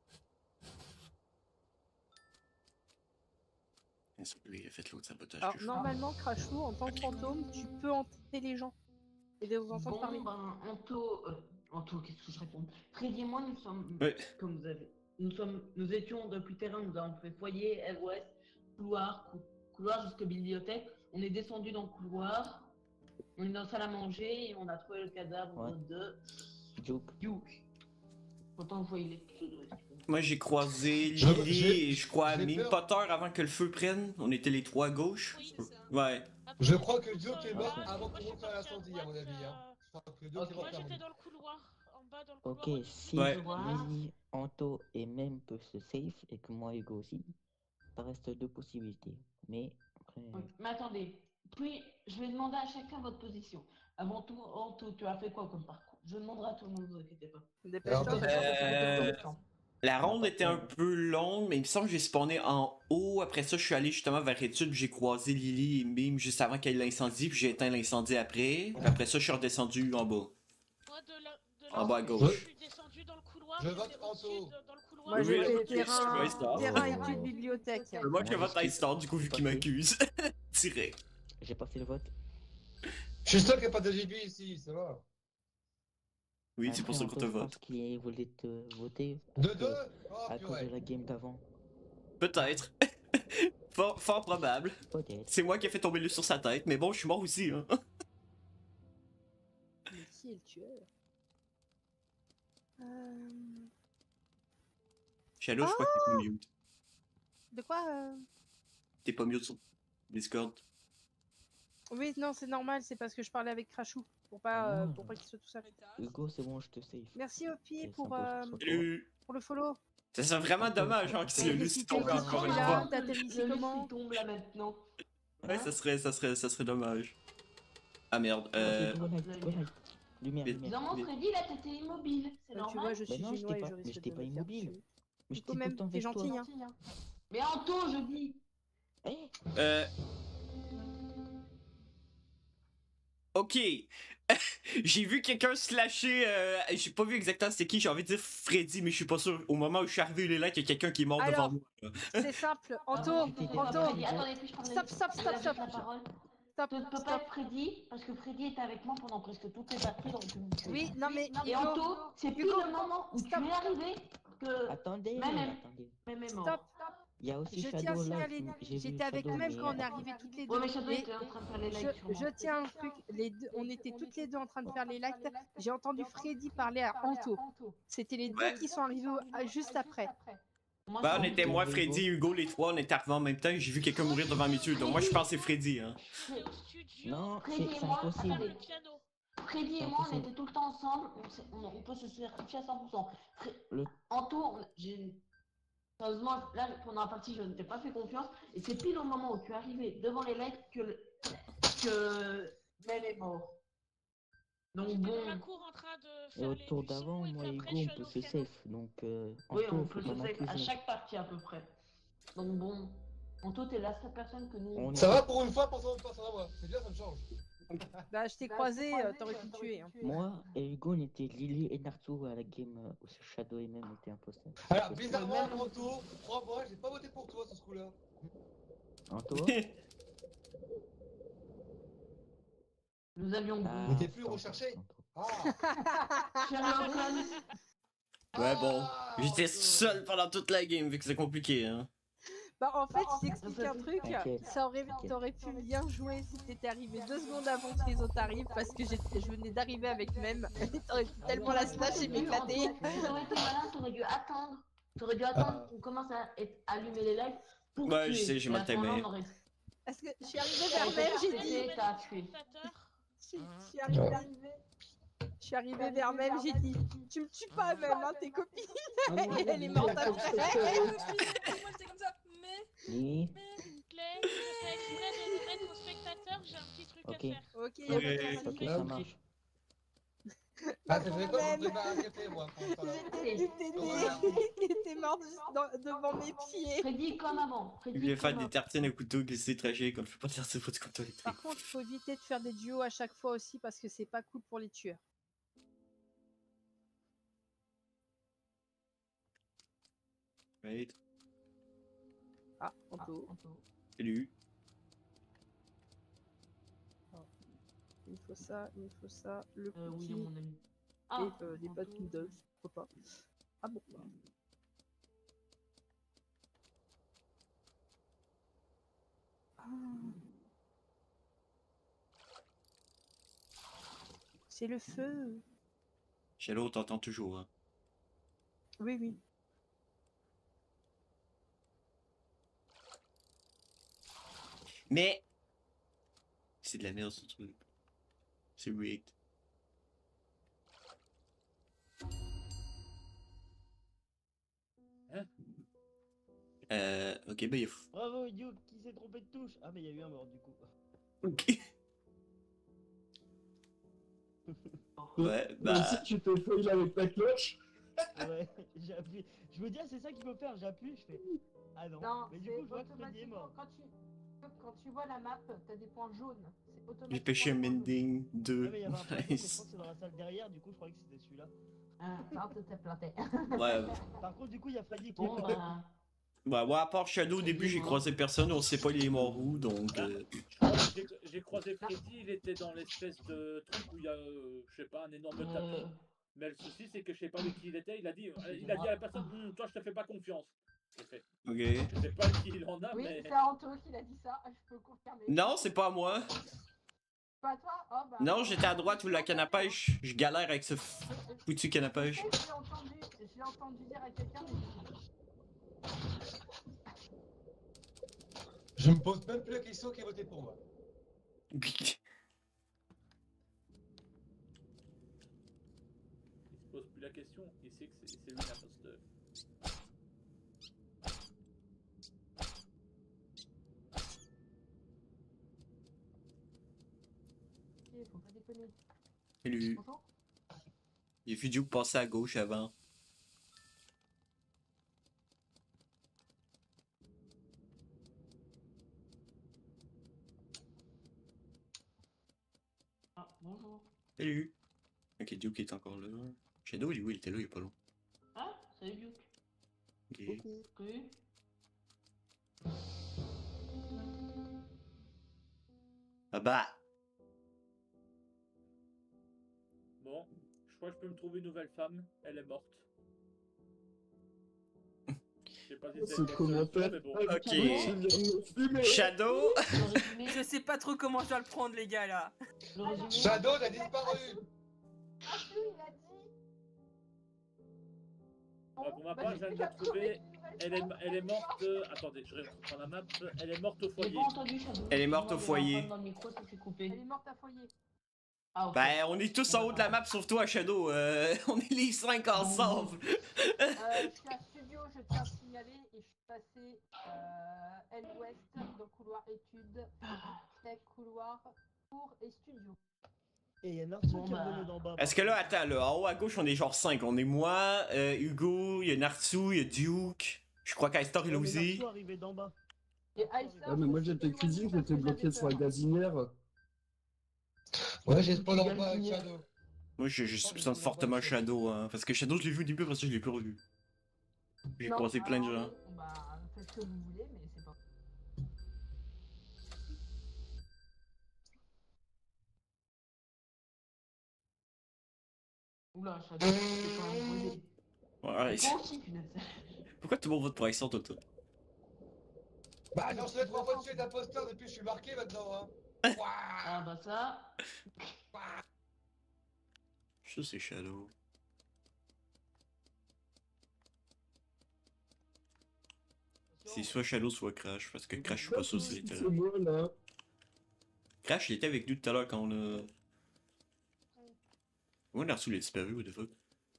Oui, faites l'autre sabotage Alors, que je fais. normalement, Crashou, en tant que fantôme, tu peux hanter les gens. Et les entendre Bon, parler. ben, Anto, euh, Anto, qu'est-ce que je réponds? Freddy et moi, nous sommes, Ouais. comme vous avez, nous sommes, nous étions depuis terrain, nous avons fait foyer, est-ouest, couloir, cou- couloir jusqu'à bibliothèque. On est descendu dans le couloir, on est dans la salle à manger et on a trouvé le cadavre Ouais. de Duke. Duke. Pourtant, vous voyez les pseudos. Moi, j'ai croisé Je- Lily j'ai- et je crois j'ai Ming peur. Potter avant que le feu prenne. On était les trois à gauche. Oui, c'est ça. Ouais. À Je crois que Dio qui est mort Ah, avant moi, qu'on je suis monte à partie à l'incendie, à mon droite, avis. euh, Hein. Je crois que Dio qui est mort Moi à mon j'étais avis. dans le couloir, en bas dans le couloir. Ok, au début. si Ouais. Lily, Anto et même peuvent se safe et que moi Hugo aussi, ça reste deux possibilités. Mais après. Oui, mais attendez, puis je vais demander à chacun votre position. Avant tout, Anto, tu as fait quoi comme parcours? Je demanderai à tout le monde, ne vous inquiétez pas. Dépêche-toi. Euh, La ronde était un peu longue, mais il me semble que j'ai spawné en haut. Après ça, je suis allé justement vers études, j'ai croisé Lily et Mime juste avant qu'il y ait l'incendie, puis j'ai éteint l'incendie après. Puis après ça, je suis redescendu en bas. Moi de la, de En bas à là, gauche. je suis descendu dans le couloir. Je j'étais vote au-dessus Anto. de- dans le couloir. Moi, Oui, j'ai oui, fait ok, terrain, ouais, ça. terrain, Oh. études, bibliothèque. C'est moi qui Moi, vote je Ice Star, du coup, vu qu'il Passé. m'accuse. Direct. J'ai passé le vote. Je suis sûr qu'il n'y a pas de J B ici, ça va. Oui, c'est pour ça Après, qu'on te Anto, je vote. pense qu'il voulait te voter. De parce que- deux Oh À cause de purée. la game d'avant. Peut-être. fort, fort probable. Peut-être. C'est moi qui ai fait tomber le sur sa tête, mais bon, je suis mort aussi. Hein. Mais qui est le tueur euh... Shadow, je crois que t'es pas mute. De quoi euh... T'es pas mute sur Discord. Oui, non, c'est normal, c'est parce que je parlais avec Crashou. Pour pas, euh, Ah. pour pas qu'il soit tout seul. Hugo, c'est bon, je te save. Merci Opi C'est pour, sympa, euh, sur toi. Salut. pour le follow. Ça serait vraiment dommage, genre, que si le Et Lucie si tombe t'es encore une là, fois. t'as tel ici Le comment Lucie tombe là maintenant. Ouais, ça serait, ça serait, ça serait dommage. Ah merde. Euh... Ok, go light, go light. Lumière, Mais- lumière. Bizarrement, mais- Freddy, là, t'étais immobile. C'est Bah, tu normal. vois, je Mais suis non, génois j'étais et pas- je mais risque j'étais de pas me faire immobile. tuer. Mais Nico, j'étais même, pourtant t'es avec toi. gentil, hein. Mais Anto, je dis. Eh, Euh... Ok. J'ai vu quelqu'un slasher. Euh... J'ai pas vu exactement c'était qui. J'ai envie de dire Freddy, mais je suis pas sûr. Au moment où je suis arrivé, il est là, qu'il y a quelqu'un qui est mort Alors, devant moi. là. C'est simple. Anto, Ah, Anto, Freddy, attendez, puis je parle. stop, stop, stop, stop. La parole. Stop, Ça ne peut pas stop. être Freddy, parce que Freddy était avec moi pendant presque toutes les parties, donc tu me tues. Oui, non mais Et Hugo, Anto, c'est plus Hugo, le moment où tu stop. es arrivé que attendez, même elle, attendez. même est mort. Stop. Il y a aussi Je tiens à Shadow là. signaler, qui- j'ai vu j'étais avec Shadow, même mais- quand on est arrivés toutes les deux. Ouais, mais Shadow Et était en train de faire les je, lights sur moi. je tiens un truc, les deux, on était toutes les deux en train de faire les lights. J'ai entendu Freddy parler à Anto. C'était les deux Ouais. qui sont arrivés au- à- juste après. Moi, Bah, on c'est était Anto. moi, Freddy, Hugo, les trois, on était arrivés en même temps et j'ai vu quelqu'un mourir devant mes yeux. Donc moi, je pense que c'est Freddy. Hein. J'étais au studio. Non, Freddy c'est et c'est moi, impossible. attendez. Le piano. Freddy et C'est moi, on impossible. était tout le temps ensemble, on, sait- on- on peut se certifier à cent pour cent. Fre- Le- Anto, on- j'ai... Sérieusement, là, pendant la partie, je ne t'ai pas fait confiance, et c'est pile au moment où tu es arrivé devant les lights que, le... que Mel est mort. Donc J'étais dans la bon, cour en train de Et faire au les tour du son, d'avant, et moi puis et après, Hugo, je on suis peut allée se au piano. safe. Donc, euh, oui, Anto, on faut peut pas se faire à m'accuser. chaque partie à peu près. Donc bon, Anto, t'es la seule personne que nous... On est- Ça va pour une fois, pour son personne à moi. C'est bien, ça me change. Bah, je t'ai croisé, euh, t'aurais pu me tuer. Hein. Moi et Hugo, on était Lily et Naruto à la game euh, où Shadow et même étaient imposteurs. Alors, bizarrement, Anto, crois-moi, j'ai pas voté pour toi sur ce coup-là. Anto Nous avions dit... Ah, Mais t'es plus Anto, recherché. Anto. Ah Sherlock Holmes, Ouais, bon. Ah, J'étais Anto. seul pendant toute la game, vu que c'est compliqué. Hein. Bah, en fait, je t'explique un truc. T'inquiète. Ça aurait, T'inquiète. t'aurais pu bien jouer si t'étais arrivé deux secondes avant que les autres arrivent parce que j'étais- je venais d'arriver avec même. Et t'aurais pu tellement la slash et m'éclater. Si t'aurais été malin, t'aurais dû attendre. T'aurais dû attendre qu'on commence à être- allumer les lights pour Ouais, tuer. je sais, j'ai Et mal à ce moment-là, timé. on aurait- Parce que je suis arrivée vers même, j'ai dit. T'as tué. Je suis- je suis arrivée. Je suis arrivée vers même, j'ai dit. Tu me tues pas même, hein, tes copines. Et elle est morte après. Moi j'étais comme ça, mais. Lily Claire, je fais exprès de me mettre au spectateur, j'ai un petit truc Ok. à faire. Ok, y a pas de Ouais. souci. Ok, ça marche. Ah, ça fait quoi Même. je me pas inquiéter, moi, pour l'instant, là. J'étais venue t'aider. Et t'es morte juste dans- devant mes pieds. Freddy comme avant. Je Freddy vais faire comme des avant. tartines au couteau glissé tragique, on ne fait pas de tartines au couteau électrique. Par contre, il faut éviter de faire des duos à chaque fois aussi parce que c'est pas cool pour les tueurs. Right. Ah, Anto. Salut. Il me faut ça, il me faut ça, le Euh, oui, cookie mon ami. et Ah, euh, les pâtes noodles, pourquoi pas. Ah bon bah. Ah. C'est le feu. Shallow, t'entends toujours. Hein. Oui, oui. Mais c'est de la merde ce truc. C'est rigged. Hein? Euh, ok, bah il faut... Bravo, Duke, qui s'est trompé de touche. Ah, mais il y a eu un mort du coup. Ok. Ouais, Toi aussi, bah... tu t'es fail avec ta cloche. Ouais, j'ai appuyé. Je me dis, ah, c'est ça qu'il faut faire. J'appuie, je fais. Ah non. Non, mais du c'est coup, je vois que Freddy est automatiquement mort. quand tu quand tu vois la map, t'as des points jaunes. C'est J'ai automatiquement. pêché un des points jaunes. mending Ah, deux. mais il y avait un point jaune, mais je Nice. pense que c'est dans la salle derrière. Du coup, je croyais que c'était celui-là. Ah, non, tu t'es planté. Ouais. Par contre, du coup, il y a Freddy qui Bon, est mort. bah. Ouais, moi, à part Shadow, au début, j'ai croisé personne, on sait pas il est mort où, donc... Euh... J'ai j'ai croisé Freddy, il était dans l'espèce de truc où il y a, euh, je sais pas, un énorme Euh, tapis. Mais le souci, c'est que je sais pas avec qui il était. Il a dit, il a dit à la personne, Hum, toi, je te fais pas confiance. J'ai fait. Ok. Je sais pas qui il en a, Oui, mais. c'est Anto qui a dit ça, je peux confirmer. Non, c'est pas moi. Pas toi? Oh bah. Non, j'étais à droite où la canne à pêche. Je galère avec ce foutu canne à pêche. Je l'ai entendu, je l'ai entendu dire à quelqu'un. Mais... Je me pose même plus la question qui a voté pour moi. Il se pose plus la question, il sait que c'est c'est lui l'imposteur. Ok, faut pas déconner. Salut. Bonjour. J'ai vu Duke passer à gauche avant. Ah, bonjour. Salut. Ok, Duke est encore là. Shadow, il est où? Il était là, il est pas là. Ah, salut Duke. Ok. Salut. Ah bah. Bon, je crois que je peux me trouver une nouvelle femme, elle est morte. Je sais pas si c'est Ce une bonne commentaire. solution, mais bon. Ok. Tu viens de me fumer. Shadow. Je sais pas trop comment je dois le prendre, les gars, là. Shadow, t'as disparu. Ah si, il a dit. Bah, pour ma bah, part, j'ai je viens de déjà la trouver. trouvé une nouvelle Elle est, femme. elle est morte. euh, Attendez, je reprends la map. Elle est morte au J'ai foyer. pas entendu Shadow. Elle est morte au Excuse-moi, il y avait un foyer. problème dans le micro, ça s'est coupé. Elle est morte à foyer. Ah, ok. Ben, on est tous en haut de la map sauf toi, Shadow. Euh, on est les cinq ensemble. Euh, je suis à studio, je tiens à signaler, et je suis passé euh, L-Ouest, dans couloir études, tech, couloir, cours et studio. Et il y a Narsu Bon, qui est bah. revenu d'en bas. Parce que là, attends, là, en haut à gauche, on est genre cinq. On est moi, euh, Hugo, il y a Narsu, il y a Duke. Je crois qu'Aistar, il a osé. Narsu arrivé d'en bas. Et Aïssa, Ouais, mais moi j'étais cuisine, j'étais bloqué sur la gazinière. Ouais, j'ai spawn en bas avec Shadow. Moi, je, je soupçonne fortement Shadow, hein, parce que Shadow, je l'ai vu au début, parce que je l'ai plus revu. J'ai Non, croisé plein de alors, gens. oui, bah, faites ce que vous voulez, mais c'est pas. Oula, Shadow, c'est quand même volé. Ouais, Moi aussi, punaise. pourquoi tout le monde vote pour Aistar, Toto? Bah, j'en sais trois fois de suite imposteur depuis que je suis marqué maintenant, hein. Ah, bah ça. Je sais, c'est Shadow. C'est soit Shadow, soit Crash, parce que Crash, je suis pas sûr s'il était C'est là. moi là. Crash, il était avec nous tout à l'heure quand on a... Ouais, Narsu, il a disparu, what the fuck?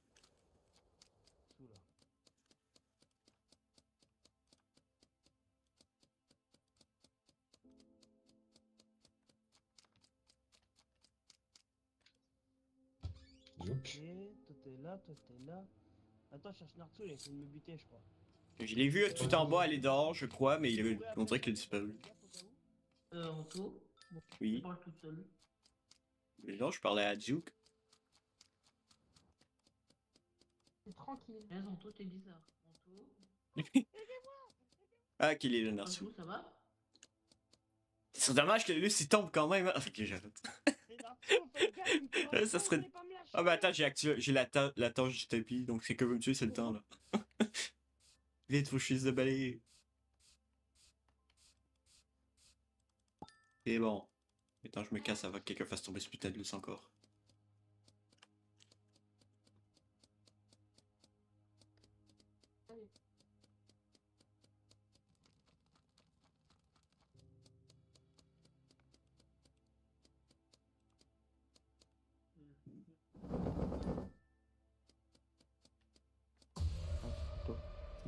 Ok, toi t'es là, toi t'es là. Attends, je cherche Narsu, il a essayé de me buter, je crois. Je l'ai vu tout en bas, aller dehors, je crois, mais il avait... on dirait qu'il a disparu. Euh, Anto. Oui. Je parle toute seule. Mais non, je parlais à Duke. C'est tranquille. Mais Anto, t'es bizarre. Anto. Ah, qu'il est le Narsu. Anto, ça va? C'est dommage que lui, s'il tombe quand même. Ok, j'arrête. Ça serait... Ah bah attends, j'ai activé... j'ai la, ta... la tâche du tapis, donc c'est que vous me tuer, c'est le temps, là. Vite, faut que je finisse de balayer. Et bon. Attends, je me casse avant que quelqu'un fasse tomber ce putain de luce encore.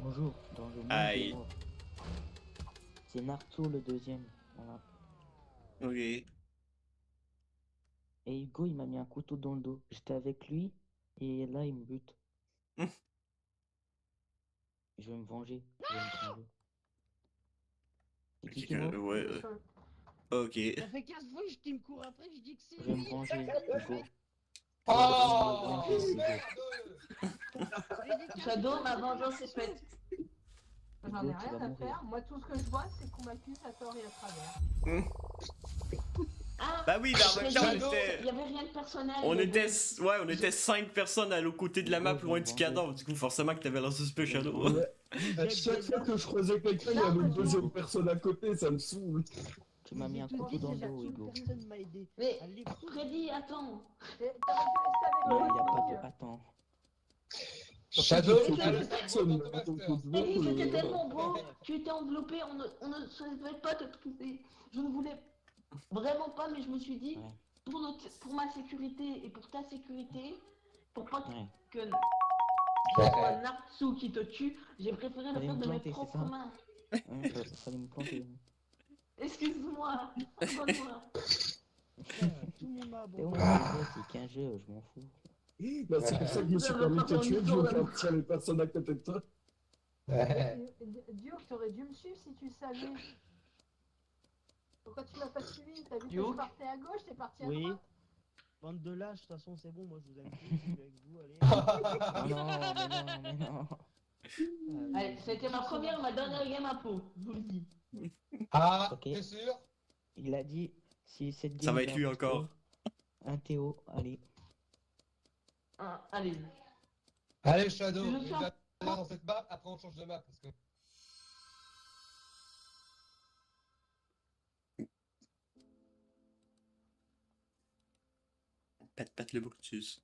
Bonjour, dans le monde Aïe. des morts. C'est Naruto le deuxième. Voilà. Ok. Et Hugo, il m'a mis un couteau dans le dos. J'étais avec lui, et là, il me bute. Je vais me venger. Je vais me venger. C'est qui qui Quelqu'un- m'a- Ouais. euh, Ok. Ça fait quinze fois que je te me cours après, je dis que c'est Je vais me lui. venger, Hugo. Oh, Je vais me venger, merde. Shadow, ma vengeance est faite. J'en ai Hugo, tu rien vas à mourir. faire. Moi, tout ce que je vois, c'est qu'on m'accuse à tort et à travers. Ah, Bah oui, mais en même temps, on Shadow, était. il y avait rien de personnel. On mais était, bon. ouais, on était cinq personnes à l'autre côté de la map, Ouais, loin je du vais cadavre. Du coup, forcément que t'avais l'air suspect, Shadow. Ouais. À chaque fois que je croisais quelqu'un, il y avait une deuxième personne à côté, ça me saoule. Tu m'as mis un couteau dans le dos, Hugo. Personne m'a aidé. Mais Allez, Freddy, attends. Et t'aurais dû rester avec Non, moi, il n'y a pas Lily. de. Attends. Shadow, Il y allez, avait personne, monte au donc master. je vois Freddy, que- c'était tellement beau. Tu étais enveloppé, on ne, on ne savait pas te trouver. Je ne voulais vraiment pas, mais je me suis dit, Ouais. pour, notre, pour ma sécurité et pour ta sécurité, pour pas Ouais. que ce soit Natsu qui te tue, j'ai préféré le Fallait faire me de mes planter, c'est propres ça mains. Ouais, fa- fallait me planter. Excuse-moi, pardonne-moi. tout le monde m'a Et ouais, abandonné. c'est qu'un jeu, je m'en fous. Bah, c'est pour ça que je me suis permis de te tuer, je veux qu'il y avait personne à côté de toi. Ouais. Duke, t'aurais dû me suivre si tu savais. Pourquoi tu m'as pas suivi? T'as vu que je Duke partais à gauche, t'es parti à Oui. droite? Bande de lâches, de toute façon, c'est bon, moi je vous aime tous, je suis avec vous, allez. Oh non, mais non, mais non. Allez, c'était ma première, ma dernière game à peau, je vous le dis. Ah, Ok. t'es sûr? Il a dit, si cette game Ça va il être a lui un encore. Théo, un Théo, allez. Ah, allez. Allez, Shadow, Je on sens- va aller dans cette map, après on change de map. Parce que... Pat pat le Brutus.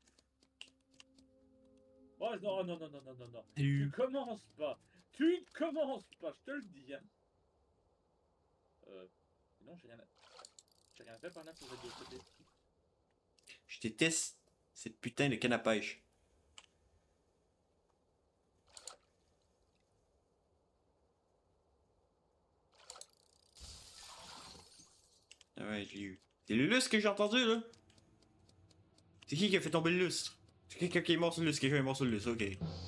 Oh non, non, non, non, non, non, non. Salut. Tu commences pas. Tu commences pas, je te le dis. Hein. Euh. Non, j'ai rien à... J'ai rien fait par là pour aider côté. Je déteste cette putain de canne à pêche. Ah ouais, je l'ai eu. C'est le lustre que j'ai entendu là? C'est qui qui a fait tomber le lustre? C'est quelqu'un qui est mort sur le lustre, quelqu'un est mort sur le lustre, ok.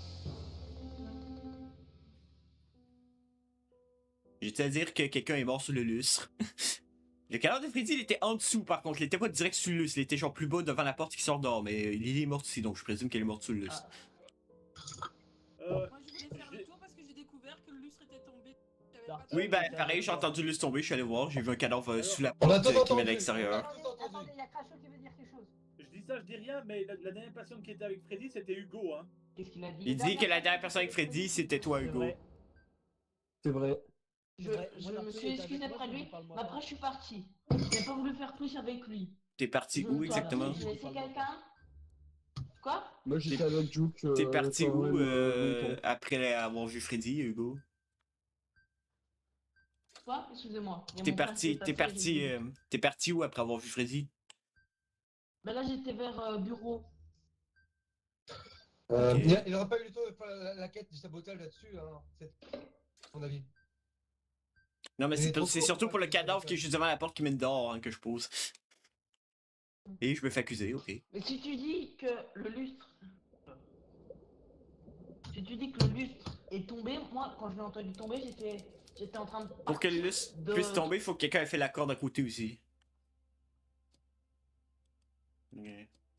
J'étais à dire que quelqu'un est mort sur le lustre. Le cadavre de Freddy, il était en dessous par contre, il était pas direct sur le lustre, il était genre plus bas devant la porte qui sort dehors, mais Lily est morte ici, donc je présume qu'elle est morte sur le lustre. Euh. Moi, je voulais faire le tour parce que j'ai découvert que le lustre était tombé. J'avais pas de- Oui, ben pareil, j'ai entendu le lustre tomber, je suis allé voir, j'ai vu un cadavre euh, sous la On a porte tout euh, qui entendu. mène à l'extérieur. Attendez, attendez, il y a Crashot qui veut dire quelque chose. Je dis ça, je dis rien, mais la, la dernière personne qui était avec Freddy, c'était Hugo, hein. Qu'est-ce qu'il a dit? Il dit que la dernière personne avec Freddy, c'était toi, C'est Hugo. vrai. C'est vrai. Je, Ouais, je moi, me Narcisse suis était excusé avec moi, près de je lui, dis parle-moi mais pas. après je suis parti. J'ai pas voulu faire plus avec lui. T'es parti Je où dois exactement? dire, J'ai laissé quelqu'un. Quoi? Moi j'étais avec Juke. euh, T'es parti quand où même, euh, euh, longtemps. après avoir vu Freddy, Hugo? Quoi? Excusez-moi. Il y a T'es mon frère qui parti, est t'es passé, j'ai parti, dit- euh, t'es parti où après avoir vu Freddy? Ben là j'étais vers euh, bureau. Euh, Ok. il, il aurait pas eu le temps de faire la, la quête du sabotage là-dessus, hein. C'est à mon avis. Non, mais Il c'est est trop pour- c'est court surtout pour pour le pas qu'il cadavre fasse qui est juste devant la porte qui mène dehors hein, que je pose. Et je me fais accuser, ok. Mais si tu dis que le lustre. Si tu dis que le lustre est tombé, moi quand je l'ai entendu tomber, j'étais j'étais en train de. Pour que le lustre de- puisse tomber, il faut que quelqu'un ait fait la corde à côté aussi. Ok.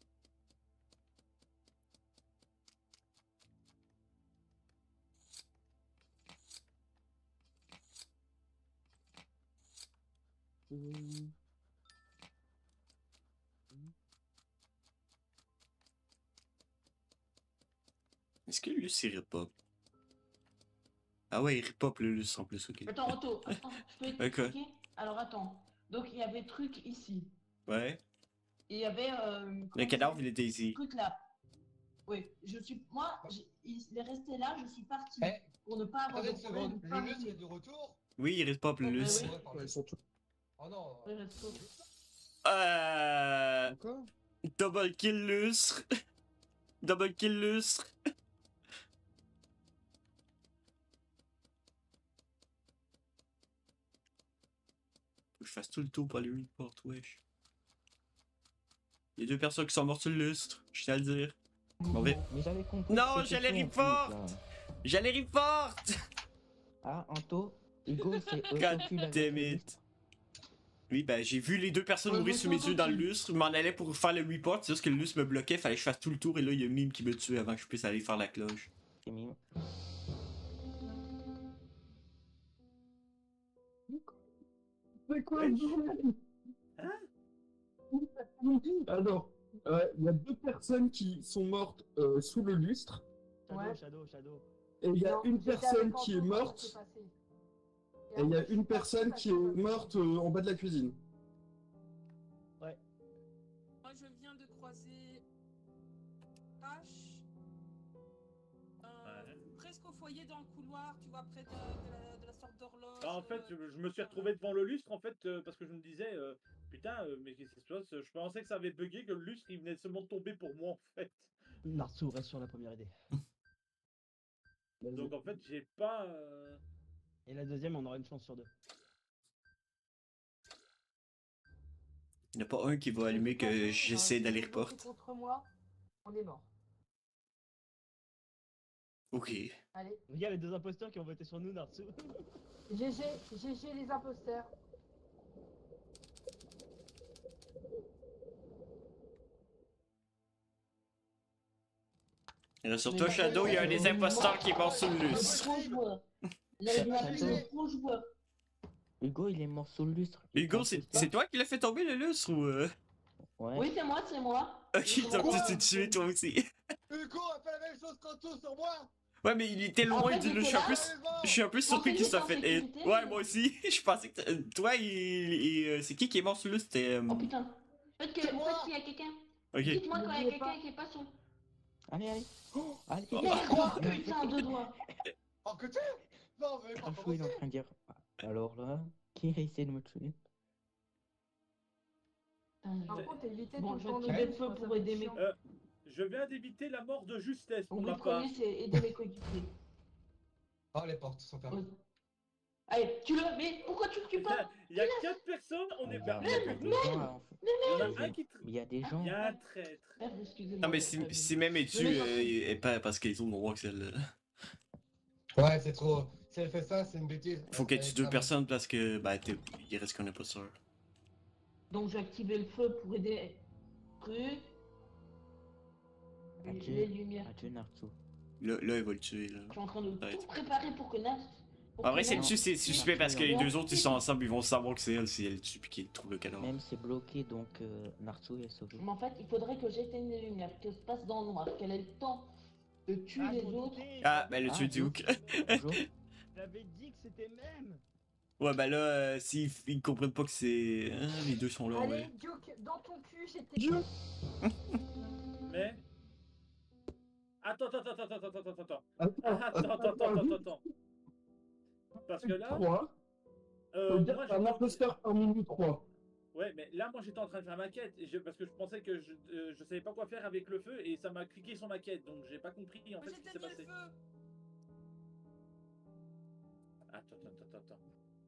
Hum, Est-ce que le lustre il ripop? Ah ouais, il ripop le lustre en plus, ok. Attends, Otto, attends, je peux D'accord. t'expliquer? Alors attends. Donc il y avait truc ici. Ouais. Et il y avait. Euh, Le comment cadavre, ça il était ici. Truc là. Oui, je suis. Moi, j'ai- il est resté là, je suis parti. Eh, Pour ne pas avoir Attendez de une problème. seconde, de pas le lustre revenir. est de retour? Oui, il ripop le Ouais, lustre. oui. Ouais, pardon. Ouais, ils sont tous- Oh non. Oui, reste au- Euh... Encore? Double kill lustre. Double kill lustre. je fasse tout le tour pour aller report, wesh. Il y a deux personnes qui sont mortes sur le lustre, je tiens à le dire. Mauvais. Mais j'avais compris. Non, que c'était j'allais ton report! truc, là. J'allais report! Ah, Anto, Hugo, il s'est God auto-kill avec damn le it. lustre. Oui, ben j'ai vu les deux personnes Ouais, mourir moi, sous mes j'ai yeux dans le entendu. lustre, je m'en allais pour faire le report, c'est juste que le lustre me bloquait, fallait que je fasse tout le tour et là il y a Mime qui me tuait avant que je puisse aller faire la cloche. C'est mime. C'est quoi Wesh. le problème? Hein? Alors, ouais, il y a deux personnes qui sont mortes euh, sous le lustre, Shadow, Ouais. Shadow, Shadow. et il y a Non, une j'étais avec personne qui est Anto quand ça morte, s'est passé. et il y a après, je une suis partie personne parce qui que- est morte euh, en bas de la cuisine. Moi, je viens de croiser Crash. euh, presque au foyer dans le couloir, tu vois, près de, de la, de la sorte d'horloge. Bah, en fait, euh, je, je me suis retrouvé devant le lustre en fait euh, parce que je me disais euh, putain euh, mais qu'est-ce qui se passe? Je pensais que ça avait bugué, que le lustre il venait seulement de tomber pour moi en fait. Narsu reste sur la première idée. Donc en fait j'ai pas. euh, Et la deuxième, on aura une chance sur deux. Il n'y en a pas un qui va allumer De toute que façon, j'essaie euh, d'aller si vous report. votez contre moi, on est mort. Ok. Allez, Regarde les deux imposteurs qui ont voté sur nous, Narsu. G G, G G les imposteurs. Il y en a sur Mais toi, bah, Shadow, il y a un euh, des imposteurs qui est mort sous le Le lustre. gros joueur. Il a Shadow. le gros joueur. Hugo, il est mort sous le lustre. Il Hugo, est c'est imposteur. c'est toi qui l'as fait tomber le lustre ou. euh? Ouais. Oui, c'est moi, c'est moi. Ok, donc tu t'es tué toi aussi. Hugo a fait la même chose qu'Anto sur moi. Ouais, mais il était loin Après, du j'étais lustre. Je suis un là. peu, je suis un peu surpris qu'il soit fait hit. sécurité, Ouais, mais- moi aussi. Je pensais que. t- Toi, il. il- euh, c'est qui qui est mort sous le lustre? C'était. euh, Oh putain. Peut-être que- C'est peut-être moi. qu'il y a quelqu'un. Ok. Dites-moi quand il y a N'oubliez quelqu'un pas. qui est pas son. Allez, allez. Oh, allez. Oh. Mais trois putain de doigts. Oh que tu Non mais pas Crachou, il est en commencer. train de dire. Alors là, qui a essayé de me tuer? Par contre, évitez Bon, tout le je temps vais de activer le lustre, feu ça pour va être aider mes. chiant. Euh, je viens d'éviter la mort de justesse pour Donc ma le part. premier, c'est aider mes coéquipiers. Oh les portes sont fermées. Allez, tu le. Mais pourquoi tu le tues pas? Il y a quatre personnes, on est Il y a, pas. il y a des gens à- Il y en a un qui. tr- Il y a des gens. Il y a un traître. Merde, excusez-moi. Non, mais si, si même est tu, euh, et pas parce qu'ils ont droit que c'est le. Ouais c'est trop. Si elle fait ça c'est une bêtise. Faut Elle- qu'elle elle tue est deux fermée. personnes parce que. Bah, t'es- il reste qu'on est pas sûr. Donc j'ai activé le feu pour aider truc. Adieu. Les lumières. Adieu, Narsu. Là, là, il va le tuer, là. Je suis en train de Ouais. tout préparer pour que Nas. pour En vrai, que c'est Nas- dessus, c'est suspect parce que les deux autres, ils sont ensemble, ils vont savoir que c'est elle si elle tue puis qu'ils trouvent le cadavre. Même c'est bloqué, donc euh, Narsu est sauvé. Mais en fait, il faudrait que j'éteigne les lumières, qu'elle se passe dans le noir, qu'elle ait le temps de tuer Ah, les ton autres. idée, Ah, ben le Ah, tuer bonjour. Duke. Bonjour. J'avais dit que c'était même. Ouais, bah là, euh, s'ils ils comprennent pas que c'est. Hein, les deux sont là, Allez, ouais. Duke, dans ton cul, j'étais. Dieu. Mais. Attends, attends, attends, attends, attends, attends, attends. Attends, Attends, attends, attends, attends, attends. Parce que là. trois. Euh, Ça veut dire moi, que t'as un j'étais en- imposteur parmi nous trois. Ouais, mais là, moi, j'étais en train de faire ma quête. Et je- Parce que je pensais que je, euh, je savais pas quoi faire avec le feu et ça m'a cliqué sur ma quête. Donc, j'ai pas compris en fait Moi, ce qui j'ai s'est éteigné le passé. feu. Attends, attends, attends, attends.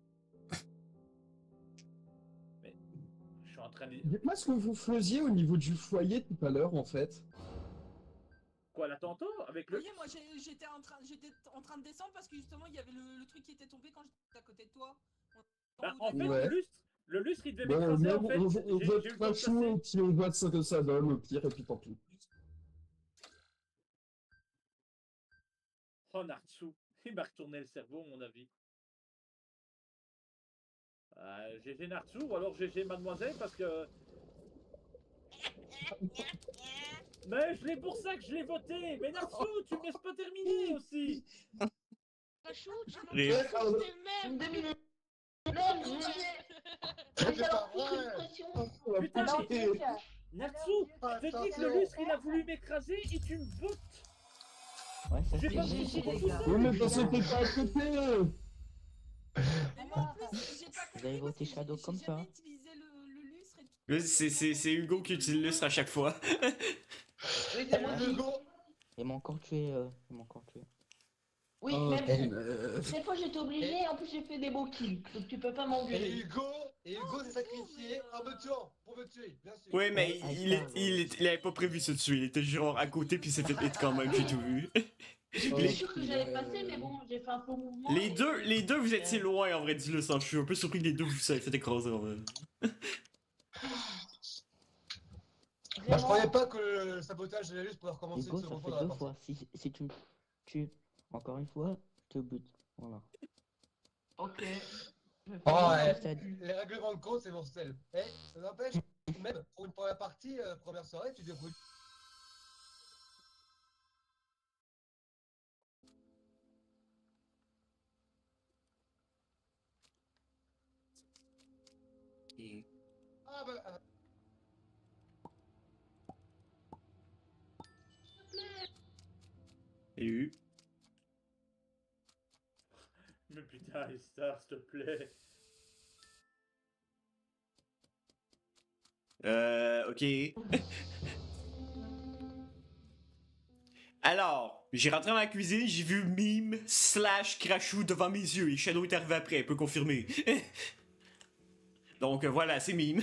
Mais. Je suis en train de. Dites-moi ce que vous faisiez au niveau du foyer tout à l'heure en fait. Quoi, l'attentat avec Vous le. voyez, moi j'ai- j'étais en, train- j'étais en train de descendre parce que justement il y avait le, le truc qui était tombé quand j'étais à côté de toi. En- Bah, haut en de- fait, Ouais. le lustre, le lustre, il devait Bah, m'écraser mais en fait. on, on, J'ai- on j'ai vote eu le temps de Crachou passer. et puis on voit ce que ça donne au pire et puis tant pis. Oh, Nartsu, il m'a retourné le cerveau, à mon avis. Euh, G G Nartsu ou alors G G Mademoiselle parce que. Mais je l'ai pour ça que je l'ai voté. Mais Nartsu, tu me laisses pas terminer aussi. Crachou, tu m'as Rip. dit que c'était même. Deux minutes. Non, mais C'est j'ai pas alors vrai. pression. Putain, Alors, mais Duke, Nartsu, Ah, je te dis que attention. le lustre il a voulu m'écraser et tu me votes. Ouais, ça J'ai c'est pas vrai. compris les tout gars. ça. Oui, mais parce que t'es pas à côté. Mais moi en plus, j'ai pas compris. avez voté parce que Shadow j'ai comme jamais ça. utilisé le, le lustre et tout. Ouais, C'est c'est- c'est Hugo qui utilise le lustre à chaque fois. Oui, c'est moi qui. Hugo. Il m'a encore tué. Euh... Il m'a encore tué. Oui, Oh, même. euh, Cette fois j'étais obligé, en plus j'ai fait des beaux kills, donc tu peux pas Et m'engueuler. Hugo Et Hugo s'est sacrifié en me tuant, pour me tuer, bien sûr. Ouais, mais il, est, il, est, il avait pas prévu se tuer. Il était genre à côté, puis il s'est fait hit quand même, j'ai tout vu. J'étais Les, sûr que j'allais passer, mais bon, j'ai fait un faux mouvement. les et- deux, les deux, vous étiez loin en vrai, dis-le sans. Je suis un peu surpris que les deux vous avez fait écraser en vrai. Moi, je croyais pas que le sabotage allait juste pouvoir commencer Hugo, une ça seconde fait fois dans la deux partie. fois. Si, si tu me tues encore une fois, je te bute. Voilà. Ok. Je vais Oh, faire ouais. une petite- Les règlements de compte, c'est mortel. Eh, ça n'empêche, même pour une première partie, euh, première soirée, tu déroules. Et... Ah bah. ah. Salut. Mais putain, Star, s'il te plaît. Euh, ok. Alors, j'ai rentré dans la cuisine, j'ai vu Mime slash Crashou devant mes yeux et Shadow est arrivé après, peut confirmer. Donc euh, voilà, c'est Mime.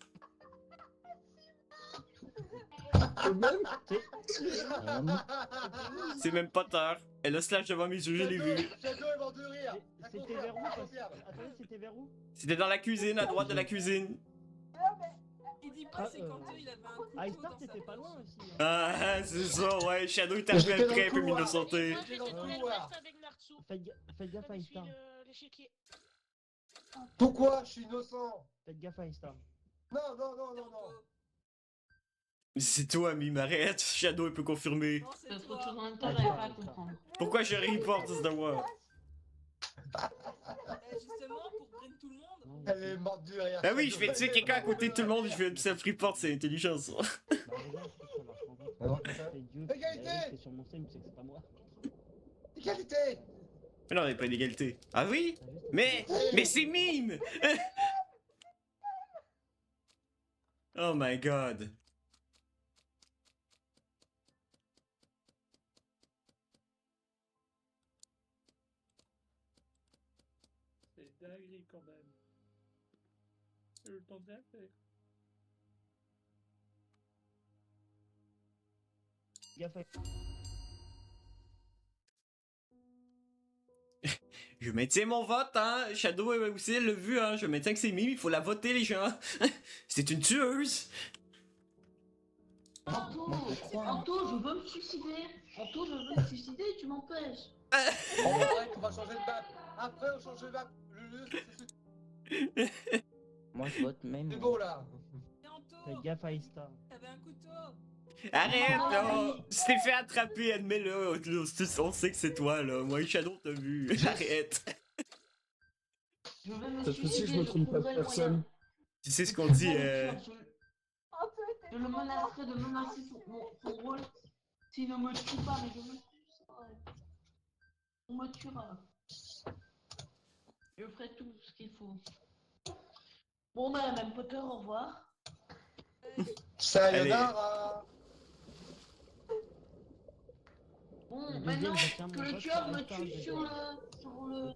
C'est même pas tard. Elle a slash devant mes yeux, je l'ai vu. Shadow est mort de rire. Ça C'était confirme, vers où ça parce- confirme. Attendez, c'était vers où? C'était dans la cuisine, à droite de la cuisine. Il dit pas, Ah, c'est euh, quand il avait un couteau Ice Star, dans sa t'étais pas poche. loin aussi. hein. Ah, ah, c'est ça, ouais, Shadow est arrivé J'étais dans après, le un peu couloir. m'innocenté. Moi, j'étais dans l'aile ouest avec Nartsu. Faites ga- faites gaffe à J'avais Ice Star. suivi le- l'échiquier. Pourquoi je suis innocent? Faites gaffe à Ice Star. Non, non, non, non, non. C'est toi, Mime, arrête. Shadow, il peut confirmer. Non, c'est Parce que toi. chose en même temps, j'arrive pas à comprendre. Pourquoi je reporte de moi? Eh, justement, pour brain tout le monde. Elle est morte de rire. Ah oui, je fais tuer quelqu'un à côté de tout le monde, je fais une self-report, c'est intelligent ça. Bah regarde, ça marche en fait. Alors, C'est Dieu. Égalité. Bah oui, c'est sur mon stream, c'est que c'est pas moi. Égalité. Mais non, on n'est pas d'égalité. Ah oui? T'as juste- Mais, mais c'est Mime! Oh my god. C'est dinguerie quand même. J'ai eu le temps de rien faire. Gaffe à... Je maintiens mon vote, hein. Shadow euh, aussi, elle l'a vu, hein. Je maintiens que c'est Mime, il faut la voter, les gens. C'est une tueuse. Anto, Anto, je veux me suicider. Anto, je veux me suicider et tu m'empêches. Bon, arrête, on va changer de map. Après, on change de map. Le lieu, c'est ce- Moi, je vote même. c'est bon là. Et Anto, Faites gaffe à Ice Star. t'avais un couteau. Arrête, oh. Tu t'es fait attraper, admets-le. On sait que c'est toi, là. Moi et Shadow, t'as vu. Arrête. Je veux me Cette fois-ci, suicider. je me trompe pas de trouverai le personne. moyen. Tu sais ce qu'on dit, Je- euh... Je, je le menacerai de menacer son, mon- son rôle s'il ne me tue pas, mais je me tuerai. On me tuera. Je ferai tout ce qu'il faut. Bon, bah, même Potter, au revoir. Sayonara. Bon, Le maintenant deuxième, je tiens que mon le vote tueur sur me Ice Star, tue je sur vais. le... sur le...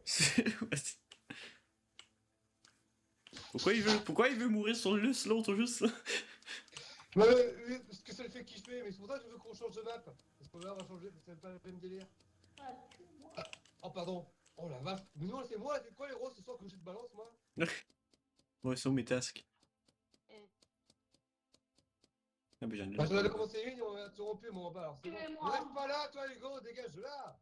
Pourquoi il veut, pourquoi il veut mourir sur le luce, l'autre, juste là? Ouais, ouais, parce que ça le fait kiffer, mais c'est pour ça que je veux qu'on change de map. Parce que là, on va changer, c'est pas le même délire. Oh, pardon. Oh la vache. Mais non, c'est moi, c'est quoi les roses ce soir que je te balance, moi? Ouais, c'est où mes tasks? Ah, ben j'en ai Bah, j'en avais là. commencé une et on a interrompu, moi en bas. Alors c'est bon. Tuez-moi. Reste pas là, toi, Hugo, dégage de là.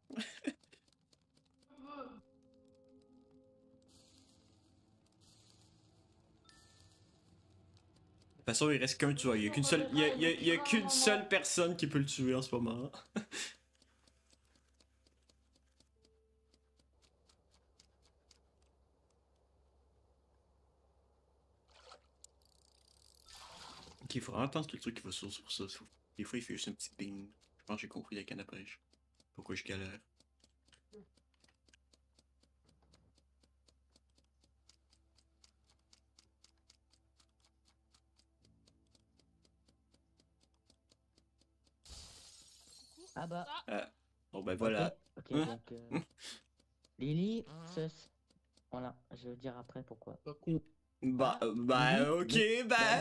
De toute façon, il reste qu'un tueur. Il y a qu'une seule, il y a, il y a- il y a qu'une seule personne qui peut le tuer en ce moment. Ok, il faut vraiment attendre que le truc qui va sur pour ça. Faut- Des fois, il fait juste un petit ping. Je pense que j'ai compris la canne à pêche. Pourquoi je galère. Ah bah. Ah. Bon, ben voilà. Ok, Hein? donc. euh, Lily, sus. Voilà, je veux dire après pourquoi. Par contre, Bah, euh, bah, Mhm. ok, bah.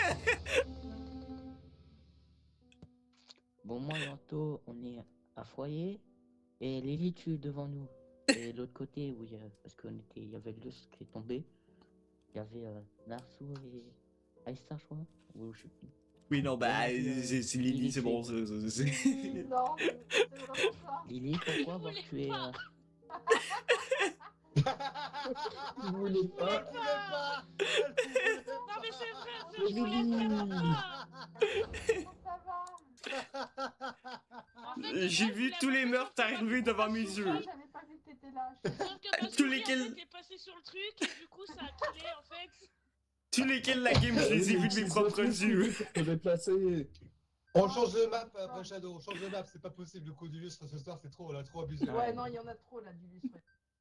Bon, moi et Anto, on est à foyer. Et Lily tue devant nous. Et l'autre côté, où il y a... Parce qu'on était... Il y avait le lustre qui est tombé. Il y avait euh, Narsu et Aïssa, je crois. Ou je sais plus. Oui, non, bah, Et on a vu, euh, c'est c'est Lily, c'est tuer. bon. c'est- c'est- c'est- Non, c'est vraiment ça. Lily, pourquoi avoir tué... euh, Vous voulez pas? Elle pouvait pas. Non mais c'est vrai, c'est- je voulais vraiment pas. En fait, de J'ai base, vu il a tous les passé meurtres sur- arriver devant mes yeux. J'avais pas vu que t'étais là. Sauf que Tous Masuri, lesquels- en fait, est passé sur le truc et du coup ça a killé en fait. Tous lesquels de la game, je les ai vus de mes propres yeux. Pour te déplacer. On change de map après Shadow, on change de map, c'est pas possible le coup du lustre ce soir, c'est trop, on a trop abusé. Ouais, non, il y en a trop là du lustre.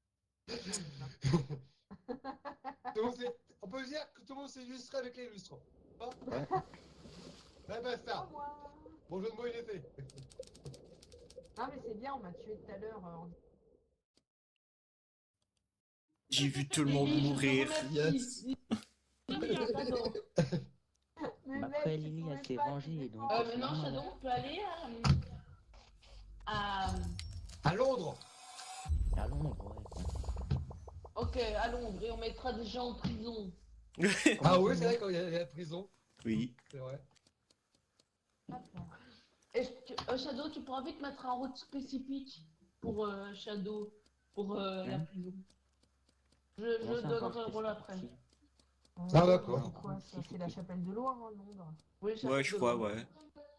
Tout le monde s'est- on peut dire que tout le monde s'est illustré avec les lustres. Hein Ouais. Ouais, bah ça. Bon jeu de mots, il est fait. Ah, mais c'est bien, on m'a tué tout à l'heure. euh, en- J'ai vu tout le monde Lily, je te mourir. remercie. Yes. Lily, un cadeau. Mais Après, mec, tu Lily, elle pouvais s'est pas, vengée. tu Donc, Euh, maintenant, finalement, Shadow, on peut aller à... à... À Londres. à Londres, ouais. Ok, à Londres, et on mettra des gens en prison. Ah oui, c'est vrai quand il y a la prison. Oui. C'est vrai. Est-ce que, euh, Shadow, tu pourras vite mettre un route spécifique pour euh, Shadow, pour euh, la Hein prison. Je, Comment je ça, un donnerai route le rôle après. spécifique? Ah, d'accord. C'est quoi ça? C'est la chapelle de loin, hein, Londres. Oui, Shadow Ouais, je de crois, loin. ouais.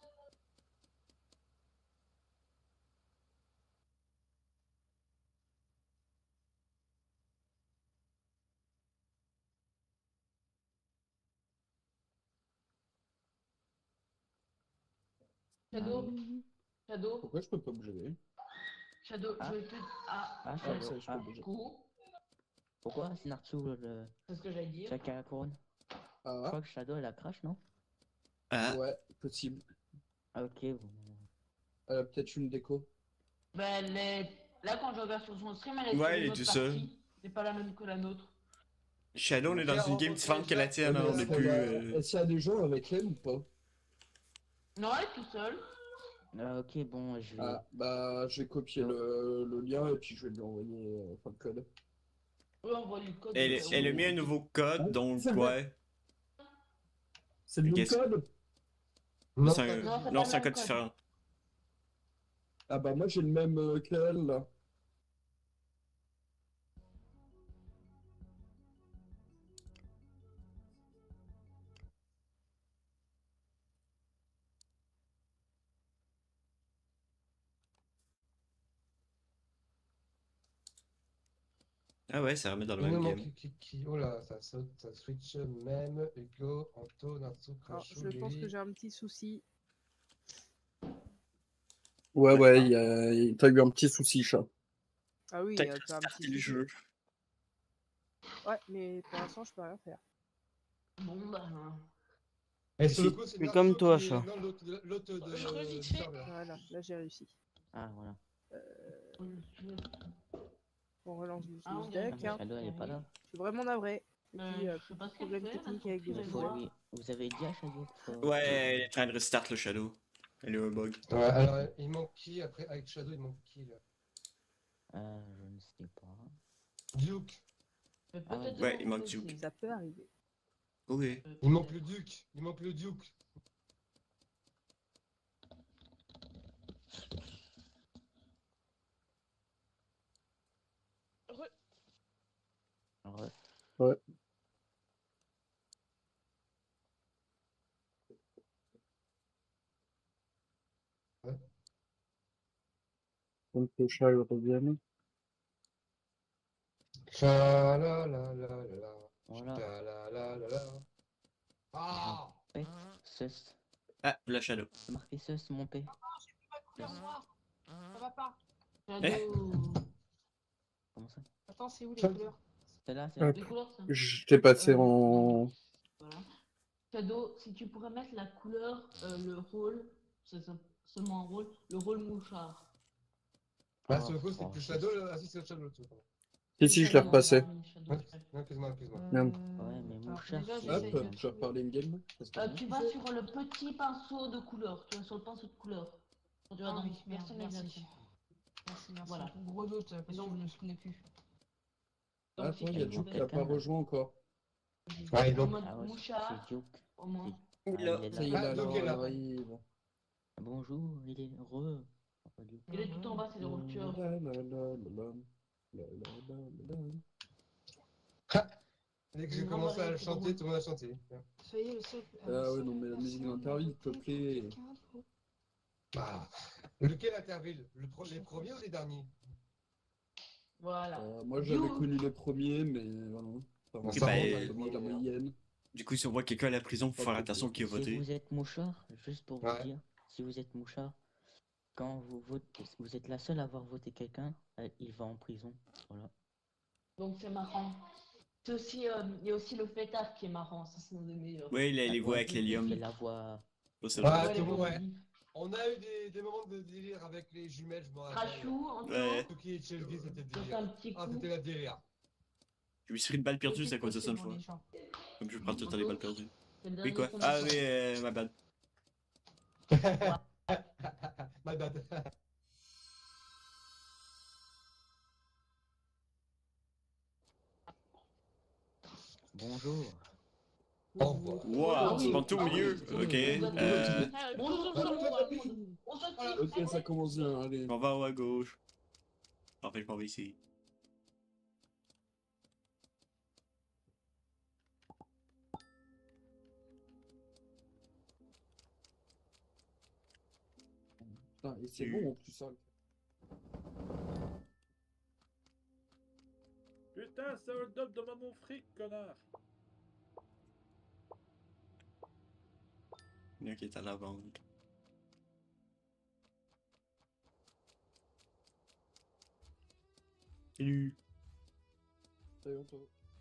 Shadow, Shadow, Pourquoi je peux pas bouger? Shadow, Ah. je vais te... Ah, Ah, Ah, Shadow. ça, je peux Ah, bouger. coup, pourquoi c'est Narsu le... c'est ce que j'allais dire. celui qui a la couronne? Je Ah, crois que Shadow, elle a crash, non? Ah, ouais, possible. Ah, ok, bon. Elle a peut-être une déco. Ben, elle est... Là, quand je regarde sur son stream, elle est Ouais, sur elle une est autre tout seul. partie. C'est pas la même que la nôtre. Shadow, on est dans Pierre, une game on- différente que la tienne, hein, on est Est-ce plus. qu'il y a- euh, est-ce qu'il y a des gens avec elle ou pas? Non, elle est tout seule. Ah, ok, bon, je vais... Ah, bah, je vais copier le, le lien et puis je vais lui envoyer euh, enfin, le code. Oui, envoie le code. Elle, au cas elle a où. mis un nouveau code, donc c'est ouais. C'est le même Qu'est-ce- code? Non, C'est pas- un- Non, c'est Non, pas c'est un le même code code. différent. Ah bah moi j'ai le même euh, qu'elle là. Ah ouais, ça remet dans le Il nous même manque game. qui, qui... Oh là, ça saute, ça switch même. Ego, Anto, Natsu, Alors, Crashou, je pense que Lily. j'ai un petit souci. Ouais ouais, il y a... il- t'as eu un petit souci chat. Ah oui, T'as il y a un petit le souci. jeu. Ouais, mais pour l'instant, je peux rien faire. Bon, bah... Et sur le Si- coup, c'est mais Natsu comme toi, qui est chat. dans l'autre de- l'autre de Je revite du fait. serveur. Voilà, là j'ai réussi. Ah, voilà. On relance le Ah, on Snooze dirait deck. que Hein. Shadow, elle est pas là. Je suis vraiment navré. Et Euh, puis, euh, je sais pas ce qu'elle problème fait, technique Natsu, avec tu des vas Vous voir. abonnés. avez, vous avez dit à Shadow qu'il faut... Ouais, elle est en train de restart le Shadow. Elle a eu un bug. Ouais, alors il manque qui après avec Shadow, il manque qui là? Euh, je ne sais pas. Duke. Mais Ah ouais. peut-être Ouais, de il mon manque côté. Duke. Ça peut arriver. Oui. Euh, Il manque le Duke. Il manque le Duke. Re- Ouais. Ouais. Ouais. Donc le chat il revient. Cha la la la la la. Voilà. Cha la la la la. Ah! Pet, sus. Ah, la Shadow. C'est marqué sus, mon P. Couleur noire. Ça va pas. Shadow. Comment ça? Attends, c'est où les Ça- couleurs? C'est là, c'est Ah, là. Des couleurs, ça. Je t'ai passé Euh, en... Voilà. Shadow, si tu pourrais mettre la couleur, euh, le rôle, c'est ça- seulement un rôle, le rôle mouchard. Bah, Ah, sur le coup, c'est oh, plus c'est- Shadow. Ah, si, c'est le Shadow. le truc, pardon. Si, si, je l'ai repassé. Ouais, excuse-moi, excuse-moi. Merde. Ouais, mais mon Alors, chat, déjà, c'est... j'essaye Hop, de- je vais reparler une game. parce que- Euh, tu vas sur le petit pinceau de couleur. Tu vas sur le pinceau de couleur. Quand tu vas Ah dans oui, merde, personnalisation. merci. Merci, merci. Voilà. Gros doute, parce que je Donc- me souvenais plus. Ah, Donc, si attends, il tu y a veux Joe qui faire n'a pas rejoint encore. Ouais, en donc. mode Ah ouais, mouchard, c'est Joke. au moins. Ah, il est Ça y est, là. là, Ah, alors, Joe est là. il arrive. Bonjour, il est heureux. Il est tout en bas, c'est le rupture. La, la, la, la, la, la, la, la, la. Dès que j'ai commencé à le chanter, tout le monde a chanté. Soyez le seul. Ah ouais, non, mais la musique d'Interville, s'il te plaît. Bah, lequel Interville le pro- Les premiers ou les derniers? Voilà. Euh, moi, j'avais You. connu les premiers, mais voilà. Enfin, Ok, ça bah, remonte, euh, comme dit la moyenne. Du coup, si on voit quelqu'un à la prison, faut faire attention qui a Si voté. vous êtes mouchard, juste pour Ouais. vous dire, si vous êtes mouchard, quand vous votez, vous êtes la seule à avoir voté quelqu'un, euh, il va en prison. Voilà. Donc c'est marrant. C'est aussi, euh, il y a aussi le fêtard qui est marrant, ça c'est un des meilleurs. Ouais, il a les La voix voix avec qui- l'hélium. qui est la voix. Oh, c'est Ouais, vrai. Ouais, tout le monde, les ouais. voix. On a eu des, des moments de délire avec les jumelles, je m'en rappelle. Crachou, en tout Ouais. Tuki et Chelsea, c'était Ça fait délire. un petit Ah, coup. c'était la délire. Je me suis pris une balle perdue, c'est à cause de ça une Pour fois. les gens. Comme je prends tout le temps les balles perdues. C'est le Oui, dernier quoi? qu'on Ah a oui, fait. euh, ma bad. My bad. Bonjour. Au revoir. Wow, c'est pas tout au milieu. Ok. Euh, Ah, Bonjour, bonjour, bonjour, moi. on se quitte. Ok, ça commence bien, allez. on va à gauche. En fait, je m'en vais ici. Putain, et c'est bon en plus, ça. Putain, c'est un dub devant mon fric, connard. Il y en a qui est à la vente. Salut. Salut, Anto.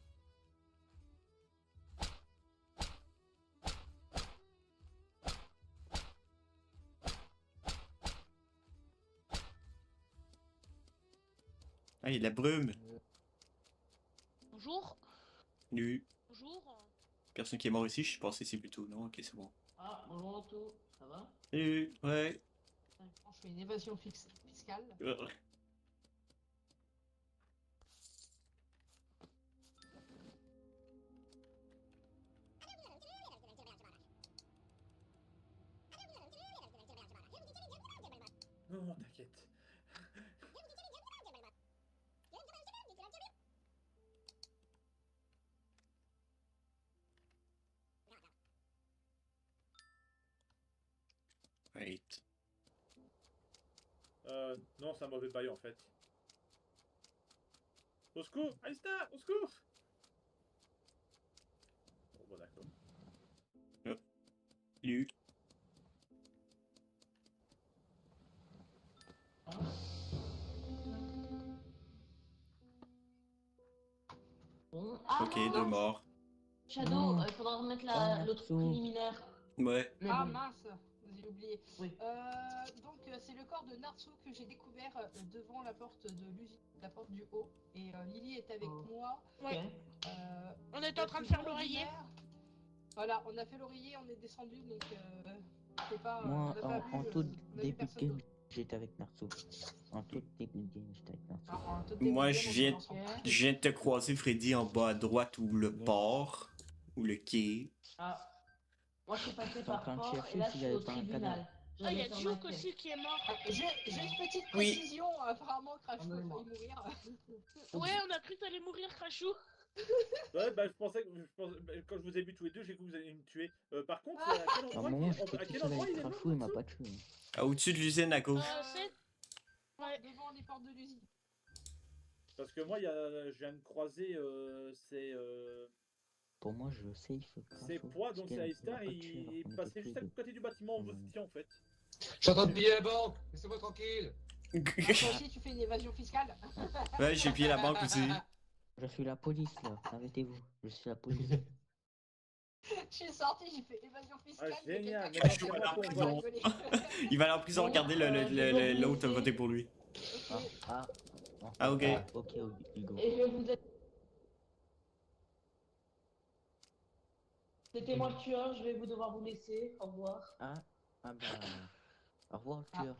Ah, il y a de la brume. Bonjour. Salut. Bonjour. Personne qui est mort ici, je suis passé ici plus tôt. Non, ok, c'est bon. Ah, bonjour Anto, ça va? Salut. Ouais. Je fais une évasion fix- fiscale. Euh. Non, non, t'inquiète. Wait. Euh, non, c'est un mauvais bail en fait. Au secours! Aïsta! Au secours! Bon, bon d'accord. Salut. Bon. Ah, Ok, non, deux non. morts. Shadow, Non. euh, il faudra remettre la- Ah, l'autre merci. préliminaire. Ouais. Mais Ah bon. mince, j'ai oublié. Oui. Euh, donc euh, c'est le corps de Narso que j'ai découvert euh, devant la porte de l'usine, la porte du haut. Et euh, Lily est avec Oh. moi. Ouais. Euh, On était en train de c'est faire l'oreiller. ordinaire. Voilà, on a fait l'oreiller, on est descendu, donc euh, c'est pas. Moi, on a pas en, vu, en euh, tout on a vu début de personne game, d'autre. j'étais avec Narso. En tout début de game, j'étais avec Narso. Ah, en tout début Moi, de je game, viens, on s'en sort. je viens de te croiser, Freddy, en bas à droite ou le port. Ou le quai. Ah. Moi je suis passé J'étais en par train de port chercher et là je s'il y suis au avait pas un tribunal. cadavre. Ah, il y J'allais a faire Duke ma aussi quête. qui est mort. Ah, J'ai j'ai une petite Oui. précision, apparemment Crash Ah, a oui, failli moi. mourir. Ouais, on a cru que t'allais mourir, Crachou. Ouais, bah je pensais que je pensais- bah, quand je vous ai vu tous les deux, j'ai cru que vous alliez me tuer. Euh, par contre, Ah. à quel À un endroit, moment, il- j'étais à tout quel seul endroit avec il est mort? Crachou, il m'a pas tué. Ah, au-dessus de l'usine à gauche. Euh, c'est. Ouais. Devant les portes de l'usine. Parce que moi, il y a, je viens de croiser, euh, c'est euh, Pour moi, je safe c'est Crachou. Poids, parce donc qu'elle c'est m'a Aïstar, pas et tué alors il qu'on passait était juste tous à les deux. côté du bâtiment où vous Euh, étiez en fait. Je suis en train de piller la banque. Laissez-moi tranquille. Ah, toi aussi, tu fais une évasion fiscale. Ouais, j'ai pillé la banque aussi. Je suis la police là, arrêtez-vous. Je suis la police. Je suis sorti, j'ai fait évasion fiscale. Ah, il y a génial, quelqu'un mais qui non, m'a c'est fait moi un qui coup, ai il a rigolé. Il va aller en prison, regardez le- le- le- le- l'autre Ok. voter pour lui. Ah, ah. Ah, ok. Ok, Hugo. Et je vais vous être... C'était moi le tueur, je vais vous devoir vous laisser. Au revoir. Ah, ah bah... Au revoir, tueur.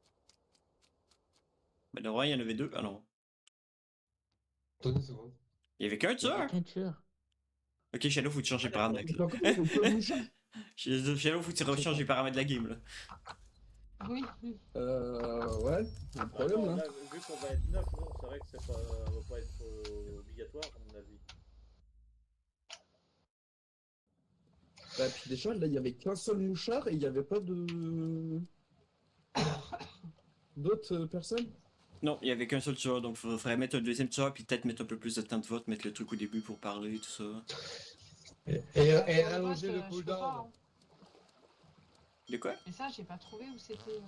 Mais de vrai, il y en avait deux. Ah non. Attendez une seconde. Il y avait qu'un Il y avait tueur? qu'un tueur. Ok, Shadow, faut que tu changes les paramètres. Par contre, il faut pas bouger. Là. Shadow, faut que tu rechanges les paramètres de la game, là. Oui. Euh, ouais, un problème Attends, là. là, vu qu'on va être neuf, non, c'est vrai que c'est pas, ça va pas être euh, obligatoire, à mon avis. Bah, puis déjà, là, il y avait qu'un seul mouchard et il n'y avait pas de. D'autres euh, personnes? Non, il y avait qu'un seul tueur, donc il faudrait mettre un deuxième tueur, puis peut-être mettre un peu plus de temps de vote, mettre le truc au début pour parler, tout ça. Et, et, et Pour le allonger vote, le euh, je peux cooldown. pas, hein. De quoi? Et ça, j'ai pas trouvé où c'était.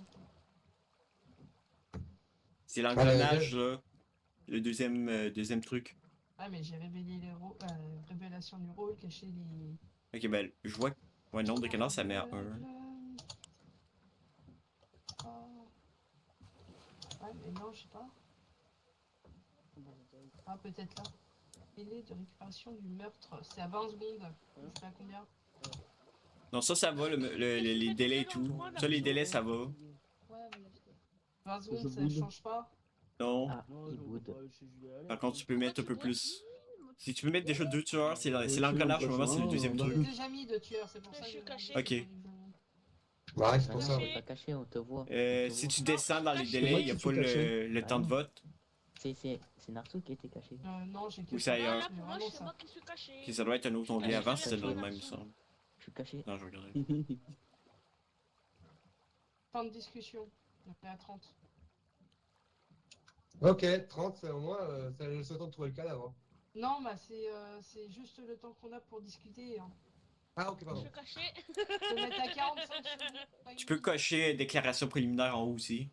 C'est l'engrenage, là. Le deuxième, euh, deuxième truc. Ah, mais j'ai révélé les rôles, euh, révélation du rôle, caché les. Ok, ben, je vois que. Ouais, nombre de canards, ça met à un. Oh. Ouais, mais non, je sais pas. Ah, peut-être là. Délai de récupération du meurtre, c'est à vingt secondes. Je sais pas combien. Non, ça, ça va, le, le- le- les délais et tout. Ça, les délais, ça va. vingt secondes, Je ça boude. change pas. Non. Ah, il boude. Par contre, tu peux mettre un peu plus. Si tu peux mettre déjà deux tueurs, c'est c'est Ok, l'engrenage, au on moment, c'est le passe deuxième un, truc. J'ai déjà mis de tueurs, c'est pour ça Je que suis j'ai caché. Ok. Ouais, c'est Ah pour non, ça. t'es pas caché, on te voit. Euh, On te si voit. tu descends dans les C'est délais, moi il n'y a qui pas suis caché. le, le Ah temps de non. vote. C'est c'est- c'est Narso qui était caché. Euh, non, j'ai que Ou c'est ça. ailleurs. Là, Mais pour moi, vraiment c'est ça. moi qui suis caché. Puis ça doit être un autre onglet Ah, avant, je c'était suis le caché. même, il me semble. Je suis caché. Non, je vais regarder. Fin de discussion. On est à trente. Ok, trente, c'est au moins, euh, ça laisse le temps de trouver le cadavre. Non, bah c'est euh, c'est juste le temps qu'on a pour discuter. Hein. Ah, ok, Je pardon. suis caché. Je peux mettre à quarante-cinq secondes. Tu peux cocher déclaration préliminaire en haut aussi.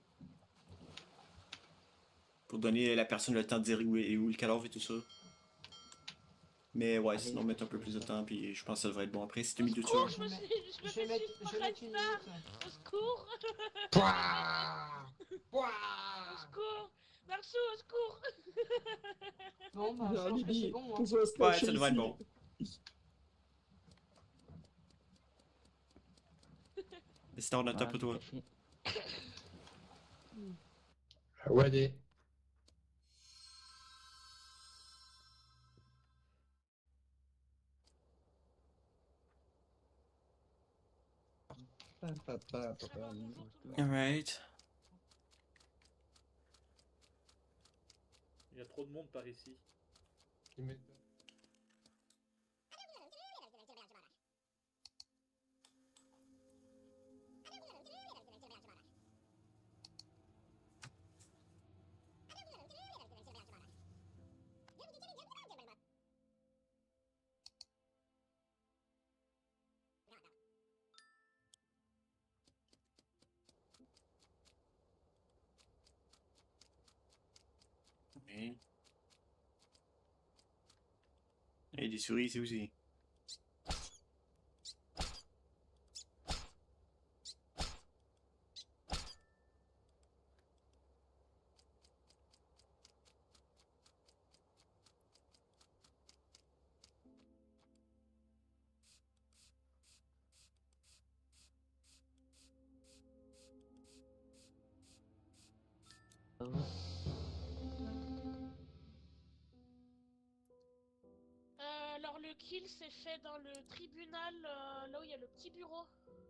Pour donner à la personne le temps de dire où est, où est le cadavre et tout ça. Mais ouais, sinon mettre un peu plus de temps, puis je pense que ça devrait être bon après si tu mis deux tueurs. Je me suis, je me Je fais vais mettre, suivre je par vais mettre une Ragnar. minute. Au secours. Pouah Au Pouah secours. Narso, au secours. Bon, bah Il y je a un pense que c'est Lily, bon. on Hein. va se Ouais, cacher ça devrait être ici. bon. Et sinon, on a Ah, top pour toi. caché. Ouais, des. Pa, pa, pa, pa, pa. Alright. Il y a trop de monde par ici. Tu mets- Et... Et des souris ici aussi. Oh. Euh, alors le kill s'est fait dans le tribunal, euh, là où il y a le petit bureau.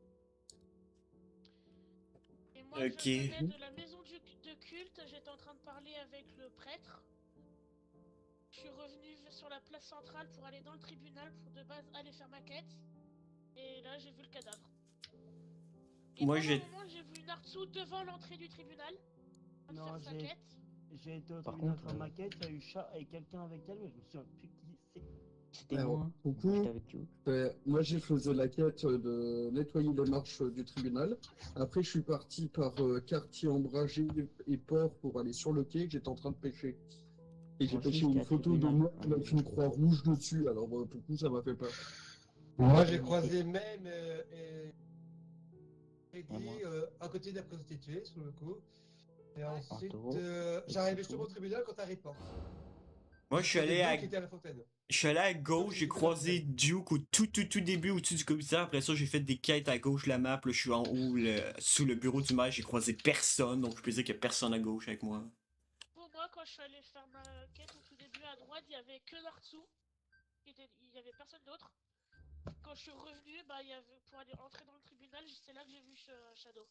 Et moi Ok. je venais de la maison du, de culte, j'étais en train de parler avec le prêtre. Je suis revenu sur la place centrale pour aller dans le tribunal pour de base aller faire ma quête. Et là j'ai vu le cadavre. Et Moi, pendant j'ai- un moment, j'ai vu Nartsu devant l'entrée du tribunal. En train de Non, faire sa j'ai- quête. J'ai été au Par tribunal contre, faire euh, ma quête, il y a eu chat et quelqu'un avec elle, mais je me souviens plus qui c'est. C'était Alors, moi. du coup, J'étais avec you. euh, moi j'ai faisais la quête de nettoyer les marches du tribunal. Après, je suis parti par euh, quartier ombragé et port pour aller sur le quai que j'étais en train de pêcher. Et j'ai Moi aussi, pêché j'étais une à photo de tribunal. moi avec une croix rouge dessus. Alors, euh, pour le coup, ça m'a fait peur. Moi, j'ai croisé même euh, et. Et moi. Eddie euh, à côté de la prostituée, sur le coup. Et ensuite, Anto. euh, j'arrivais justement au tribunal quand t'arrives pas. Moi, je suis allé C'était à... Duke qui était à la fontaine. Je suis allé à gauche, j'ai croisé Duke au tout, tout, tout début au-dessus du commissaire. Après ça, j'ai fait des quêtes à gauche de la map. Là, je suis en haut, le- sous le bureau du maire. J'ai croisé personne, donc je peux dire qu'il y a personne à gauche avec moi. Pour moi, quand je suis allé faire ma quête au tout début à droite, il y avait que Nartsu. Il était- il y avait personne d'autre. Quand je suis revenu, bah, il y avait... pour aller entrer dans le tribunal, c'est là que j'ai vu Sh- Shadow.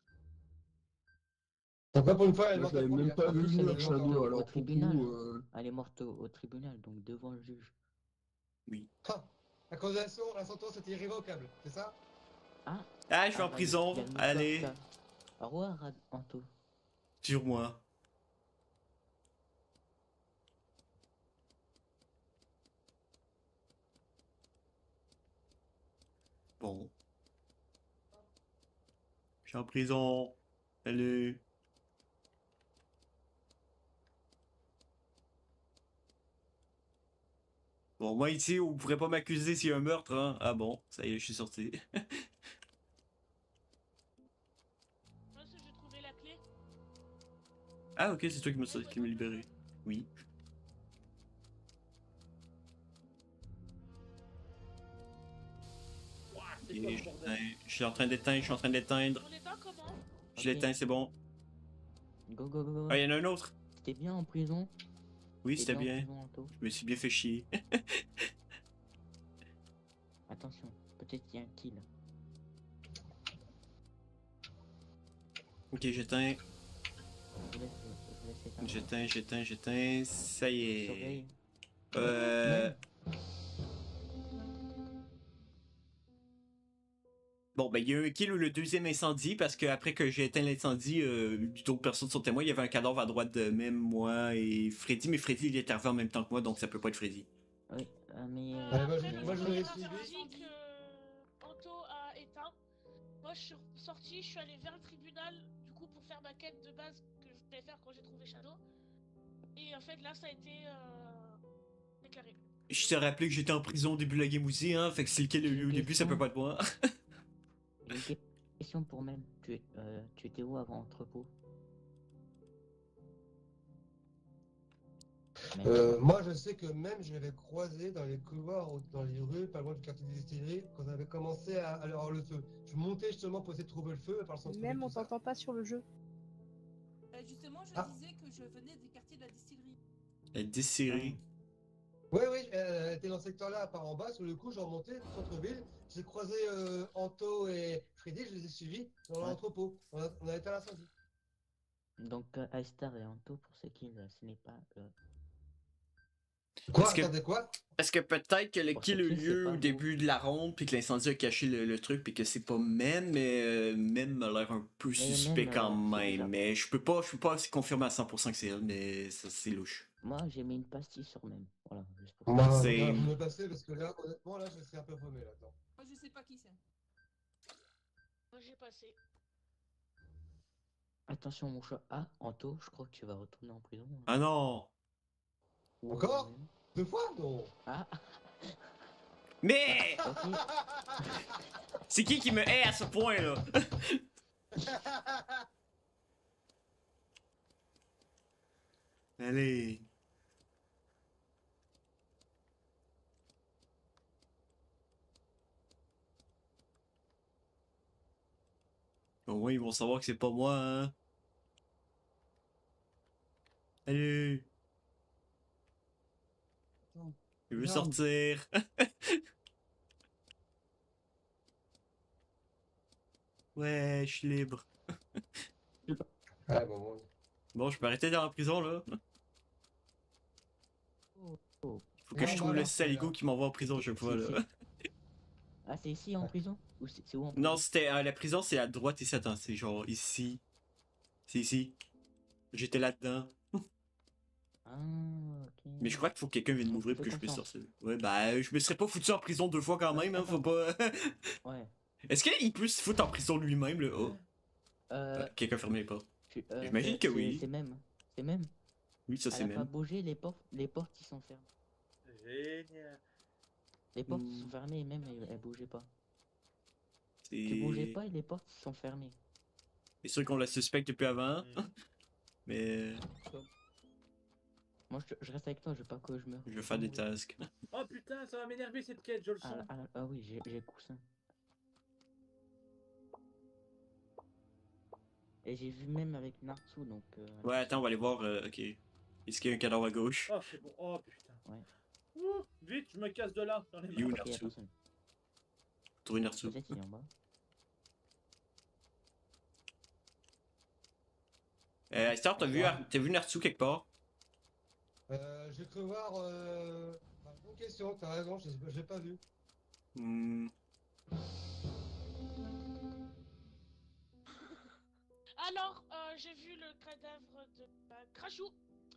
Pourquoi pour une fois, elle Moi, manque je l'avais la même première. pas En vu plus, elle venir, est Shadow, morte Shadow, au, alors au pour le tribunal. coup, hein. euh, Elle est morte au, au tribunal, donc devant le juge. Oui. Ah, la condamnation, la sentence était irrévocable, c'est ça? Ah, Ah, je vais ah en bah, il y a- il y prison. a le mouchoir Allez, qui a- Au revoir, Ad- Anto. sur moi. Bon. Je suis en prison. Salut. Bon, moi ici, vous pourrez pas m'accuser s'il y a un meurtre, hein. Ah bon, ça y est, je suis sorti. Moi aussi, j'ai trouvé la clé. Ah ok, c'est toi qui m'as qui m'as libéré. Oui. C'est quoi Et ce je, bordel? je suis en train d'éteindre, je suis en train d'éteindre. On l'éteint comment? Je l'éteins, c'est bon. Go, go, go, go. Ah, il y en a un autre. C'était bien en prison. Oui, c'était en bien. prison, Anto. Je me suis bien fait chier. Attention, peut-être qu'il y a un kill. Ok, j'éteins. Je vous laisse, je vous laisse éteindre. J'éteins, j'éteins, j'éteins. Ça y est. Surveille. Euh... Bon, ben, il y a eu un kill ou le deuxième incendie, parce que après que j'ai éteint l'incendie, euh, d'autres personnes sont témoins. Il y avait un cadavre à droite de même moi et Freddy, mais Freddy il est arrivé en même temps que moi, donc ça peut pas être Freddy. Oui, euh, mais. Euh, Ouais, moi, après, je- le moi, je premier l'aurais suivi. incendie que Anto a éteint, moi je suis sorti, je suis allé vers le tribunal, du coup pour faire ma quête de base que je voulais faire quand j'ai trouvé Shadow. Et en fait là ça a été euh, déclaré. Je t'ai rappelé que j'étais en prison au début de la game aussi, hein, fait que si le kill a eu lieu au début, ça peut pas être moi. J'ai une question pour même. Tu, euh, tu étais où avant entrepôt? Même. Euh, moi, je sais que même je l'avais croisé dans les couloirs, ou dans les rues, pas loin du quartier des distilleries, quand on avait commencé à, à avoir le feu. Je montais justement pour essayer de trouver le feu, mais par le centre. Même on t'entend pas sur le jeu. Euh, justement, je Ah. disais que je venais du quartier de la distillerie. La distillerie. Oui, oui, elle était dans ce secteur-là, par en bas. Sur le coup, j'ai remonté le centre-ville. J'ai croisé euh, Anto et Freddy, je les ai suivis dans Ouais. l'entrepôt. On a, on a été à l'incendie. Donc, euh, Aistar et Anto, pour ce kill, euh, ce n'est pas le. Quoi? Parce que- Attendez, quoi? Parce que peut-être que le Pour kill ce a eu kill, c'est lieu pas au vous. début de la ronde, puis que l'incendie a caché le, le truc, puis que c'est pas Men, mais euh, Men m'a l'air un peu Mais suspect Men, quand euh, c'est même. bizarre. Mais je peux pas, je peux pas assez confirmer à cent pour cent que c'est elle, mais ça c'est louche. Moi, j'ai mis une pastille sur même. Voilà, juste pour Moi, ça. C'est- là, vous me passez parce que là, honnêtement, là, je suis un peu paumé là-dedans. Moi, je sais pas qui c'est. Moi j'ai passé. Attention, mon chat. Ah, Anto, je crois que tu vas retourner en prison. hein. Ah non! Ou Encore même. Deux fois? Non. Ah, Mais! ok. C'est qui qui me hait à ce point là? Allez. Au moins ils vont savoir que c'est pas moi, hein. Allez. Attends. Je veux Merde. sortir. Ouais, je suis libre. Ah, bon, bon. Bon, je peux arrêter dans la prison là. Oh, oh. Faut que Ouais, je trouve voilà, le saligo c'est qui m'envoie en prison chaque fois C'est- là. Ah, c'est ici en prison? Ou c'est c'est où en prison? Non, c'était euh, la prison, c'est à droite ici. Attends, c'est genre ici. C'est ici. J'étais là-dedans. Ah, ok. Mais je crois qu'il faut que quelqu'un vienne Bon, m'ouvrir pour fais que je puisse confiance. sortir. Ouais, bah, je me serais pas foutu en prison deux fois quand même, hein, faut pas. Ouais. Est-ce qu'il peut se foutre en prison lui-même, là? Oh. Euh, Ah, quelqu'un ferme les portes. tu- euh, j'imagine c'est- que c'est- oui. C'est même. C'est même. Oui, ça c'est Elle a pas même. bougé, les portes, les portes ils sont fermées. Génial. Les portes Hmm. sont fermées et même elles, elles bougeaient pas. C'est Tu bougeais pas et les portes sont fermées. c'est sûr qu'on la suspecte depuis avant. Hmm. Mais Moi, je, je reste avec toi, je veux pas que je meure. je vais faire des tasks. Oh putain, ça va m'énerver cette quête, je le Ah, sens. ah, ah oui, j'ai j'ai le coussin. Et j'ai vu même avec Natsu, donc... Euh, Ouais, attends, on va aller voir. euh, ok. Est-ce qu'il y a un cadavre à gauche? Oh, c'est bon. Oh putain. Ouais. Ouh, vite, je me casse de là. J'en ai You, marre. Natsu. Trouver Natsu. Peut-être qu'il est en bas. Euh, Esther, t'as vu, t'as vu Natsu quelque part? Euh, j'ai cru voir. Euh... bah, bonne question, t'as raison, je je l'ai pas vu. Hmm. Alors, euh, j'ai vu le cadavre de bah, Crashou.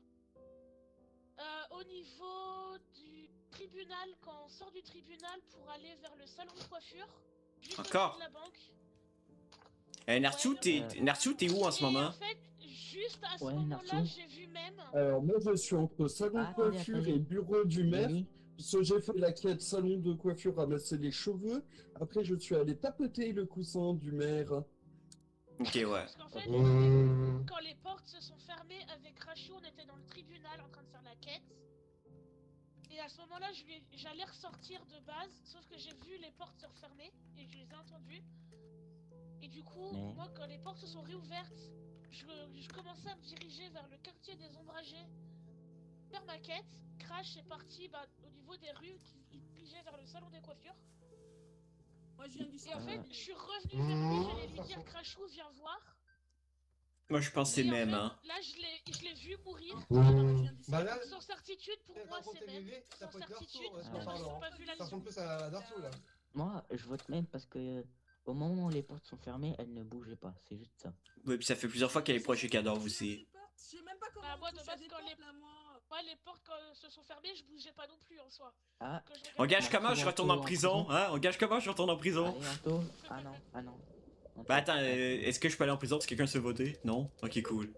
Euh, au niveau du tribunal, quand on sort du tribunal pour aller vers le salon de coiffure, juste Encore? au-dessus de la banque. Euh, Natsu, t'es Natsu, t'es où en ce Et moment? en fait, juste à ce Ouais, moment-là, Natsu. j'ai vu même. Alors moi je suis entre salon de Ah, attendez, coiffure attendez. et bureau du maire. Lily, Parce que j'ai fait la quête salon de coiffure, ramasser les cheveux. Après je suis allé tapoter le coussin du maire. Ok, ouais. Parce qu'en fait, Mmh. quand les portes se sont fermées avec Crashou, on était dans le tribunal en train de faire la quête. Et à ce moment-là, je lui- j'allais ressortir de base, sauf que j'ai vu les portes se refermer et je les ai entendues. Et du coup, Mais- moi, quand les portes se sont réouvertes, je, je commençais à me diriger vers le quartier des ombragés, faire ma quête. Crash est parti bah, au niveau des rues qui il dirigeait vers le salon des coiffures. Moi, je viens du Et en fait, Ah. je suis revenue vers lui, j'allais lui dire Crashou, viens voir. Moi, je pense que c'est Et en même, fait, hein. là, je l'ai je l'ai vu mourir. Mmh. Bah là, Sans certitude, pour moi, quand c'est t'es même. bébé, ça Sans peut être certitude, Darso, parce en que je parlant. n'ai pas vu Ça l'action. ressemble plus à Darso là. Moi, je vote même parce que au moment où les portes sont fermées, elles ne bougeaient pas, c'est juste ça. Ouais, puis ça fait plusieurs fois qu'elle est proche du cadavre aussi. Je sais même pas comment Bah, moi, on de touche base, à des quand portes, les... là, moi. Ouais, les portes quand se sont fermées, je bougeais pas non plus en soi. Ah, Que je On regardais gage pas. comment je retourne en prison, hein? On gage comment je retourne en prison? allez, Anto. Ah non, ah non. Anto. Bah attends, euh, est-ce que je peux aller en prison si quelqu'un se fait voter? Non? Ok, cool.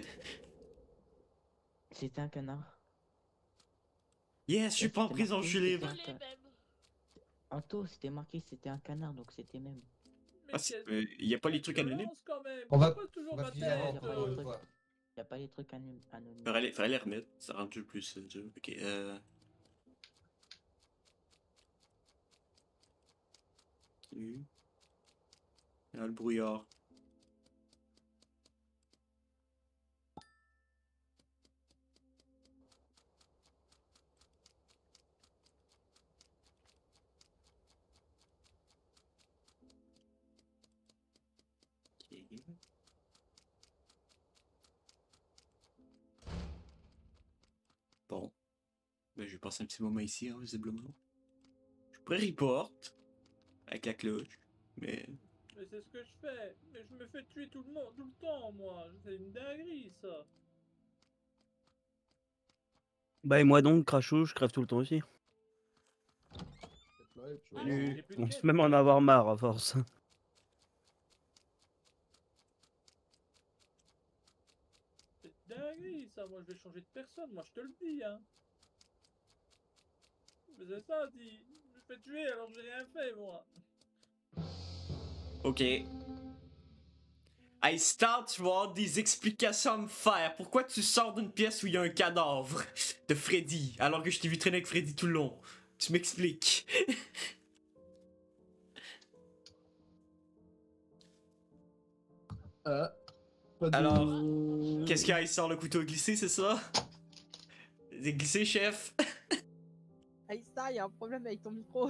C'était un canard. Yes, je suis pas en prison, je suis libre. Dans les mêmes. Anto, c'était marqué, c'était un canard, donc c'était même. Ah, c'est- euh, y a pas les trucs anonymes? Violence, quand même. On va- Pourquoi toujours on va ma finir tête avant, Y a pas euh, les trucs, quoi. y a pas les trucs anon- anonymes. Faudrait les, faudrait les remettre, ça rend le jeu plus euh, dur. Ok, euh... Salut. Là, le brouillard. Ok. Bon. Ben, je vais passer un petit moment ici, hein, visiblement. Je pourrais report avec la cloche, mais... Mais c'est ce que je fais. Mais je me fais tuer tout le monde, tout le temps, moi. C'est une dinguerie, ça. Bah et moi donc, Crashou, je crève tout le temps aussi. Ouais, tu vois. Salut. J'ai plus de On quête. se même en avoir marre à force. C'est une dinguerie, ça. Moi, je vais changer de personne. Moi, je te le dis, hein. Mais c'est ça, dit. Je me fais tuer alors que j'ai rien fait, moi. Ok. I start, tu vas avoir des explications à me faire. Pourquoi tu sors d'une pièce où il y a un cadavre de Freddy, alors que je t'ai vu traîner avec Freddy tout le long? Tu m'expliques. Ah, pas de... Alors, qu'est-ce qu'il y a? Il sort le couteau glissé, c'est ça? C'est glissé, chef? Aïssa, il y a un problème avec ton micro.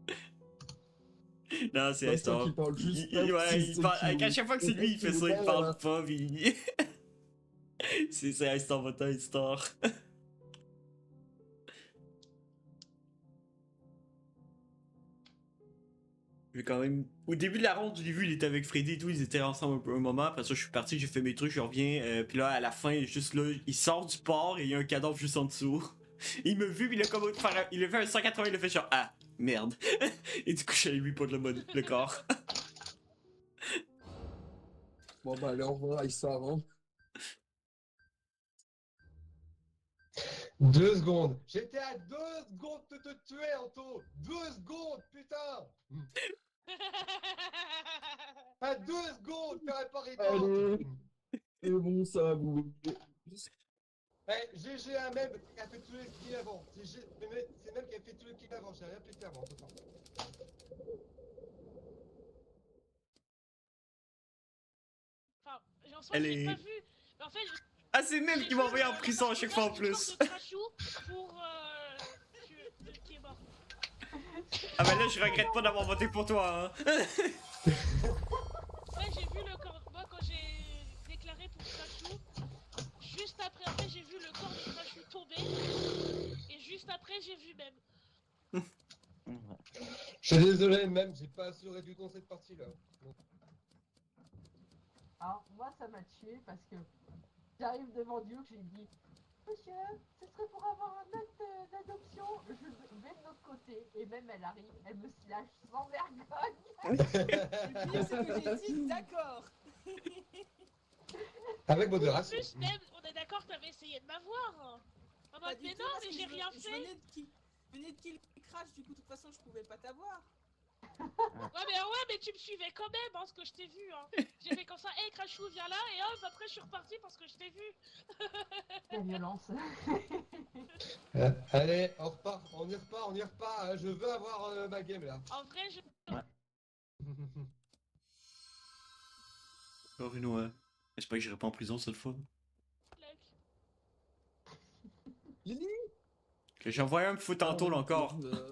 Non, c'est Bah, Aïstar. toi qui parles juste Il- pas, il- ouais, c'est- il c'est parle- qui- avec- à chaque fois que c'est c'est lui, il qui fait ça, le il bon, parle là. pas, puis... c'est c'est Aïstar, votre Aïstar. J'ai quand même... Au début de la ronde, je l'ai vu, il était avec Freddy et tout, ils étaient ensemble un, peu, un moment, après ça je suis parti, j'ai fait mes trucs, je reviens, euh, puis là, à la fin, juste là, il sort du port et il y a un cadavre juste en dessous. Il me vu, puis il a comme faire un- il a fait un cent quatre-vingts, il a fait genre, ah, merde. Et du coup, je lui pas de le, mode- le corps. Bon bah allez, au revoir, Aïssa, hein. Deux secondes. J'étais à deux secondes de te tuer, Anto. Deux secondes, putain. À deux secondes, t'aurais pas report. Allez. Et bon, ça, vous. Eh, G G a même qui a fait tous les skills avant. C'est G- mais- mais c'est même qui a fait tous les kills avant. J'ai rien pété avant. Attends. Enfin, en soi, Elle je l'ai est- pas vu. Mais en fait, je- Ah, c'est même j'ai qui m'a vu envoyé en le- prison à chaque fois en l'image du plus. corps de Crashou pour euh, tuer- de- qui est mort. Ah, bah là, je regrette pas d'avoir voté pour toi, hein. Ouais, j'ai vu le corps. Moi, quand j'ai déclaré pour Crashou, juste après, après j'ai vu le corps de Crashou tomber. Et juste après, j'ai vu même. Je suis désolé, même, j'ai pas assuré du tout cette partie-là. Donc, Alors, moi, ça m'a tué parce que j'arrive devant Duke, j'ai dit Monsieur, ce serait pour avoir un acte euh, d'adoption. Je vais de l'autre côté. Et même elle arrive, elle me slash sans vergogne. Le pire, c'est que j'ai dit d'accord. Avec En modération. plus, même, on est d'accord que t'avais essayé de m'avoir. En Pas mode, du mais tout, non, parce mais que j'ai je- rien je fait. venais de kill- je venais de kill Crash, du coup, de toute façon, je pouvais pas t'avoir. Ouais, mais ouais, mais tu me suivais quand même, hein, ce que je t'ai vu. Hein. J'ai fait comme ça, hé, hey, Crashou, viens là, et hop, après, je suis reparti parce que je t'ai vu. La violence. Euh, allez, on repart, on y repart, on y repart. hein, Je veux avoir euh, ma game là. En vrai, je. Oh, Renoir. J'espère que j'irai pas en prison cette fois. Lily Que j'en voyais un me foutre tantôt, là, encore. Euh,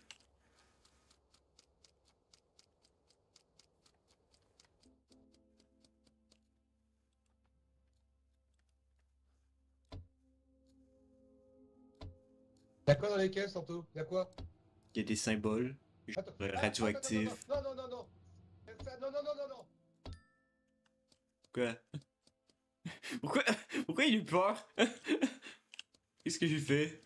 Y'a quoi dans les caisses, Santo? Y'a quoi? Il y a des symboles. Attends, euh, ah, radioactifs. attends, attends, Non, non, non, non, non. Ça- Non, non, non, non, non. Quoi? Pourquoi? Pourquoi il a eu peur? Qu'est-ce que j'ai fait?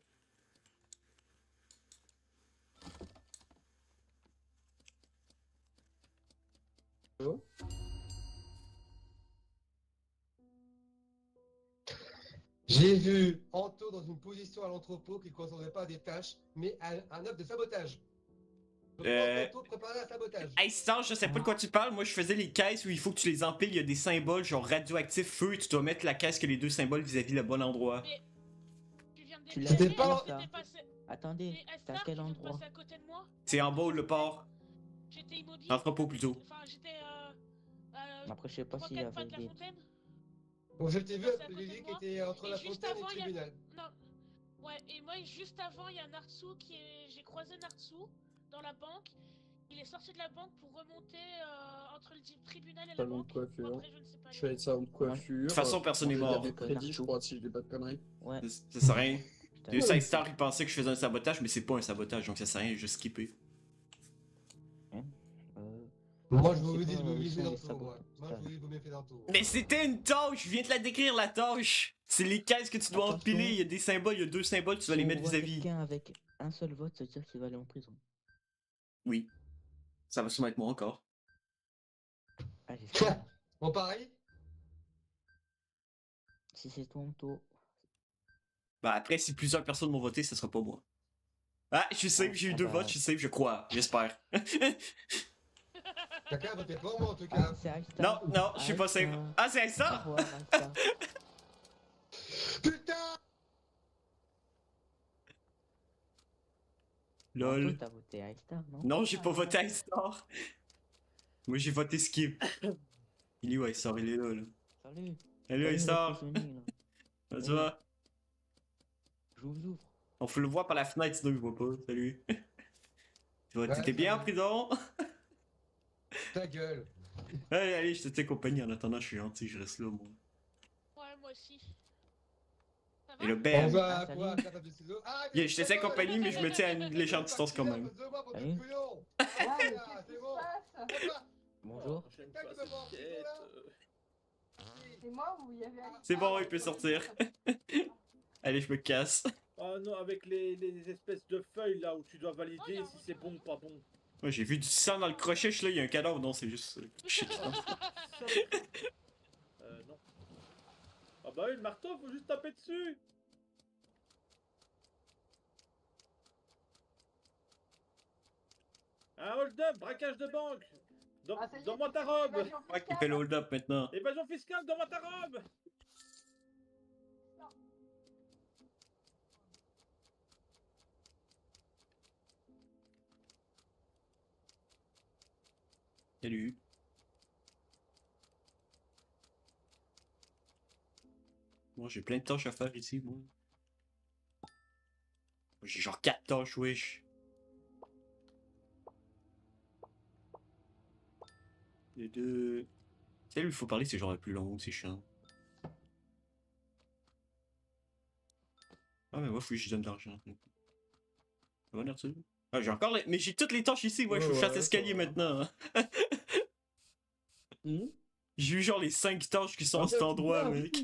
J'ai vu Anto dans une position à l'entrepôt qui ne correspondait pas à des tâches, mais à un œuvre de sabotage. Je Euh... pense qu'Anto préparait un sabotage. Hey, Star, je sais pas de quoi tu parles. Moi, je faisais les caisses où il faut que tu les empiles. Il y a des symboles, genre radioactif, feu, et tu dois mettre la caisse que les deux symboles vis-à-vis le bon endroit. Mais tu viens de Tu déclarer, l'as pas- dit, ça. t'étais passé. Attendez, Mais c'est à Astar, quel tu viens de endroit? passer à côté de moi. C'est en bas, le port. J'étais immobile. L'entrepôt, plutôt. Enfin, j'étais. Euh, euh, Après, je sais pas trois, s'il y quatre pas avait de la des... fontaine. Bon, je t'ai vu C'est à avec côté Lily de qui moi. était entre Et la juste fontaine et avant, le il y a- tribunal. Non. Ouais, et moi, juste avant, il y a Nartsu qui est. J'ai croisé Nartsu dans la banque. Il est sorti de la banque pour remonter euh, entre le di- tribunal et la salon de banque. coiffure. Bon, après, je ne sais pas. Je suis allé salon de coiffure. De toute façon, personne n'est Il y mort. avait crédit, je crois, si je dis pas de conneries. Ouais. Ça, ça sert à rien. Putain. Le Side Star, il pensait que je faisais un sabotage, mais c'est pas un sabotage, donc ça sert à rien, j'ai juste skippé. Hein Euh, Moi, je sais vous pas, dis, je euh, vous ils dis, sont dans les le tour, moi. sabotages. Moi, je vous dis, vous m'avez fait dans le tour. Mais c'était une tâche, je viens de la décrire la tâche. C'est les caisses que tu dois Attention. empiler, il y a des symboles, il y a deux symboles, tu dois Si les on mettre voit vis-à-vis. quelqu'un avec un seul vote, ça veut dire qu'il va aller en prison. Oui. Ça va sûrement être moi encore. Ah, j'espère. Bon, pareil. Si c'est ton tour. Bah après, si plusieurs personnes m'ont voté, ce sera pas moi. Ah, je suis safe, j'ai eu Ah deux bah. votes, je suis safe, je crois, j'espère. Quelqu'un a voté pour moi, en tout Ah, cas. c'est Aïsta. Non, non, je suis pas safe. Aïsta. Ah, c'est Au ça? revoir, Aïsta. Putain! Toi, Lol. t'as voté Aïsta, non? Non, j'ai pas voté Star. Moi, j'ai voté Skip. Il est où, Star? Il est là, là. Salut. Salut, Salut, Star. le prisonnier, là. Comment tu Salut. vas? Je vous ouvre. On faut le voir par la fenêtre, sinon il voit pas. Salut. Tu vas- Ouais, T'étais bien en salut. prison? Ta gueule. Allez, allez, je te tiens compagnie. En attendant, je suis gentil, je reste là, moi. Ouais, moi aussi. Ça va? Et le On bam! va Ah, à quoi? salut. Capable de ciseaux. Ah, Yeah, je te tiens compagnie, mais je me tiens à une légère distance quand même. Salut. Ah, Ah, mais c'est qu'est-ce bon. qui se passe? Bonjour. Prochaine Quelqu'un fois, qui me vend un c'est ciseau, quête, là euh. C'est moi ou il y avait Alice? C'est bon, il peut sortir. Allez, je me casse. Ah non, avec les, les espèces de feuilles là où tu dois Oh, valider y a un si c'est bon ou pas bon. Ouais, j'ai vu du sang dans le crochet, je suis là, il y a un cadavre. Non, c'est juste. euh, shit. hein. Euh, non. Ah bah oui, le marteau, faut juste taper dessus. Un hold-up, braquage de banque. Donne- Ah, ça y est, Donne-moi ta robe. évasion Moi qui fiscale. fais le hold-up maintenant. Évasion fiscale, donne-moi ta robe. Salut. Moi, j'ai plein de tâches à faire ici, moi. J'ai genre quatre tâches, wesh. Les deux... Celle où il faut parler, c'est genre la plus longue, c'est chiant. Ah, mais moi, faut que je donne de l'argent. Ça va, Nertu? Ah, j'ai encore les... Mais j'ai toutes les tâches ici, moi, Ouais, je faut que je fasse ouais, l'escalier ça va. maintenant. hein. Hmm? J'ai eu genre les cinq tâches qui sont à Ah, cet ben, endroit, putain, mec. oui.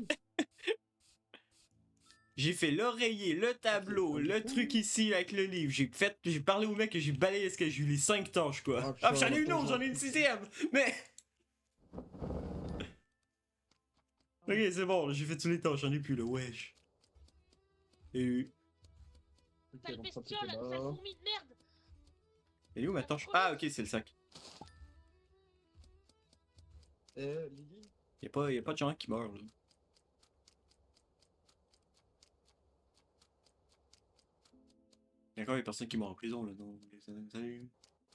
J'ai fait l'oreiller, le tableau, le truc ici avec le livre. J'ai fait, j'ai parlé au mec et j'ai balayé l'escalier. J'ai eu les cinq tâches, quoi. Ah, Ah, putain, j'en ai une attends, autre, j'en ai une sixième. Mais. Ok, c'est bon, j'ai fait toutes les tâches, j'en ai plus, là, wesh. Et. Ok, Sale donc ça, bestiole, c'était sale là. fourmi de merde. Elle est où ma tâche? Ah, ok, c'est le sac. Eh, Lily? Y'a pas, y a pas de gens qui meurent, là. Y'a encore des personnes qui meurent en prison, là, donc. Salut.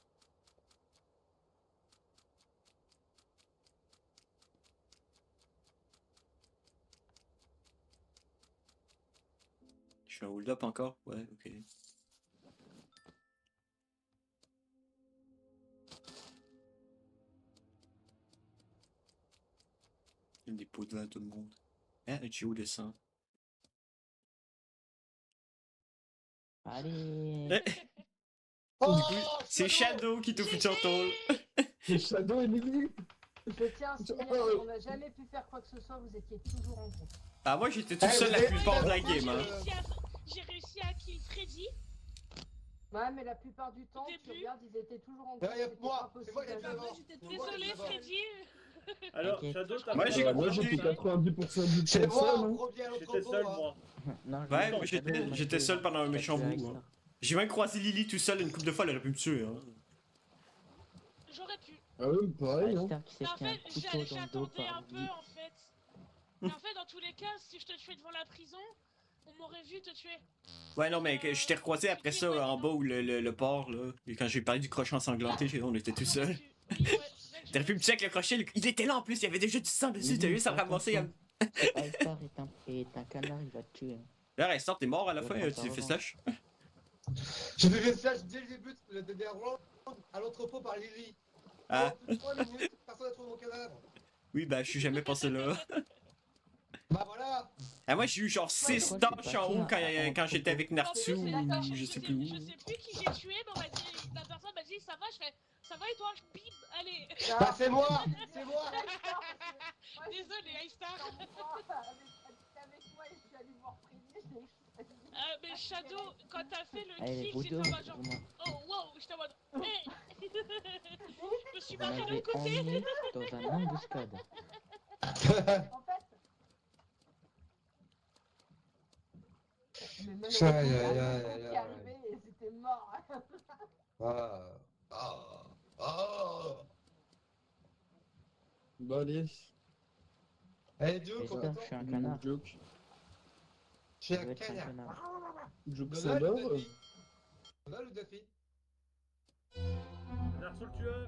Je fais un hold-up encore? Ouais, ok. Il y a des pots de vin à tout le monde. Hein, un tuyau de sang. Allez. Du coup, c'est Shadow qui te fout sur ton. C'est Shadow et Lily? Je tiens à signaler qu'on n'a jamais pu faire quoi que ce soit, vous étiez toujours en groupe. Ah, moi j'étais tout Eh, seul vous la avez- plupart de la Moi, game, J'ai hein. réussi à- j'ai réussi à kill Freddy. Ouais, mais la plupart du temps, tu début. regardes, ils étaient toujours en groupe. Derrière c'était moi, impossible c'est moi qui ai à fait jouer. avant. J'étais C'est tout moi qui ai Désolé fait avant. Freddy. Alors, T'inquiète. Shadow, t'as Moi, fait j'ai quoi? Euh, moi, j'ai fait quatre-vingt-dix pour cent du temps C'est moi, seul. on hein. revient à l'autre J'étais robot, seul, hein. moi. Non, je Ouais, l'ai moi fait, j'étais Shadow, j'étais moi, seul pendant un je- méchant je- bout. hein. J'ai même croisé Lily tout seul une couple de fois, elle aurait pu me tuer. Hein. J'aurais pu. Ah ouais, pareil, hein. Star qui s'est Mais en pris un fait, couteau j'a- dans le dos j'attendais par un peu Lily. en fait. Mais en fait, dans tous les cas, si je te tuais devant la prison, on m'aurait vu te tuer. Ouais, non, mais que je t'ai recroisé après ça en bas où le, le, le port, là. Et quand j'ai parlé du crochet ensanglanté, j'ai- on était tout seul. Oui, ouais, mec, T'aurais pu me tuer avec le crochet, le- il était là en plus, il y avait déjà du sang dessus, t'as vu, ça me ramassait. à- Alstar est un, est un canard, il va te tuer. Là, Restar, t'es mort à la Ouais, fin, prends euh, ta tu t'es fait revanche. slash. J'ai fait le slash dès le début de de- des rounds à l'entrepôt par Lily. Ah, Pendant plus de trois minutes, personne n'a trouvé mon cadavre. oui, bah, je suis jamais passé là. Bah voilà. Ah, moi, j'ai eu genre six pourquoi je suis tâches en parti haut à- quand, à- quand j'étais avec En Nartsu plus, ou d'accord, je sais plus Je où. sais plus qui j'ai tué, mais on m'a dit, la personne m'a dit ça va, je fais ça va et toi, bim, allez. Bah c'est moi, c'est moi. Désolé, Aïstar. Avec moi, et je suis allée voir Freddy, j'ai Euh, mais Shadow, quand t'as fait le Allez, kill, vous j'étais deux, en mode genre, vraiment. oh wow, j'étais en mode, hey. Je me suis On barré de m'avait l'autre côté. emmené dans un embuscade. En fait. Mais même Aïe, aïe, le aïe, qui aïe, est aïe. arrivé et c'était mort. Ah. Ah. Ah. Bah, allez. Eh, Joke, J'espère on que je suis un attend. canard. Joke. Je suis Je un vais être un canard. canard. Joke, ça Donald ou meurt. Duffy Donald ou Duffy Narso le tueur.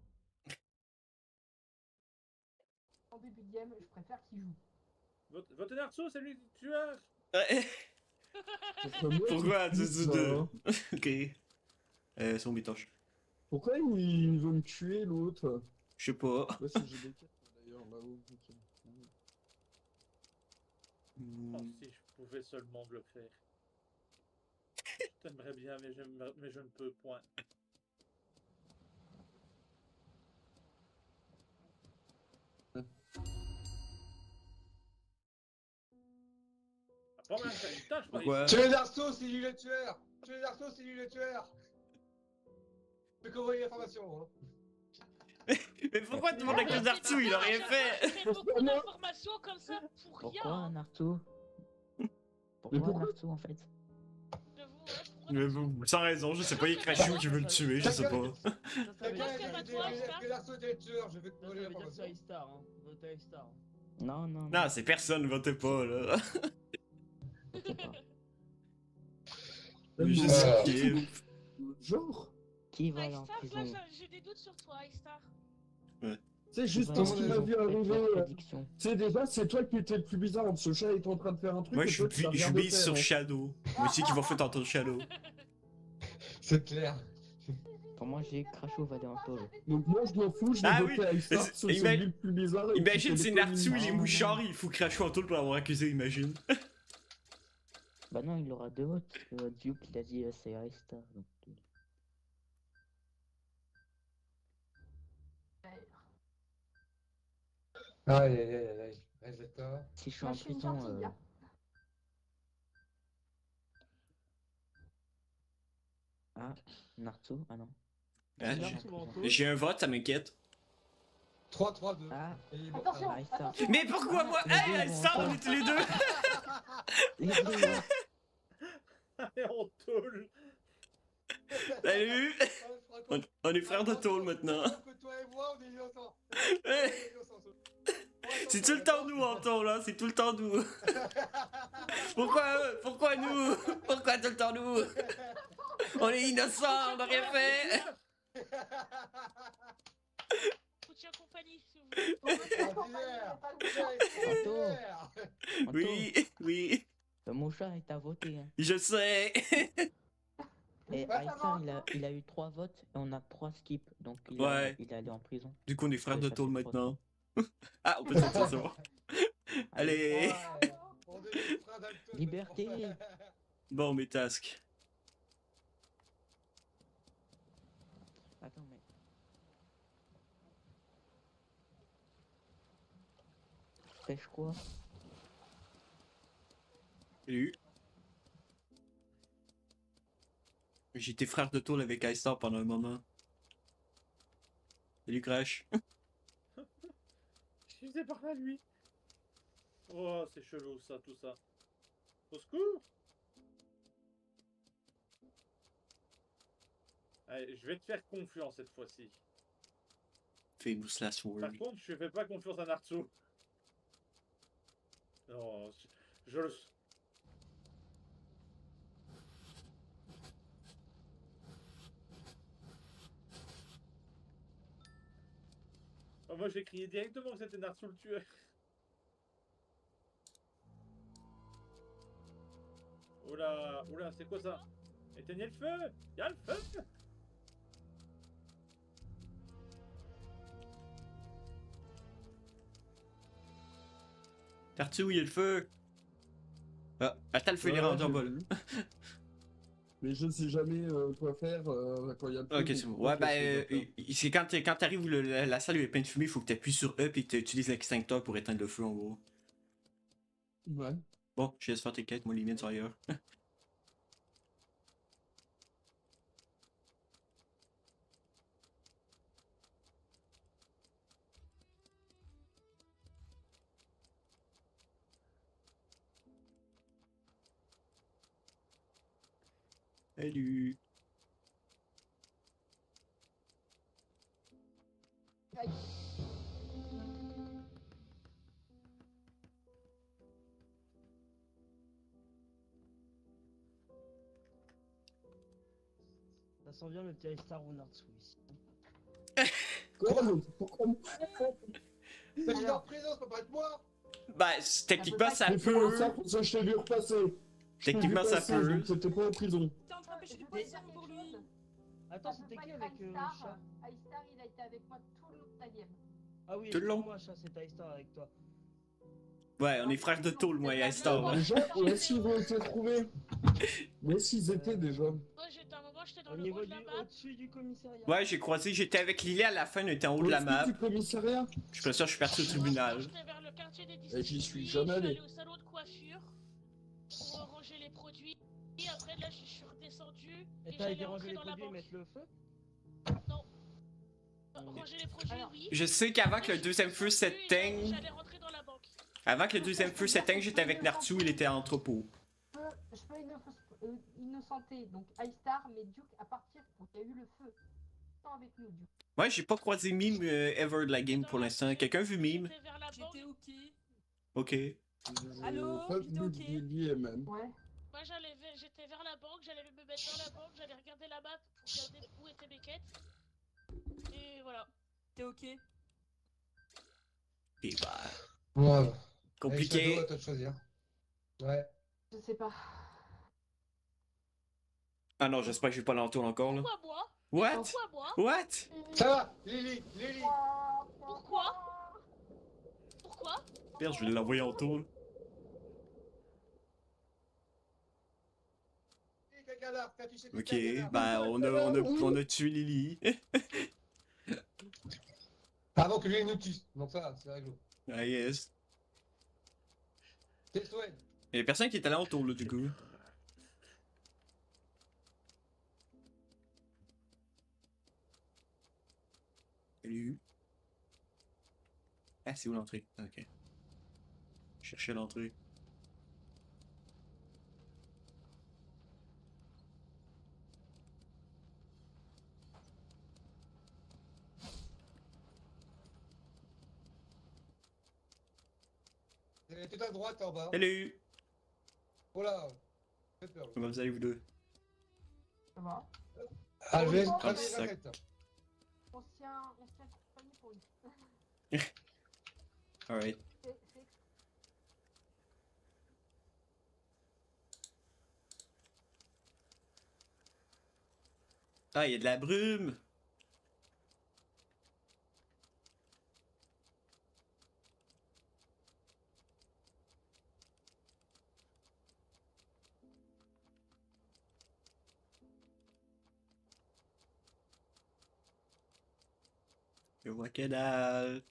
En début de game, je préfère qu'il joue. Vote- Votez Narso, c'est lui le tueur. Ouais. Pourquoi tu ça, dis hein. Ok. Euh, son bitoche. Pourquoi il veut me tuer l'autre? Je sais pas. Ouais, c'est G D K d'ailleurs, là-haut. ok. Hmm. Oh, si je pouvais seulement le faire. J'aimerais bien, mais je, mais je ne peux point. Ah, bon, ben, putain, je croyais- Pourquoi? Tuer Narso, c'est lui le tueur. Tuer Narso, c'est lui le tueur. Je peux envoyer l'information. Hein. Mais pourquoi tout le monde accuse Nartsu? Il a rien fait! J'ai beaucoup d'informations comme ça pour rien. Pourquoi Nartu? Mais Pourquoi pourquoi Nartu en fait? J'avoue, ouais, pourquoi Mais bon, sans raison, je sais pas, il y a Crashou qui veut le tuer, je sais pas. Quelqu'un a dit que l'arceau était le tueur, je vais te voler l'information. Star, hein. Votez Star. Non, non, Non, c'est personne, votez pas, là. Juste Euh, skip. Genre, Qui va aller en Star, là, prison? j'ai- j'ai des doutes sur toi, Star. c'est juste Qui va ce qui aller m'a en vu prison? arriver. Faites la euh, prédiction. Tu sais, déjà, c'est toi qui étais le plus bizarre. Ce chat est en train de faire un truc. Moi, et je toi, tu suis n'as rien je de mise faire, sur hein. Shadow. Moi aussi qui va foutre tantôt Shadow. C'est clair. Pour moi, j'ai Crashou va aller en tôle. Donc moi, je m'en fous, je vais Ah voter oui, à Star, c'est- c'est ima- celui le plus bizarre. et qui Imagine, fait c'est les Nartsu, conneries. il est Non, mouchard, non. il fout Crashou en tôle pour l'avoir accusé, imagine. Bah non, il aura deux votes. parce que Duke, il a dit euh, c'est Star. Donc... Aïe aïe aïe aïe. Aïe, d'accord. Si je suis Moi, en je suis une prison, gentille, euh... hein. Ah, Nartsu? Ah non. Hein, Nartsu j'ai- en tôle. J'ai un vote, ça m'inquiète. trois trois deux. Ah, Et bon, Attention, ah, Star. attention. Mais pourquoi moi? les deux Hey, vont ça, en on tôle. est tous les deux! Les deux vont- Allez, on tôle. Salut! On, on est frères de tôle maintenant. Que toi et moi, on est innocents. C'est tout le temps nous en tôle, là, c'est tout le temps nous. Pourquoi eux? Pourquoi nous? Pourquoi tout le temps nous? On est innocents, on n'a rien fait! Soutien compagnie, s'il vous plaît. Oui, oui, Le mouchard est à voter. Hein. je sais. Et Ouais, ça Aïssar, va. il a, il a eu trois votes et on a trois skips. Donc il, Ouais. a, il est allé en prison. Du coup, on est frères Ouais, de ça tôle fait trois maintenant. Ah, on peut sortir ça. va. Allez. On est des frères d'Alto. Liberté. Bon, mes tasks. Attends, mais. Pêche quoi? Salut. J'étais frère de tôle avec Aïstar pendant un moment. Salut Crash. Je faisais par là, lui. Oh, c'est chelou, ça, tout ça. Au secours. Allez, je vais te faire confiance cette fois-ci. Famous last word. Par contre, je fais pas confiance à Nartsu. Non, je, je le... Oh, moi, j'ai crié directement que c'était Nartsu le tueur. Oula, oula, c'est quoi ça? Éteignez le feu! Y'a le feu! Tartu, où il y a le feu? Ah, attends, le feu il est Ouais, rendu en j'ai bas. vu. Mais je sais jamais euh, quoi faire euh, quand il y a le Ok, feu, c'est bon. donc Ouais, je ben, sais euh, pas faire. euh, c'est quand t'es- quand t'arrives où le- la, la salle où il y a plein de fumée, il faut que t'appuies sur E et que t'utilises l'extincteur pour éteindre le feu en gros. Ouais. Bon, je laisse faire tes quêtes, moi les miennes sont ailleurs. Salut. Ça sent bien le petit Star ou Nartsu ici. Quoi, mais pourquoi C'est qu'il est en prison, ça peut pas être moi. Bah, c- techniquement ça Mais comment peut. ça, pour ça, je t'ai vu repasser. Je t'ai vu Techniquement ça passer, peut. donc T'étais pas en prison. T'es en train d'empêcher du poisson pour lui. Attends, Ça peut c'était pas qui être avec euh, le Aïstar. chat? Aïstar, il a été avec moi tout le long de ta game. Ah oui, Tout le long. moi chat, c'est Star avec toi. Ouais, on est frères de tôle, moi et Aïstar. Déjà, où est-ce qu'ils ont été trouvés? Où est-ce qu'ils étaient déjà? Moi, j'étais à un moment, j'étais dans Au le haut niveau de du la map. au-dessus du commissariat. Ouais, j'ai croisé, j'étais avec Lily à la fin, on était en haut de la Au-dessus map. du commissariat? Je suis pas sûr, je suis parti au tribunal. J'étais vers le quartier des Et j'y suis distributeurs, jamais je suis allé. allé au salon de coiffure pour euh, ranger les produits. Et après, là, je suis redescendu Et et t'as j'allais été ranger rentrer les dans la produits et banque. mettre le feu? Non. Ranger les produits, oui. Je sais qu'avant que le deuxième feu s'éteigne, J'allais rentrer dans la banque. avant que le deuxième feu s'éteigne, j'étais avec Nartsu, il était à l'entrepôt. Je peux, je peux une, euh, innocenté, donc iStar, mais Duke à partir quand il y a eu le feu. Attends avec nous, Duke. Ouais, j'ai pas croisé Mime euh, ever de la game pour l'instant. Quelqu'un vu Mime? J'étais ok. Ok. Allô, Pas j'étais vu ok. Billy et même. Ouais. Moi j'allais vers- j'étais vers la banque, j'allais me mettre dans la banque, j'allais regarder la map pour regarder où étaient mes quêtes. Et voilà. T'es ok. Et bah. Ouais. Compliqué. Shadow, à toi de choisir. Ouais. Je sais pas. Ah non, j'espère que je vais pas l'entour encore là. Pourquoi moi? What? Pourquoi moi? What? Ça va, Lily, Lily. Pourquoi? Pourquoi? Merde, je vais l'envoyer en tour. Ok, bah on a, on, a, on a tué Lily. Avant que Lily nous tue. Donc ça, c'est rigolo. Ah yes. C'est Swen. Il y a personne qui est allé en tour là du coup. Salut. Ah, c'est où l'entrée? Ok. Chercher l'entrée. C'est tout à droite en bas. Salut! Voilà. Faites peur. Comment vous allez vous deux? Ça va. Ah, je vais On prendre se les tient- raquettes. On se tient, on se tient compagnie pour lui. Alright. C'est- c'est- Ah, il y a de la brume! Je vois que dalle.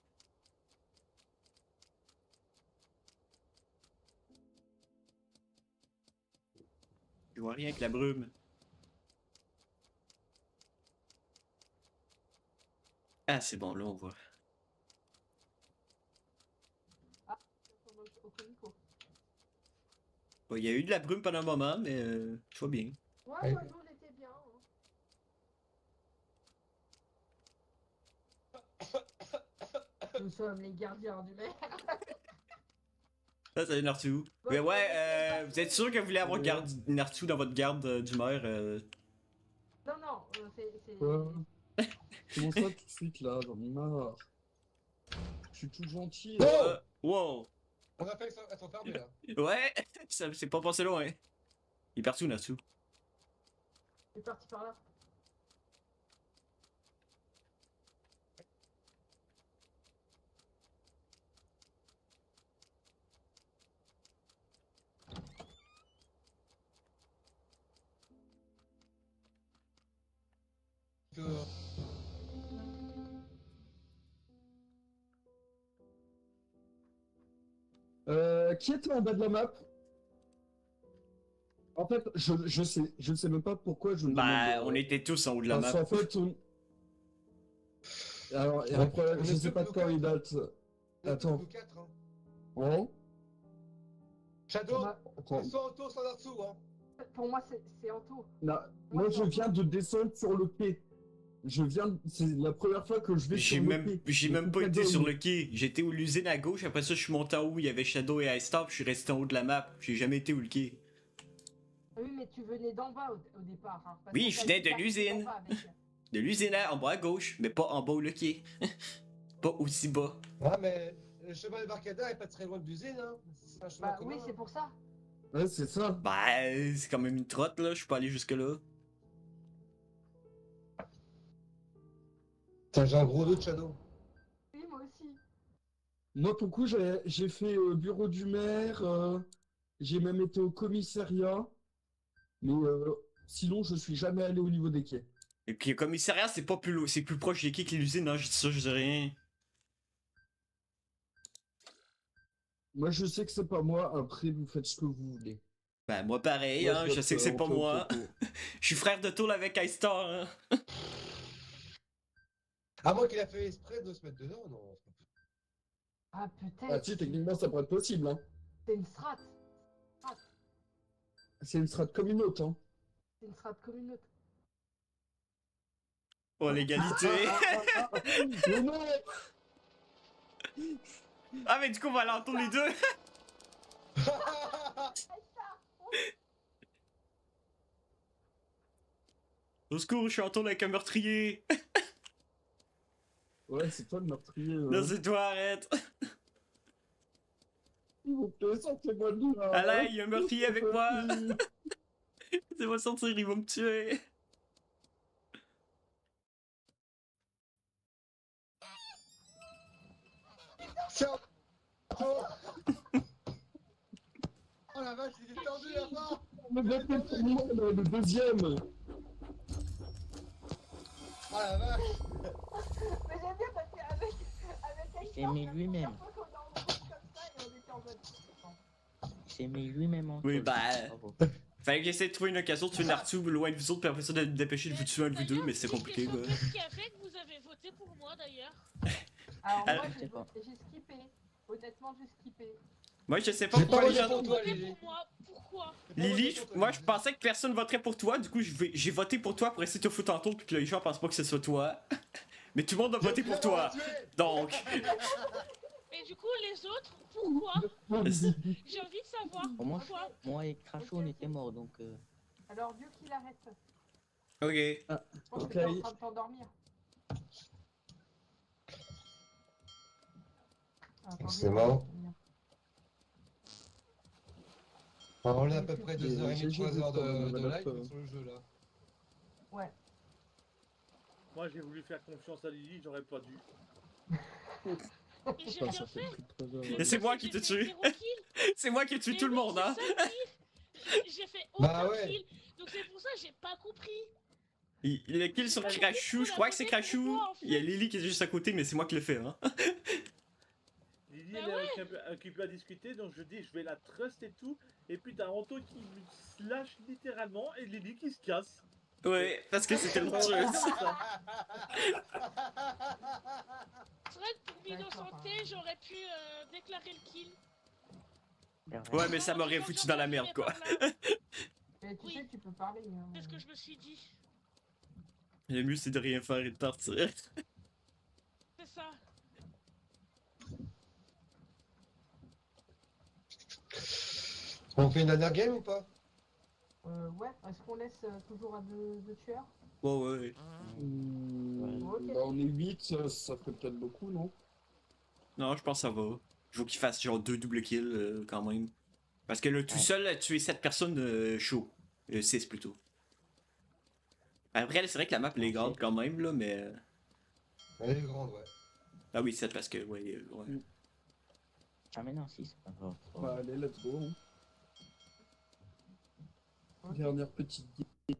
Je vois rien que la brume. Ah, c'est bon, là on voit. au Comico. Bon, il y a eu de la brume pendant un moment, mais euh, je vois bien. Ouais, ouais, nous on était bien. hein. Nous sommes les gardiens du maire. Ça, c'est Nartu. Mais ouais, euh, vous êtes sûr que vous voulez avoir garde Nartu dans votre garde euh, d'humeur? Euh... Non, non, euh, c'est. c'est- Quoi? Comment ça tout de suite là? J'en ai marre. Je suis tout gentil. Oh Euh, wow! On a fait être enfermé là. Ouais, ça c'est pas passé loin. Il est parti où, Natsu? C'est parti par là. Que... Euh, qui était en bas de la map? En fait, je, je sais, je sais même pas pourquoi je me Bah, demande, on euh, était tous en haut de la parce map. qu'en fait, on... Alors, il y a un problème, je sais pas de quand il date. Attends. Hein? Shadow, Attends. soit en tour, soit en dessous, hein. Pour moi, c'est c'est en tout. Non, moi je viens de descendre sur le quai. Je viens, c'est la première fois que je vais J'ai sur le même, quai. j'ai Le même pas quai été d'homme. sur le quai. J'étais où l'usine à gauche, après ça je suis monté en haut, il y avait Shadow et Ice Star, puis je suis resté en haut de la map. J'ai jamais été où le quai. Oui, mais tu venais d'en bas au, au départ. Hein, parce Oui, que je t'as venais dit de que l'usine. t'arrivais en bas avec- De l'usine à- en bas à gauche, mais pas en bas où le quai. Pas aussi bas. Ouais, mais le chemin de Barcada est pas très loin de l'usine, hein. C'est un chemin Bah commun, oui, c'est hein. pour ça. Ouais, c'est ça. Bah, c'est quand même une trotte là, je suis pas allé jusque là. Putain, j'ai un gros dos de Shadow. Oui, moi aussi. Moi, pour le coup, j'ai j'ai fait euh, bureau du maire, euh, j'ai même été au commissariat, mais euh, sinon, je suis jamais allé au niveau des quais. Et puis le commissariat, c'est pas plus loin, c'est plus proche des quais que l'usine, hein, je dis ça, je dis rien. Moi, je sais que c'est pas moi, après, vous faites ce que vous voulez. Bah, moi pareil, Moi, hein, je je vote, sais que euh, c'est pas Antoine moi. Coco. Je suis frère de Toul avec Ice Star, hein. À moins qu'il a fait exprès de se mettre dedans, non. Ah, peut-être. Ah, si, techniquement, ça pourrait être possible, hein. C'est une strat. Strat. C'est une strat comme une autre, hein. C'est une strat comme une autre. Oh, l'égalité. Mais non. Ah, mais du coup, on va aller entendre les deux. Au secours, je suis en tour avec un meurtrier. Ouais, c'est toi le meurtrier. euh. Non, c'est toi, arrête. S'il vous plaît, sortez-moi de là. Alain, il y a un meurtrier avec moi. Laissez-moi sortir, il va me tuer. Oh la vache, il est tendu là-bas. Mais bien fait pour moi, le le deuxième. Oh la vache. Mais j'aime bien parce qu'avec avec s'est mis lui-même. Il s'est mis lui-même en Oui, cause. bah. Bravo. Fallait que j'essaie de trouver une occasion de tuer Nartu loin de vous autres, puis après ça de me dépêcher de vous tuer un de vous deux, mais c'est compliqué quoi. Qu'est-ce qui a fait que vous avez voté pour moi d'ailleurs? Alors Alors- moi j'ai voté- j'ai skippé. Honnêtement j'ai skippé. Moi, je sais pas J'ai pourquoi pas les voté gens. pour toi, Voté Lily. pour moi, pourquoi? Lily, je- moi je pensais que personne voterait pour toi, du coup je vais- j'ai voté pour toi pour essayer de te foutre en tour, puis que les gens pensent pas que ce soit toi. Mais tout le monde a voté pour toi. Donc. Et du coup, les autres, pourquoi? J'ai envie de savoir Bon, moi, pourquoi. moi et Crachou, on était morts, donc... euh, Alors Dieu qu'il arrête. Ok. Je pense Ok. que t'es en train de t'endormir. Attendez, C'est marrant. Alors, on est à peu près deux heures trente, trois heures de, de live sur le jeu là. Ouais. Moi j'ai voulu faire confiance à Lily, j'aurais pas dû. Et j'ai Putain, rien ça fait fait. plus de trois heures. Et c'est moi qui te J'ai fait tue. zéro kill. C'est moi qui tue Mais tout le oui, monde, c'est hein. ça le pire. J'ai fait aucun Bah ouais. kill. Donc c'est pour ça que j'ai pas compris. Il, il a kill sur Crachou, je crois que c'est Crachou. Il y a Lily qui est juste à côté, mais c'est moi qui le fais, hein. Lily Bah elle est ouais. occupée- occupée à discuter, donc je dis je vais la trust et tout. Et puis t'as Anto qui me slash littéralement et Lily qui se casse. Ouais, parce que c'était le tueuse. C'est vrai que pour m'innocenter, j'aurais pu euh, déclarer le kill. Ouais, mais ça m'aurait foutu dans la merde, quoi. Mais tu Oui. sais que tu peux parler. Hein. C'est ce que je me suis dit. Le mieux, c'est de rien faire et de partir. C'est ça. On fait une dernière game ou pas? Euh, ouais, est-ce qu'on laisse euh, toujours à deux, deux tueurs? Ouais, ouais. Hmm, Ok. bah, on est huit, ça, ça ferait peut-être beaucoup, non? Non, je pense que ça va. Je veux qu'il fasse genre deux double kills euh, quand même. Parce que là, tout seul, a tué sept personnes euh, chaud. Euh, six plutôt. Après, c'est vrai que la map elle est grande quand même, là, mais. euh, Elle est grande, ouais. Ah oui, sept parce que, ouais. euh, ouais. Ah mais non, si, c'est pas grave. Bah, allez, let's go. hein. Ok. Dernière petite game.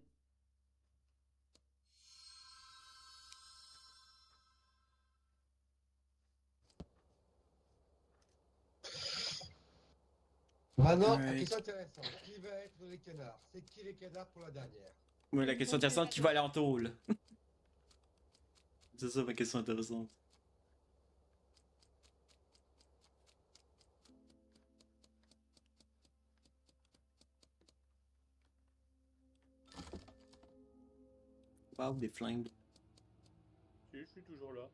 Maintenant, Ouais. la question intéressante. Qui va être les canards? C'est qui les canards pour la dernière? Ouais, la question intéressante, qui va aller en tôle? C'est ça ma question intéressante. Wow, des flingues. Si, je suis toujours là.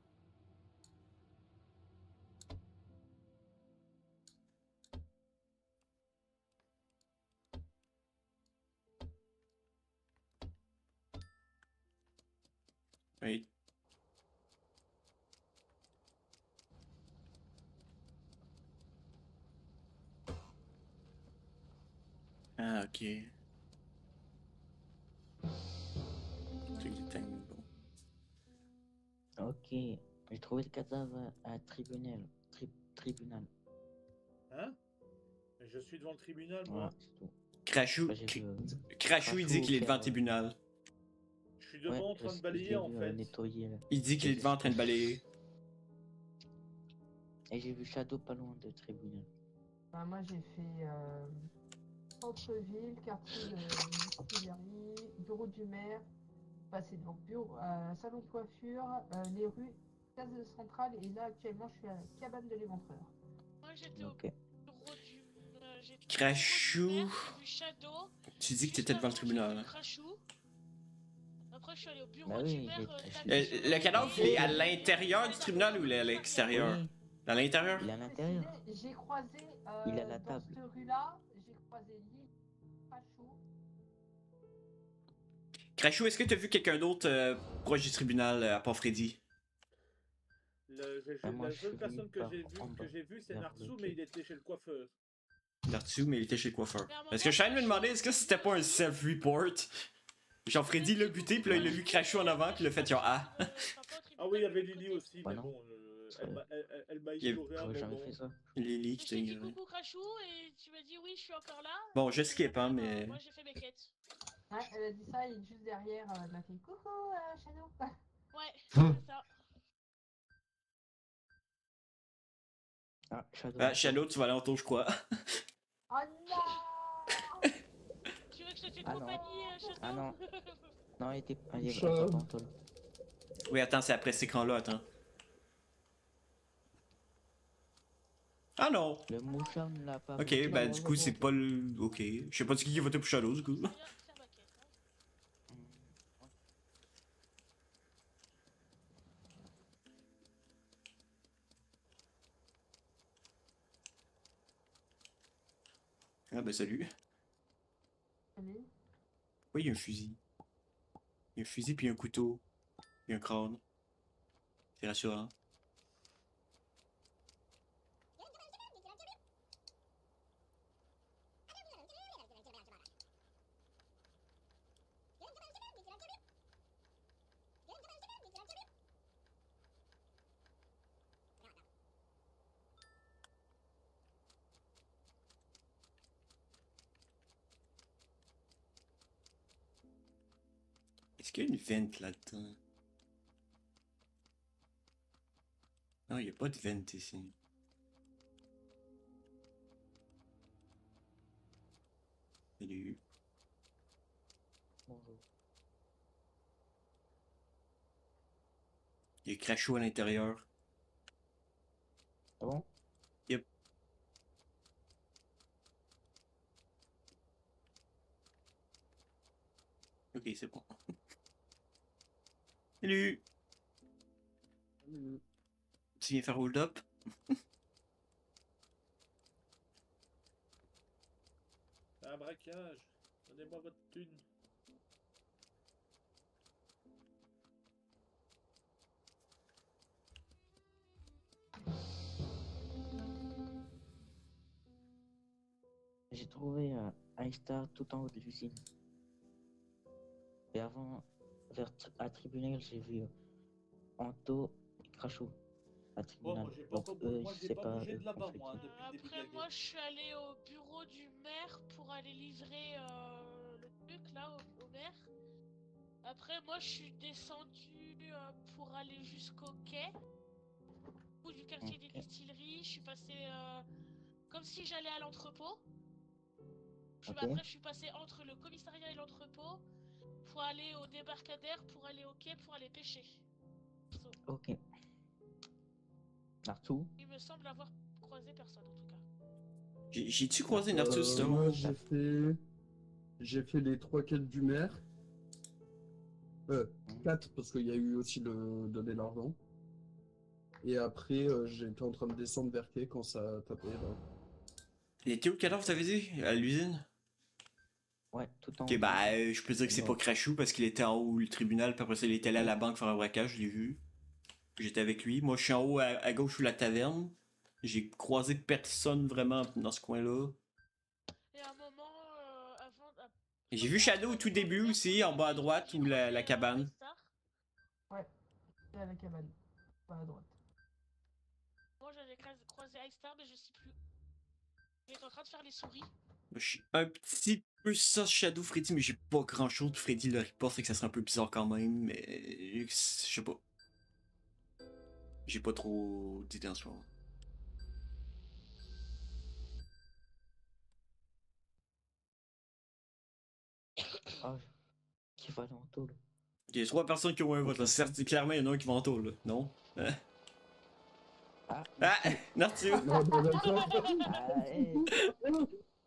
Oui. Ah, ok. Truc de time, bon. Ok, j'ai trouvé le cadavre à, à tribunal. Tri- tribunal. Hein? Mais je suis devant le tribunal, moi. Voilà, c'est tout. Crachou, Bah, j'ai vu, euh, Crachou, il dit qu'il est devant le faire, euh, tribunal. Je suis devant en je train sais- de je balayer l'ai en vu, euh, fait. nettoyer, là. Il dit qu'il est devant en train de balayer. Et j'ai vu Shadow pas loin de tribunal. Bah, moi j'ai fait euh, centre-ville, quartier de Tuileries, bureau du maire, passé devant bureau, euh, salon de coiffure, euh, les rues, place de centrale et là actuellement je suis à la cabane de l'éventreur. Moi j'étais Ok. au bureau du. euh, j'ai Crachou. j'ai vu Shadow. Tu dis que t'étais devant le tribunal. Hein. Crachou. Après, je suis allé au bureau Bah du oui, maire. il euh, est- taper sur Le, le cadavre, il est à l'intérieur du Ouais, tribunal ou il est à l'extérieur? Oui, À l'intérieur? il est à l'intérieur. J'ai croisé euh, Il est à la dans table. cette rue-là, j'ai croisé Lily, Crachou. Crachou, est-ce que t'as vu quelqu'un d'autre euh, proche du tribunal euh, à part Freddy? Le- j'ai- Bah, moi, la je suis seule personne venu que par j'ai vue, en bas, que j'ai vue, c'est vers Nartsu, le mais quai. il était chez le coiffeur. Là-dessus, mais il était chez le coiffeur. Parce que je suis en train de me demander, est-ce que c'était pas un self-report? Genre Freddy l'a buté, puis là il a vu Crachou en avant, puis il a fait genre ah. Ah oui, il y avait Lily aussi, Bah mais non. bon, euh, elle m'a elle- elle- elle m'a Il y a- ignoré un J'aurais jamais moment. fait ça. Lily Je qui t'ai t'a dit ignoré. coucou Crachou et tu m'as dit oui, je suis encore là. Bon, je skip, hein, mais. Moi, j'ai fait mes quêtes. Ouais, elle a dit ça, il est juste derrière, euh, elle m'a fait coucou euh, Shadow. Ouais, c'est ça. Ah, Shadow. Ah, Shadow, tu vas aller en tour, je crois. Oh non. Tu veux que je te tienne Ah non. compagnie, euh, Shadow? Ah non. Non, il était il était Chat. pas en tôle. Oui, attends, c'est après cet écran-là, attends. Ah non! Le mouchard ne l'a pas. Ok, voté. ben du coup, c'est pas le. Ok. Je sais pas de qui qui a voté pour Shadow, du coup. Viens faire ma quête, hein. Ah ben salut. Allez. Oui, il y a un fusil. Il y a un fusil puis un couteau. Il y a un crâne. C'est rassurant. Est-ce qu'il y a une vente là-dedans? Non, il n'y a pas de vente ici. Salut. Bonjour. Il y a Crachou à l'intérieur. Ah bon? Yep. Ok, c'est bon. Salut! Tu viens faire hold up? Un braquage. Donnez-moi votre thune. J'ai trouvé un iStar tout en haut de l'usine. Et avant, vers à tribunal, j'ai vu euh, Anto et Crachou à Bon, tribunal. moi j'ai pas, Donc, encore- eux, moi, je j'ai sais pas pas. bougé eux, de là-bas, on fait moi, hein, qui. depuis le début de Après, la moi, game. je suis allé au bureau du maire pour aller livrer euh, le truc là au, au maire. Après, moi, je suis descendu euh, pour aller jusqu'au quai. Au bout du quartier des Ok. distilleries, je suis passé euh, comme si j'allais à l'entrepôt. Je- Ok. Après, je suis passé entre le commissariat et l'entrepôt pour aller au débarcadère, pour aller au quai, pour aller pêcher. So, Ok. Nartou? il me semble avoir croisé personne en tout cas. J'ai- J'ai-tu croisé Nartus Euh, là? moi, j'ai fait... J'ai fait les trois quêtes du maire. Euh, quatre, parce qu'il y a eu aussi le donner l'argent. Et après, euh, j'étais en train de descendre vers quai quand ça a tapé, là. Il était où le cadavre, t'avais dit? À l'usine? Ouais, tout en haut. Ok, bah, euh, je peux dire que c'est Non. pas Crachou parce qu'il était en haut le tribunal, puis après ça, il était allé à la banque faire un braquage, je l'ai vu. J'étais avec lui. Moi, je suis en haut à, à gauche sous la taverne. J'ai croisé personne vraiment dans ce coin-là. Et à un moment, euh, avant. à- Et j'ai vu Shadow au tout début aussi, en bas à droite, ou la, la cabane. Ouais, c'est à la cabane, pas à droite. Moi, j'avais crasé- croisé iStar, mais je sais plus. Il est en train de faire les souris. Je suis un petit peu ça, Shadow Freddy, mais j'ai pas grand-chose. Puis Freddy le report, fait que ça serait un peu bizarre quand même, mais je sais pas. J'ai pas trop d'idées en ce moment. Ah, qui va aller en tôle. Il y a trois personnes qui ont un vote, là. Certes, clairement, il y en a un qui va en tôle, là. Non? Hein? Ah, Ah! Nartu! Non, non, d'accord. Ah, hey.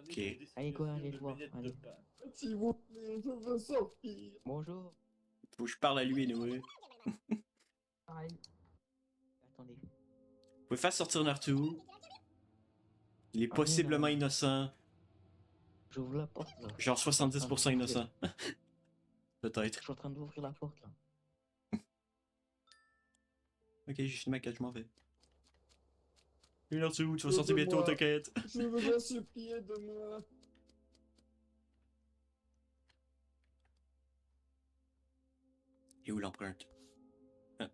indice Ok. de Allez, quoi, destination allez de le voir, beignets de allez. pain. S'il vous plaît, je veux sortir. Bonjour. Faut que je parle à lui, anyway. Pareil. Attendez. Vous pouvez faire sortir Naruto. Il est Ah, possiblement mais non. innocent. J'ouvre la porte là. Genre soixante-dix pour cent innocent. Peut-être. Je suis en train d'ouvrir la porte là. Ok, j'ai fini ma quête, je m'en vais. Salut Naruto, tu vas sortir bientôt, Aide-moi. t'inquiète. Je vous en supplie de moi. Et où l'empreinte? Ah.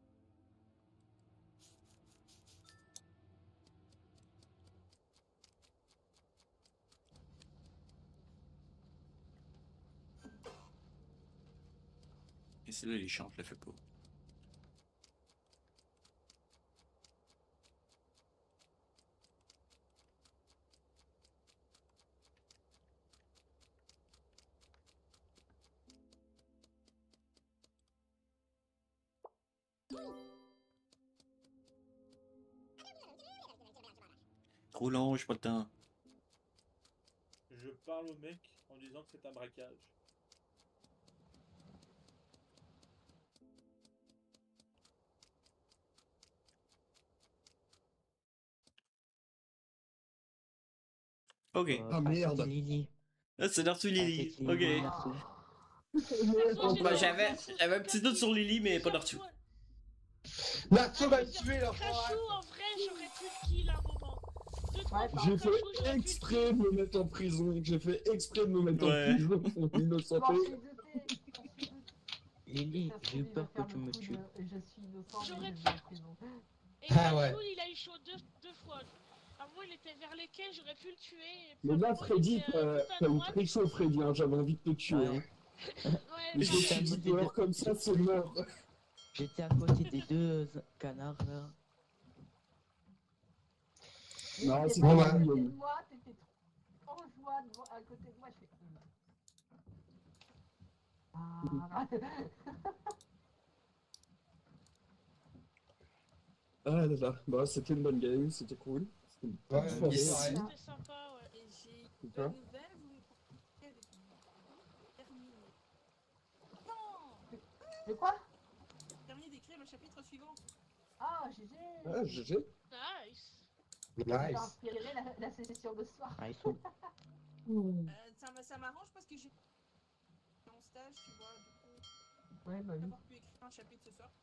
Et c'est là les champs, je le fais pas. Trop long, j'ai pas le temps. Je parle au mec en disant que c'est un braquage. Ok. Euh, Ah, merde. Lily. Ah, c'est Naruto Lily. Avec Lily, Ok. Naruto. Bah, j'avais j'avais un petit doute sur Lily, mais pas Naruto. Naruto va me tuer, Crachou, l'enfant. en vrai, j'aurais pu le kill à un moment. Deux, trois fois, J'ai Crachou, fait j'aurais pu le exprès de me mettre en prison. J'ai fait exprès de me mettre Ouais. en prison pour l'innocenté. Lily, j'ai eu peur que tu me tues. Je suis innocent, J'aurais mais pu. je vais en prison. Et Ah Crachou, ouais. il a eu chaud deux, deux fois. À moi, il était vers les quais, j'aurais pu le tuer. Et puis Mais à un là, moment, il Freddy, était, t'as euh, tout à t'as eu droite. très chaud, Freddy. Hein. J'avais envie de te tuer. Ouais. Hein. Ouais, Mais mais je me J'étais à suis dit, côté de... dehors comme ça, c'est mort. J'étais à côté des deux canards là. Non, T'étais c'est pas pas à mal. côté de moi, t'étais trop en joie devant- à côté de moi, je fais. Ah. Ah là là, bah, c'était une bonne game, c'était cool. C'était une bonne Ouais, soirée. yes. aussi. c'était sympa, ouais. Et j'ai une Putain. bonne nouvelle, vous me proposez avec terminé. Non. De quoi? Terminé d'écrire le chapitre suivant. Ah, G G. Ah, G G. Nice. Ça Nice. inspirerait la, la session de ce soir. Ah, ils sont... Euh, ça m'a- ça m'arrange parce que j'ai en stage, tu vois, du coup, Ouais, bah oui. d'avoir pu écrire un chapitre ce soir.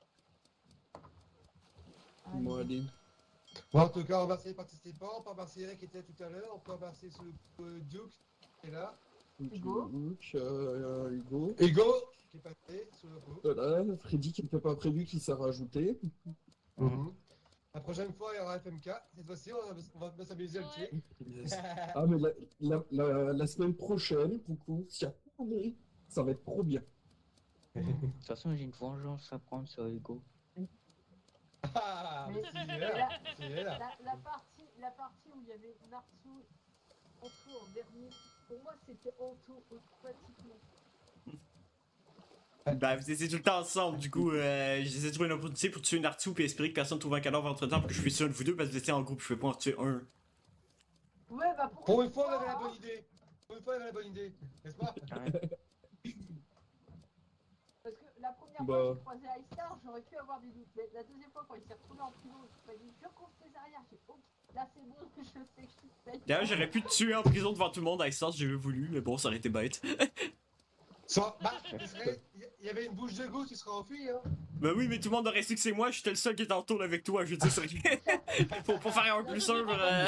Bon, allez. Bon, en tout cas, on remercie les participants, on peut remercier Eric qui était là tout à l'heure, on peut remercier ce euh, Duke qui est là, Hugo. Donc, euh, Hugo. Hugo qui est passé sous le coup. Voilà, Freddy qui n'était pas prévu, qui s'est rajouté. Mhm. La prochaine fois, il y aura F M K. Cette fois-ci, on va, on va bien s'amuser à le tuer. Yes. Ah, mais la, la, la, la semaine prochaine, coucou, si attendez, ça va être trop bien. De toute façon, j'ai une vengeance à prendre sur Hugo. Ah, mais Mais si, il est la, là. Il est là. la- la partie, la partie où il y avait Naruto, Anto en dernier, pour moi c'était Anto automatiquement. Bah, vous étiez tout le temps ensemble, du coup, euh, j'essaie de trouver une opportunité pour tuer Naruto et espérer que personne trouve un cadavre entre temps pour que je puisse tuer un de vous deux parce que vous étiez en groupe, je pouvais pas en tuer un. Ouais, bah pour, Pour une fois, on avait la bonne idée. Pour une fois, on avait la bonne idée. N'est-ce pas? Parce que la première Bah. fois que j'ai croisé Aïstar, j'aurais pu avoir des doutes. Mais la deuxième fois, quand il s'est retrouvé en prison, il m'a dit je compte tes arrières. J'ai dit ok, là c'est bon, je sais que je suis safe. D'ailleurs, j'aurais pu te tuer en prison devant tout le monde à Ice si j'avais voulu, mais bon, ça aurait été bête. Soit, bah, il serait- il y avait une bouche de goût, tu serais enfui, hein. Bah oui, mais tout le monde aurait su que c'est moi, j'étais le seul qui était en tour avec toi, je veux dire, c'est rien. Faut pas faire un plus un, euh... Là,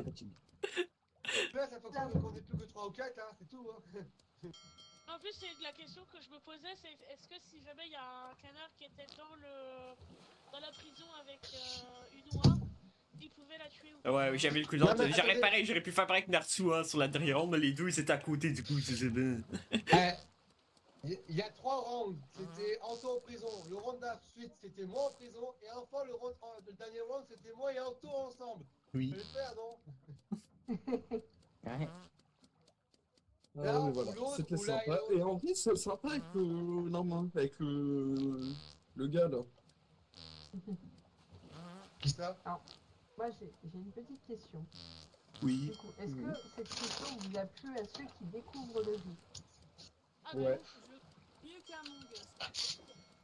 ça fonctionne qu'on est plus que trois ou quatre, hein, c'est tout, hein. En plus, c'est la question que je me posais, c'est est-ce que si jamais il y a un canard qui était dans le dans la prison avec euh, une oie, il pouvait la tuer ou pas? Ouais, j'avais le coup Non, d'ordre. mais J'aurais attendez. pareil, j'aurais pu faire pareil que Naruto hein, sur la dernière ronde, mais les deux ils étaient à côté, du coup, c'est bien. Eh, Il y, y a trois rounds. C'était Anto en prison. Le round d'ensuite, c'était moi en prison. Et enfin, le, round, euh, le dernier round, c'était moi et Anto ensemble. Oui. Je vais le faire, non? Ouais. Ah, Là, mais ou voilà, l'autre, c'était ou là et sympa. l'autre. Et en vrai, c'est sympa avec le. Non, non, avec le. Le gars là. Qui ça? Alors, moi j'ai j'ai une petite question. Oui. Du coup, est-ce que cette question vous a plu à ceux qui découvrent le jeu? Ah Ouais. bah ouf, je- Mieux qu'Among Us.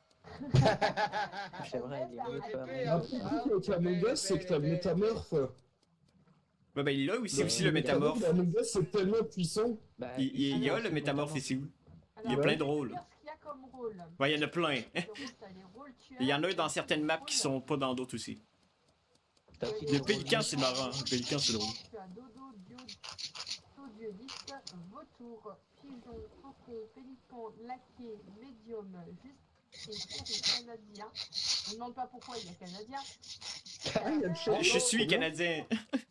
C'est vrai, il est mieux que Épée, Among hein. Us. Après, le truc avec Among Us, c'est que t'as le métamorphe. Ouais, ben il a aussi, aussi le métamorphe. Among Us, c'est tellement puissant. Bah, Il, il- il y a alors, le c'est le métamorphe ici. Il y a Alors, plein je de vais rôles. dire ce qu'il y a comme rôle. Ouais, il y en a plein. Le rôle, t'as les rôles tueurs, Il y en a dans t'as certaines les maps rôles- qui sont pas dans d'autres aussi. T'as aussi Le des rôles pélican, mixtes. c'est marrant. Le pélican, c'est drôle. Tu as dodo, dio, dueliste, vautour, pigeon, faucon, pélican, laquais, médium, juste et série canadien. On ne demande pas pourquoi il y a canadien. Ah, il y a le chat. Je suis canadien.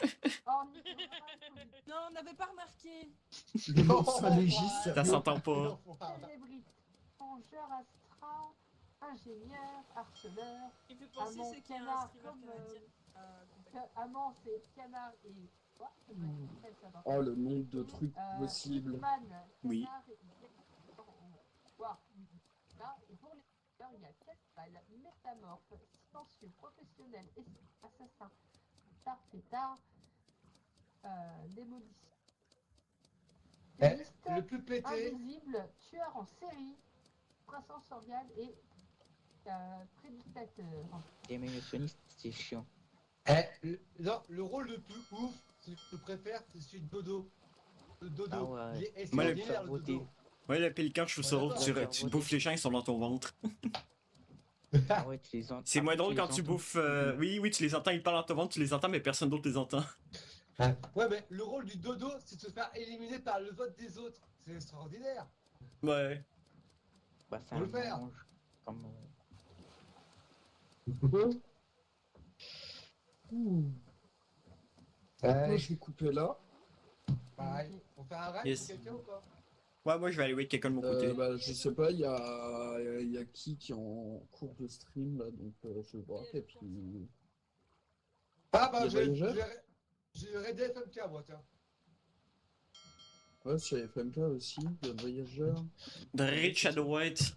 Non, on n'avait pas remarqué. Le monstre légiste. Ça s'entend pas. Célébrité, plongeur astral, ingénieur, harceleur. Il fait penser amant, c'est qu'il y a un canard, streamer comme, canadien. euh, ca- amant, c'est canard et... Quoi ça doit être fait, ça, par Oh, contre. le nombre de trucs Euh, possibles. Hitman, Oui. canard et... Voilà. Là, et pour les tueurs, il y a Catfall, métamorphe, silencieux, professionnel, es- assassin, tard pétard, euh, démolition. Eh, Dueliste, le plus pété. invisible, tueur en série, prince sorial et euh, prédicateur. Déminutionniste, c'est chiant. Eh, le, non, le rôle le plus ouf, celui que je préfère, c'est celui de Dodo. Le Dodo. Ah ouais. Il est Moi, le- extraordinaire, le Dodo. Ouais, le pélican, je trouve ça Ouais, drôle. Tu, d'accord. tu bouffes les gens, ils sont dans ton ventre. Ah ouais, tu les entends. C'est moins Après, drôle tu les quand tu entends. bouffes. euh, Oui, oui, tu les entends, ils parlent dans ton ventre, tu les entends, mais personne d'autre les entend. Ouais, mais le rôle du Dodo, c'est de se faire éliminer par le vote des autres. C'est extraordinaire. Ouais. Bah, c'est Faut un le faire. mélange. Comme. euh, Moi, je vais couper là. Pareil. On fait un raid Yes. pour quelqu'un ou pas? Ouais, moi, je vais aller avec quelqu'un de mon côté. Euh, bah, je sais pas, il y a, il y a qui qui est en cours de stream là, donc euh, je vais voir. Et puis. Ah bah, Il y a j'ai Voyageur j'ai- j'ai raidé F M K, moi, tiens. Ouais, c'est F M K aussi, il y a Voyageur. The Rich Shadow White.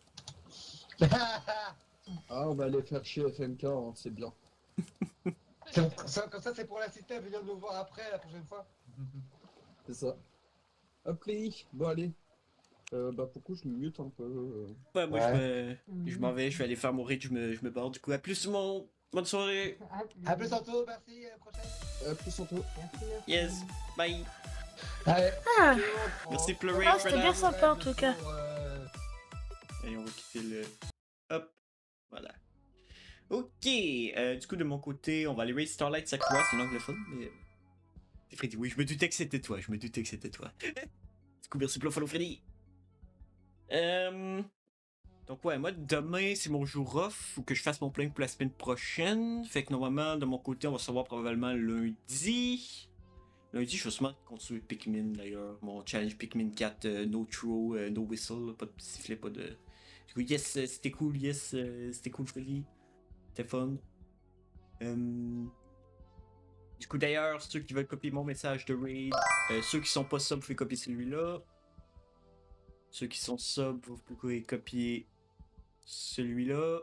Ah, on va aller faire chez F M K, hein, c'est bien. C'est- ça- Comme ça, c'est pour l'inciter à venir nous voir après, la prochaine fois. C'est ça. Hop, les. Bon, allez. Euh, bah, pourquoi je me mute un peu euh. Ouais, moi, Ouais. je me- je m'en vais, je vais aller faire mon rich, je me, je me barre. Du coup, à plus, tout le monde. Bonne soirée. À plus tantôt, merci, à la prochaine. À plus tantôt. Yes. Bye. Allez. Ah. Merci, Pleurer. Ah, c'était bien sympa en tout cas. Allez, on va quitter le. Hop. Voilà. Ok. euh, du coup, de mon côté, on va aller raid Starlight Sakura. C'est une anglophone, mais. C'est Freddy. Oui, je me doutais que c'était toi. Je me doutais que c'était toi. Du coup, merci pour le follow, Freddy. Euh... Donc, ouais, moi, demain, c'est mon jour off. Faut que je fasse mon planning pour la semaine prochaine. Fait que normalement, de mon côté, on va se revoir probablement lundi. Lundi, je vais sûrement continuer Pikmin d'ailleurs. Mon challenge Pikmin quatre, euh, no throw, euh, no whistle, pas de sifflet, pas de. Du coup, yes, euh, c'était cool, yes, euh, c'était cool, Freddy. C'était fun. Euh... Du coup, d'ailleurs, ceux qui veulent copier mon message de raid, euh, ceux qui sont pas sub, vous pouvez copier celui-là. Ceux qui sont sub, vous pouvez copier celui-là.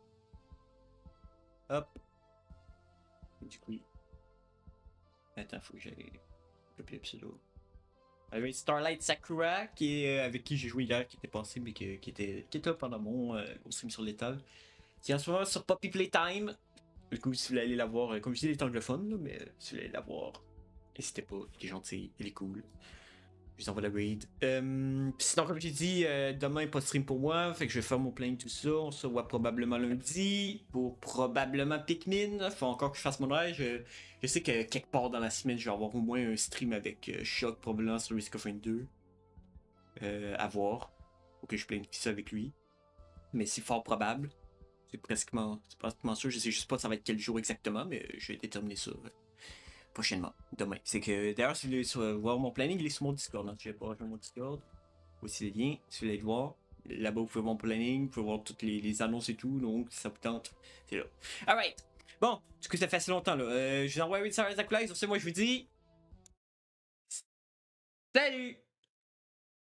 Hop. Et du coup, attends, faut que j'aille copier le pseudo. Avec Starlight Sakura, qui est, euh, avec qui j'ai joué hier, qui était passé, mais qui, qui était, qui était là pendant mon euh, gros stream sur l'étal. Qui est en ce moment sur Poppy Playtime. Du coup, si vous voulez aller la voir, euh, comme je dis, elle est anglophone, là, mais euh, si vous voulez aller la voir, n'hésitez pas, il est gentil, il est cool. Je vous envoie la raid. Euh, pis sinon, comme j'ai dit, euh, demain, pas de stream pour moi, fait que je vais faire mon planning, tout ça. On se voit probablement lundi pour probablement Pikmin. Faut encore que je fasse mon rêve. Je, je sais que quelque part dans la semaine, je vais avoir au moins un stream avec euh, Shock, probablement sur Risk of Rain deux. Euh, à voir. Faut que je planifie ça avec lui. Mais c'est fort probable. C'est pratiquement, c'est pratiquement sûr. Je sais juste pas ça va être quel jour exactement, mais je vais déterminer ça euh, prochainement, demain. C'est que d'ailleurs, si vous voulez sur- voir mon planning, il est sur mon Discord. Hein. Je vais pas rejoindre mon Discord. Voici les liens, si vous voulez le voir. Là-bas, vous pouvez voir mon planning, vous pouvez voir toutes les, les annonces et tout. Donc, si ça vous tente, c'est là. Alright. Bon, du coup, ça fait assez longtemps là. Euh, je vous envoie un Starlight Sakura. Sur ce, moi, je vous dis. Salut!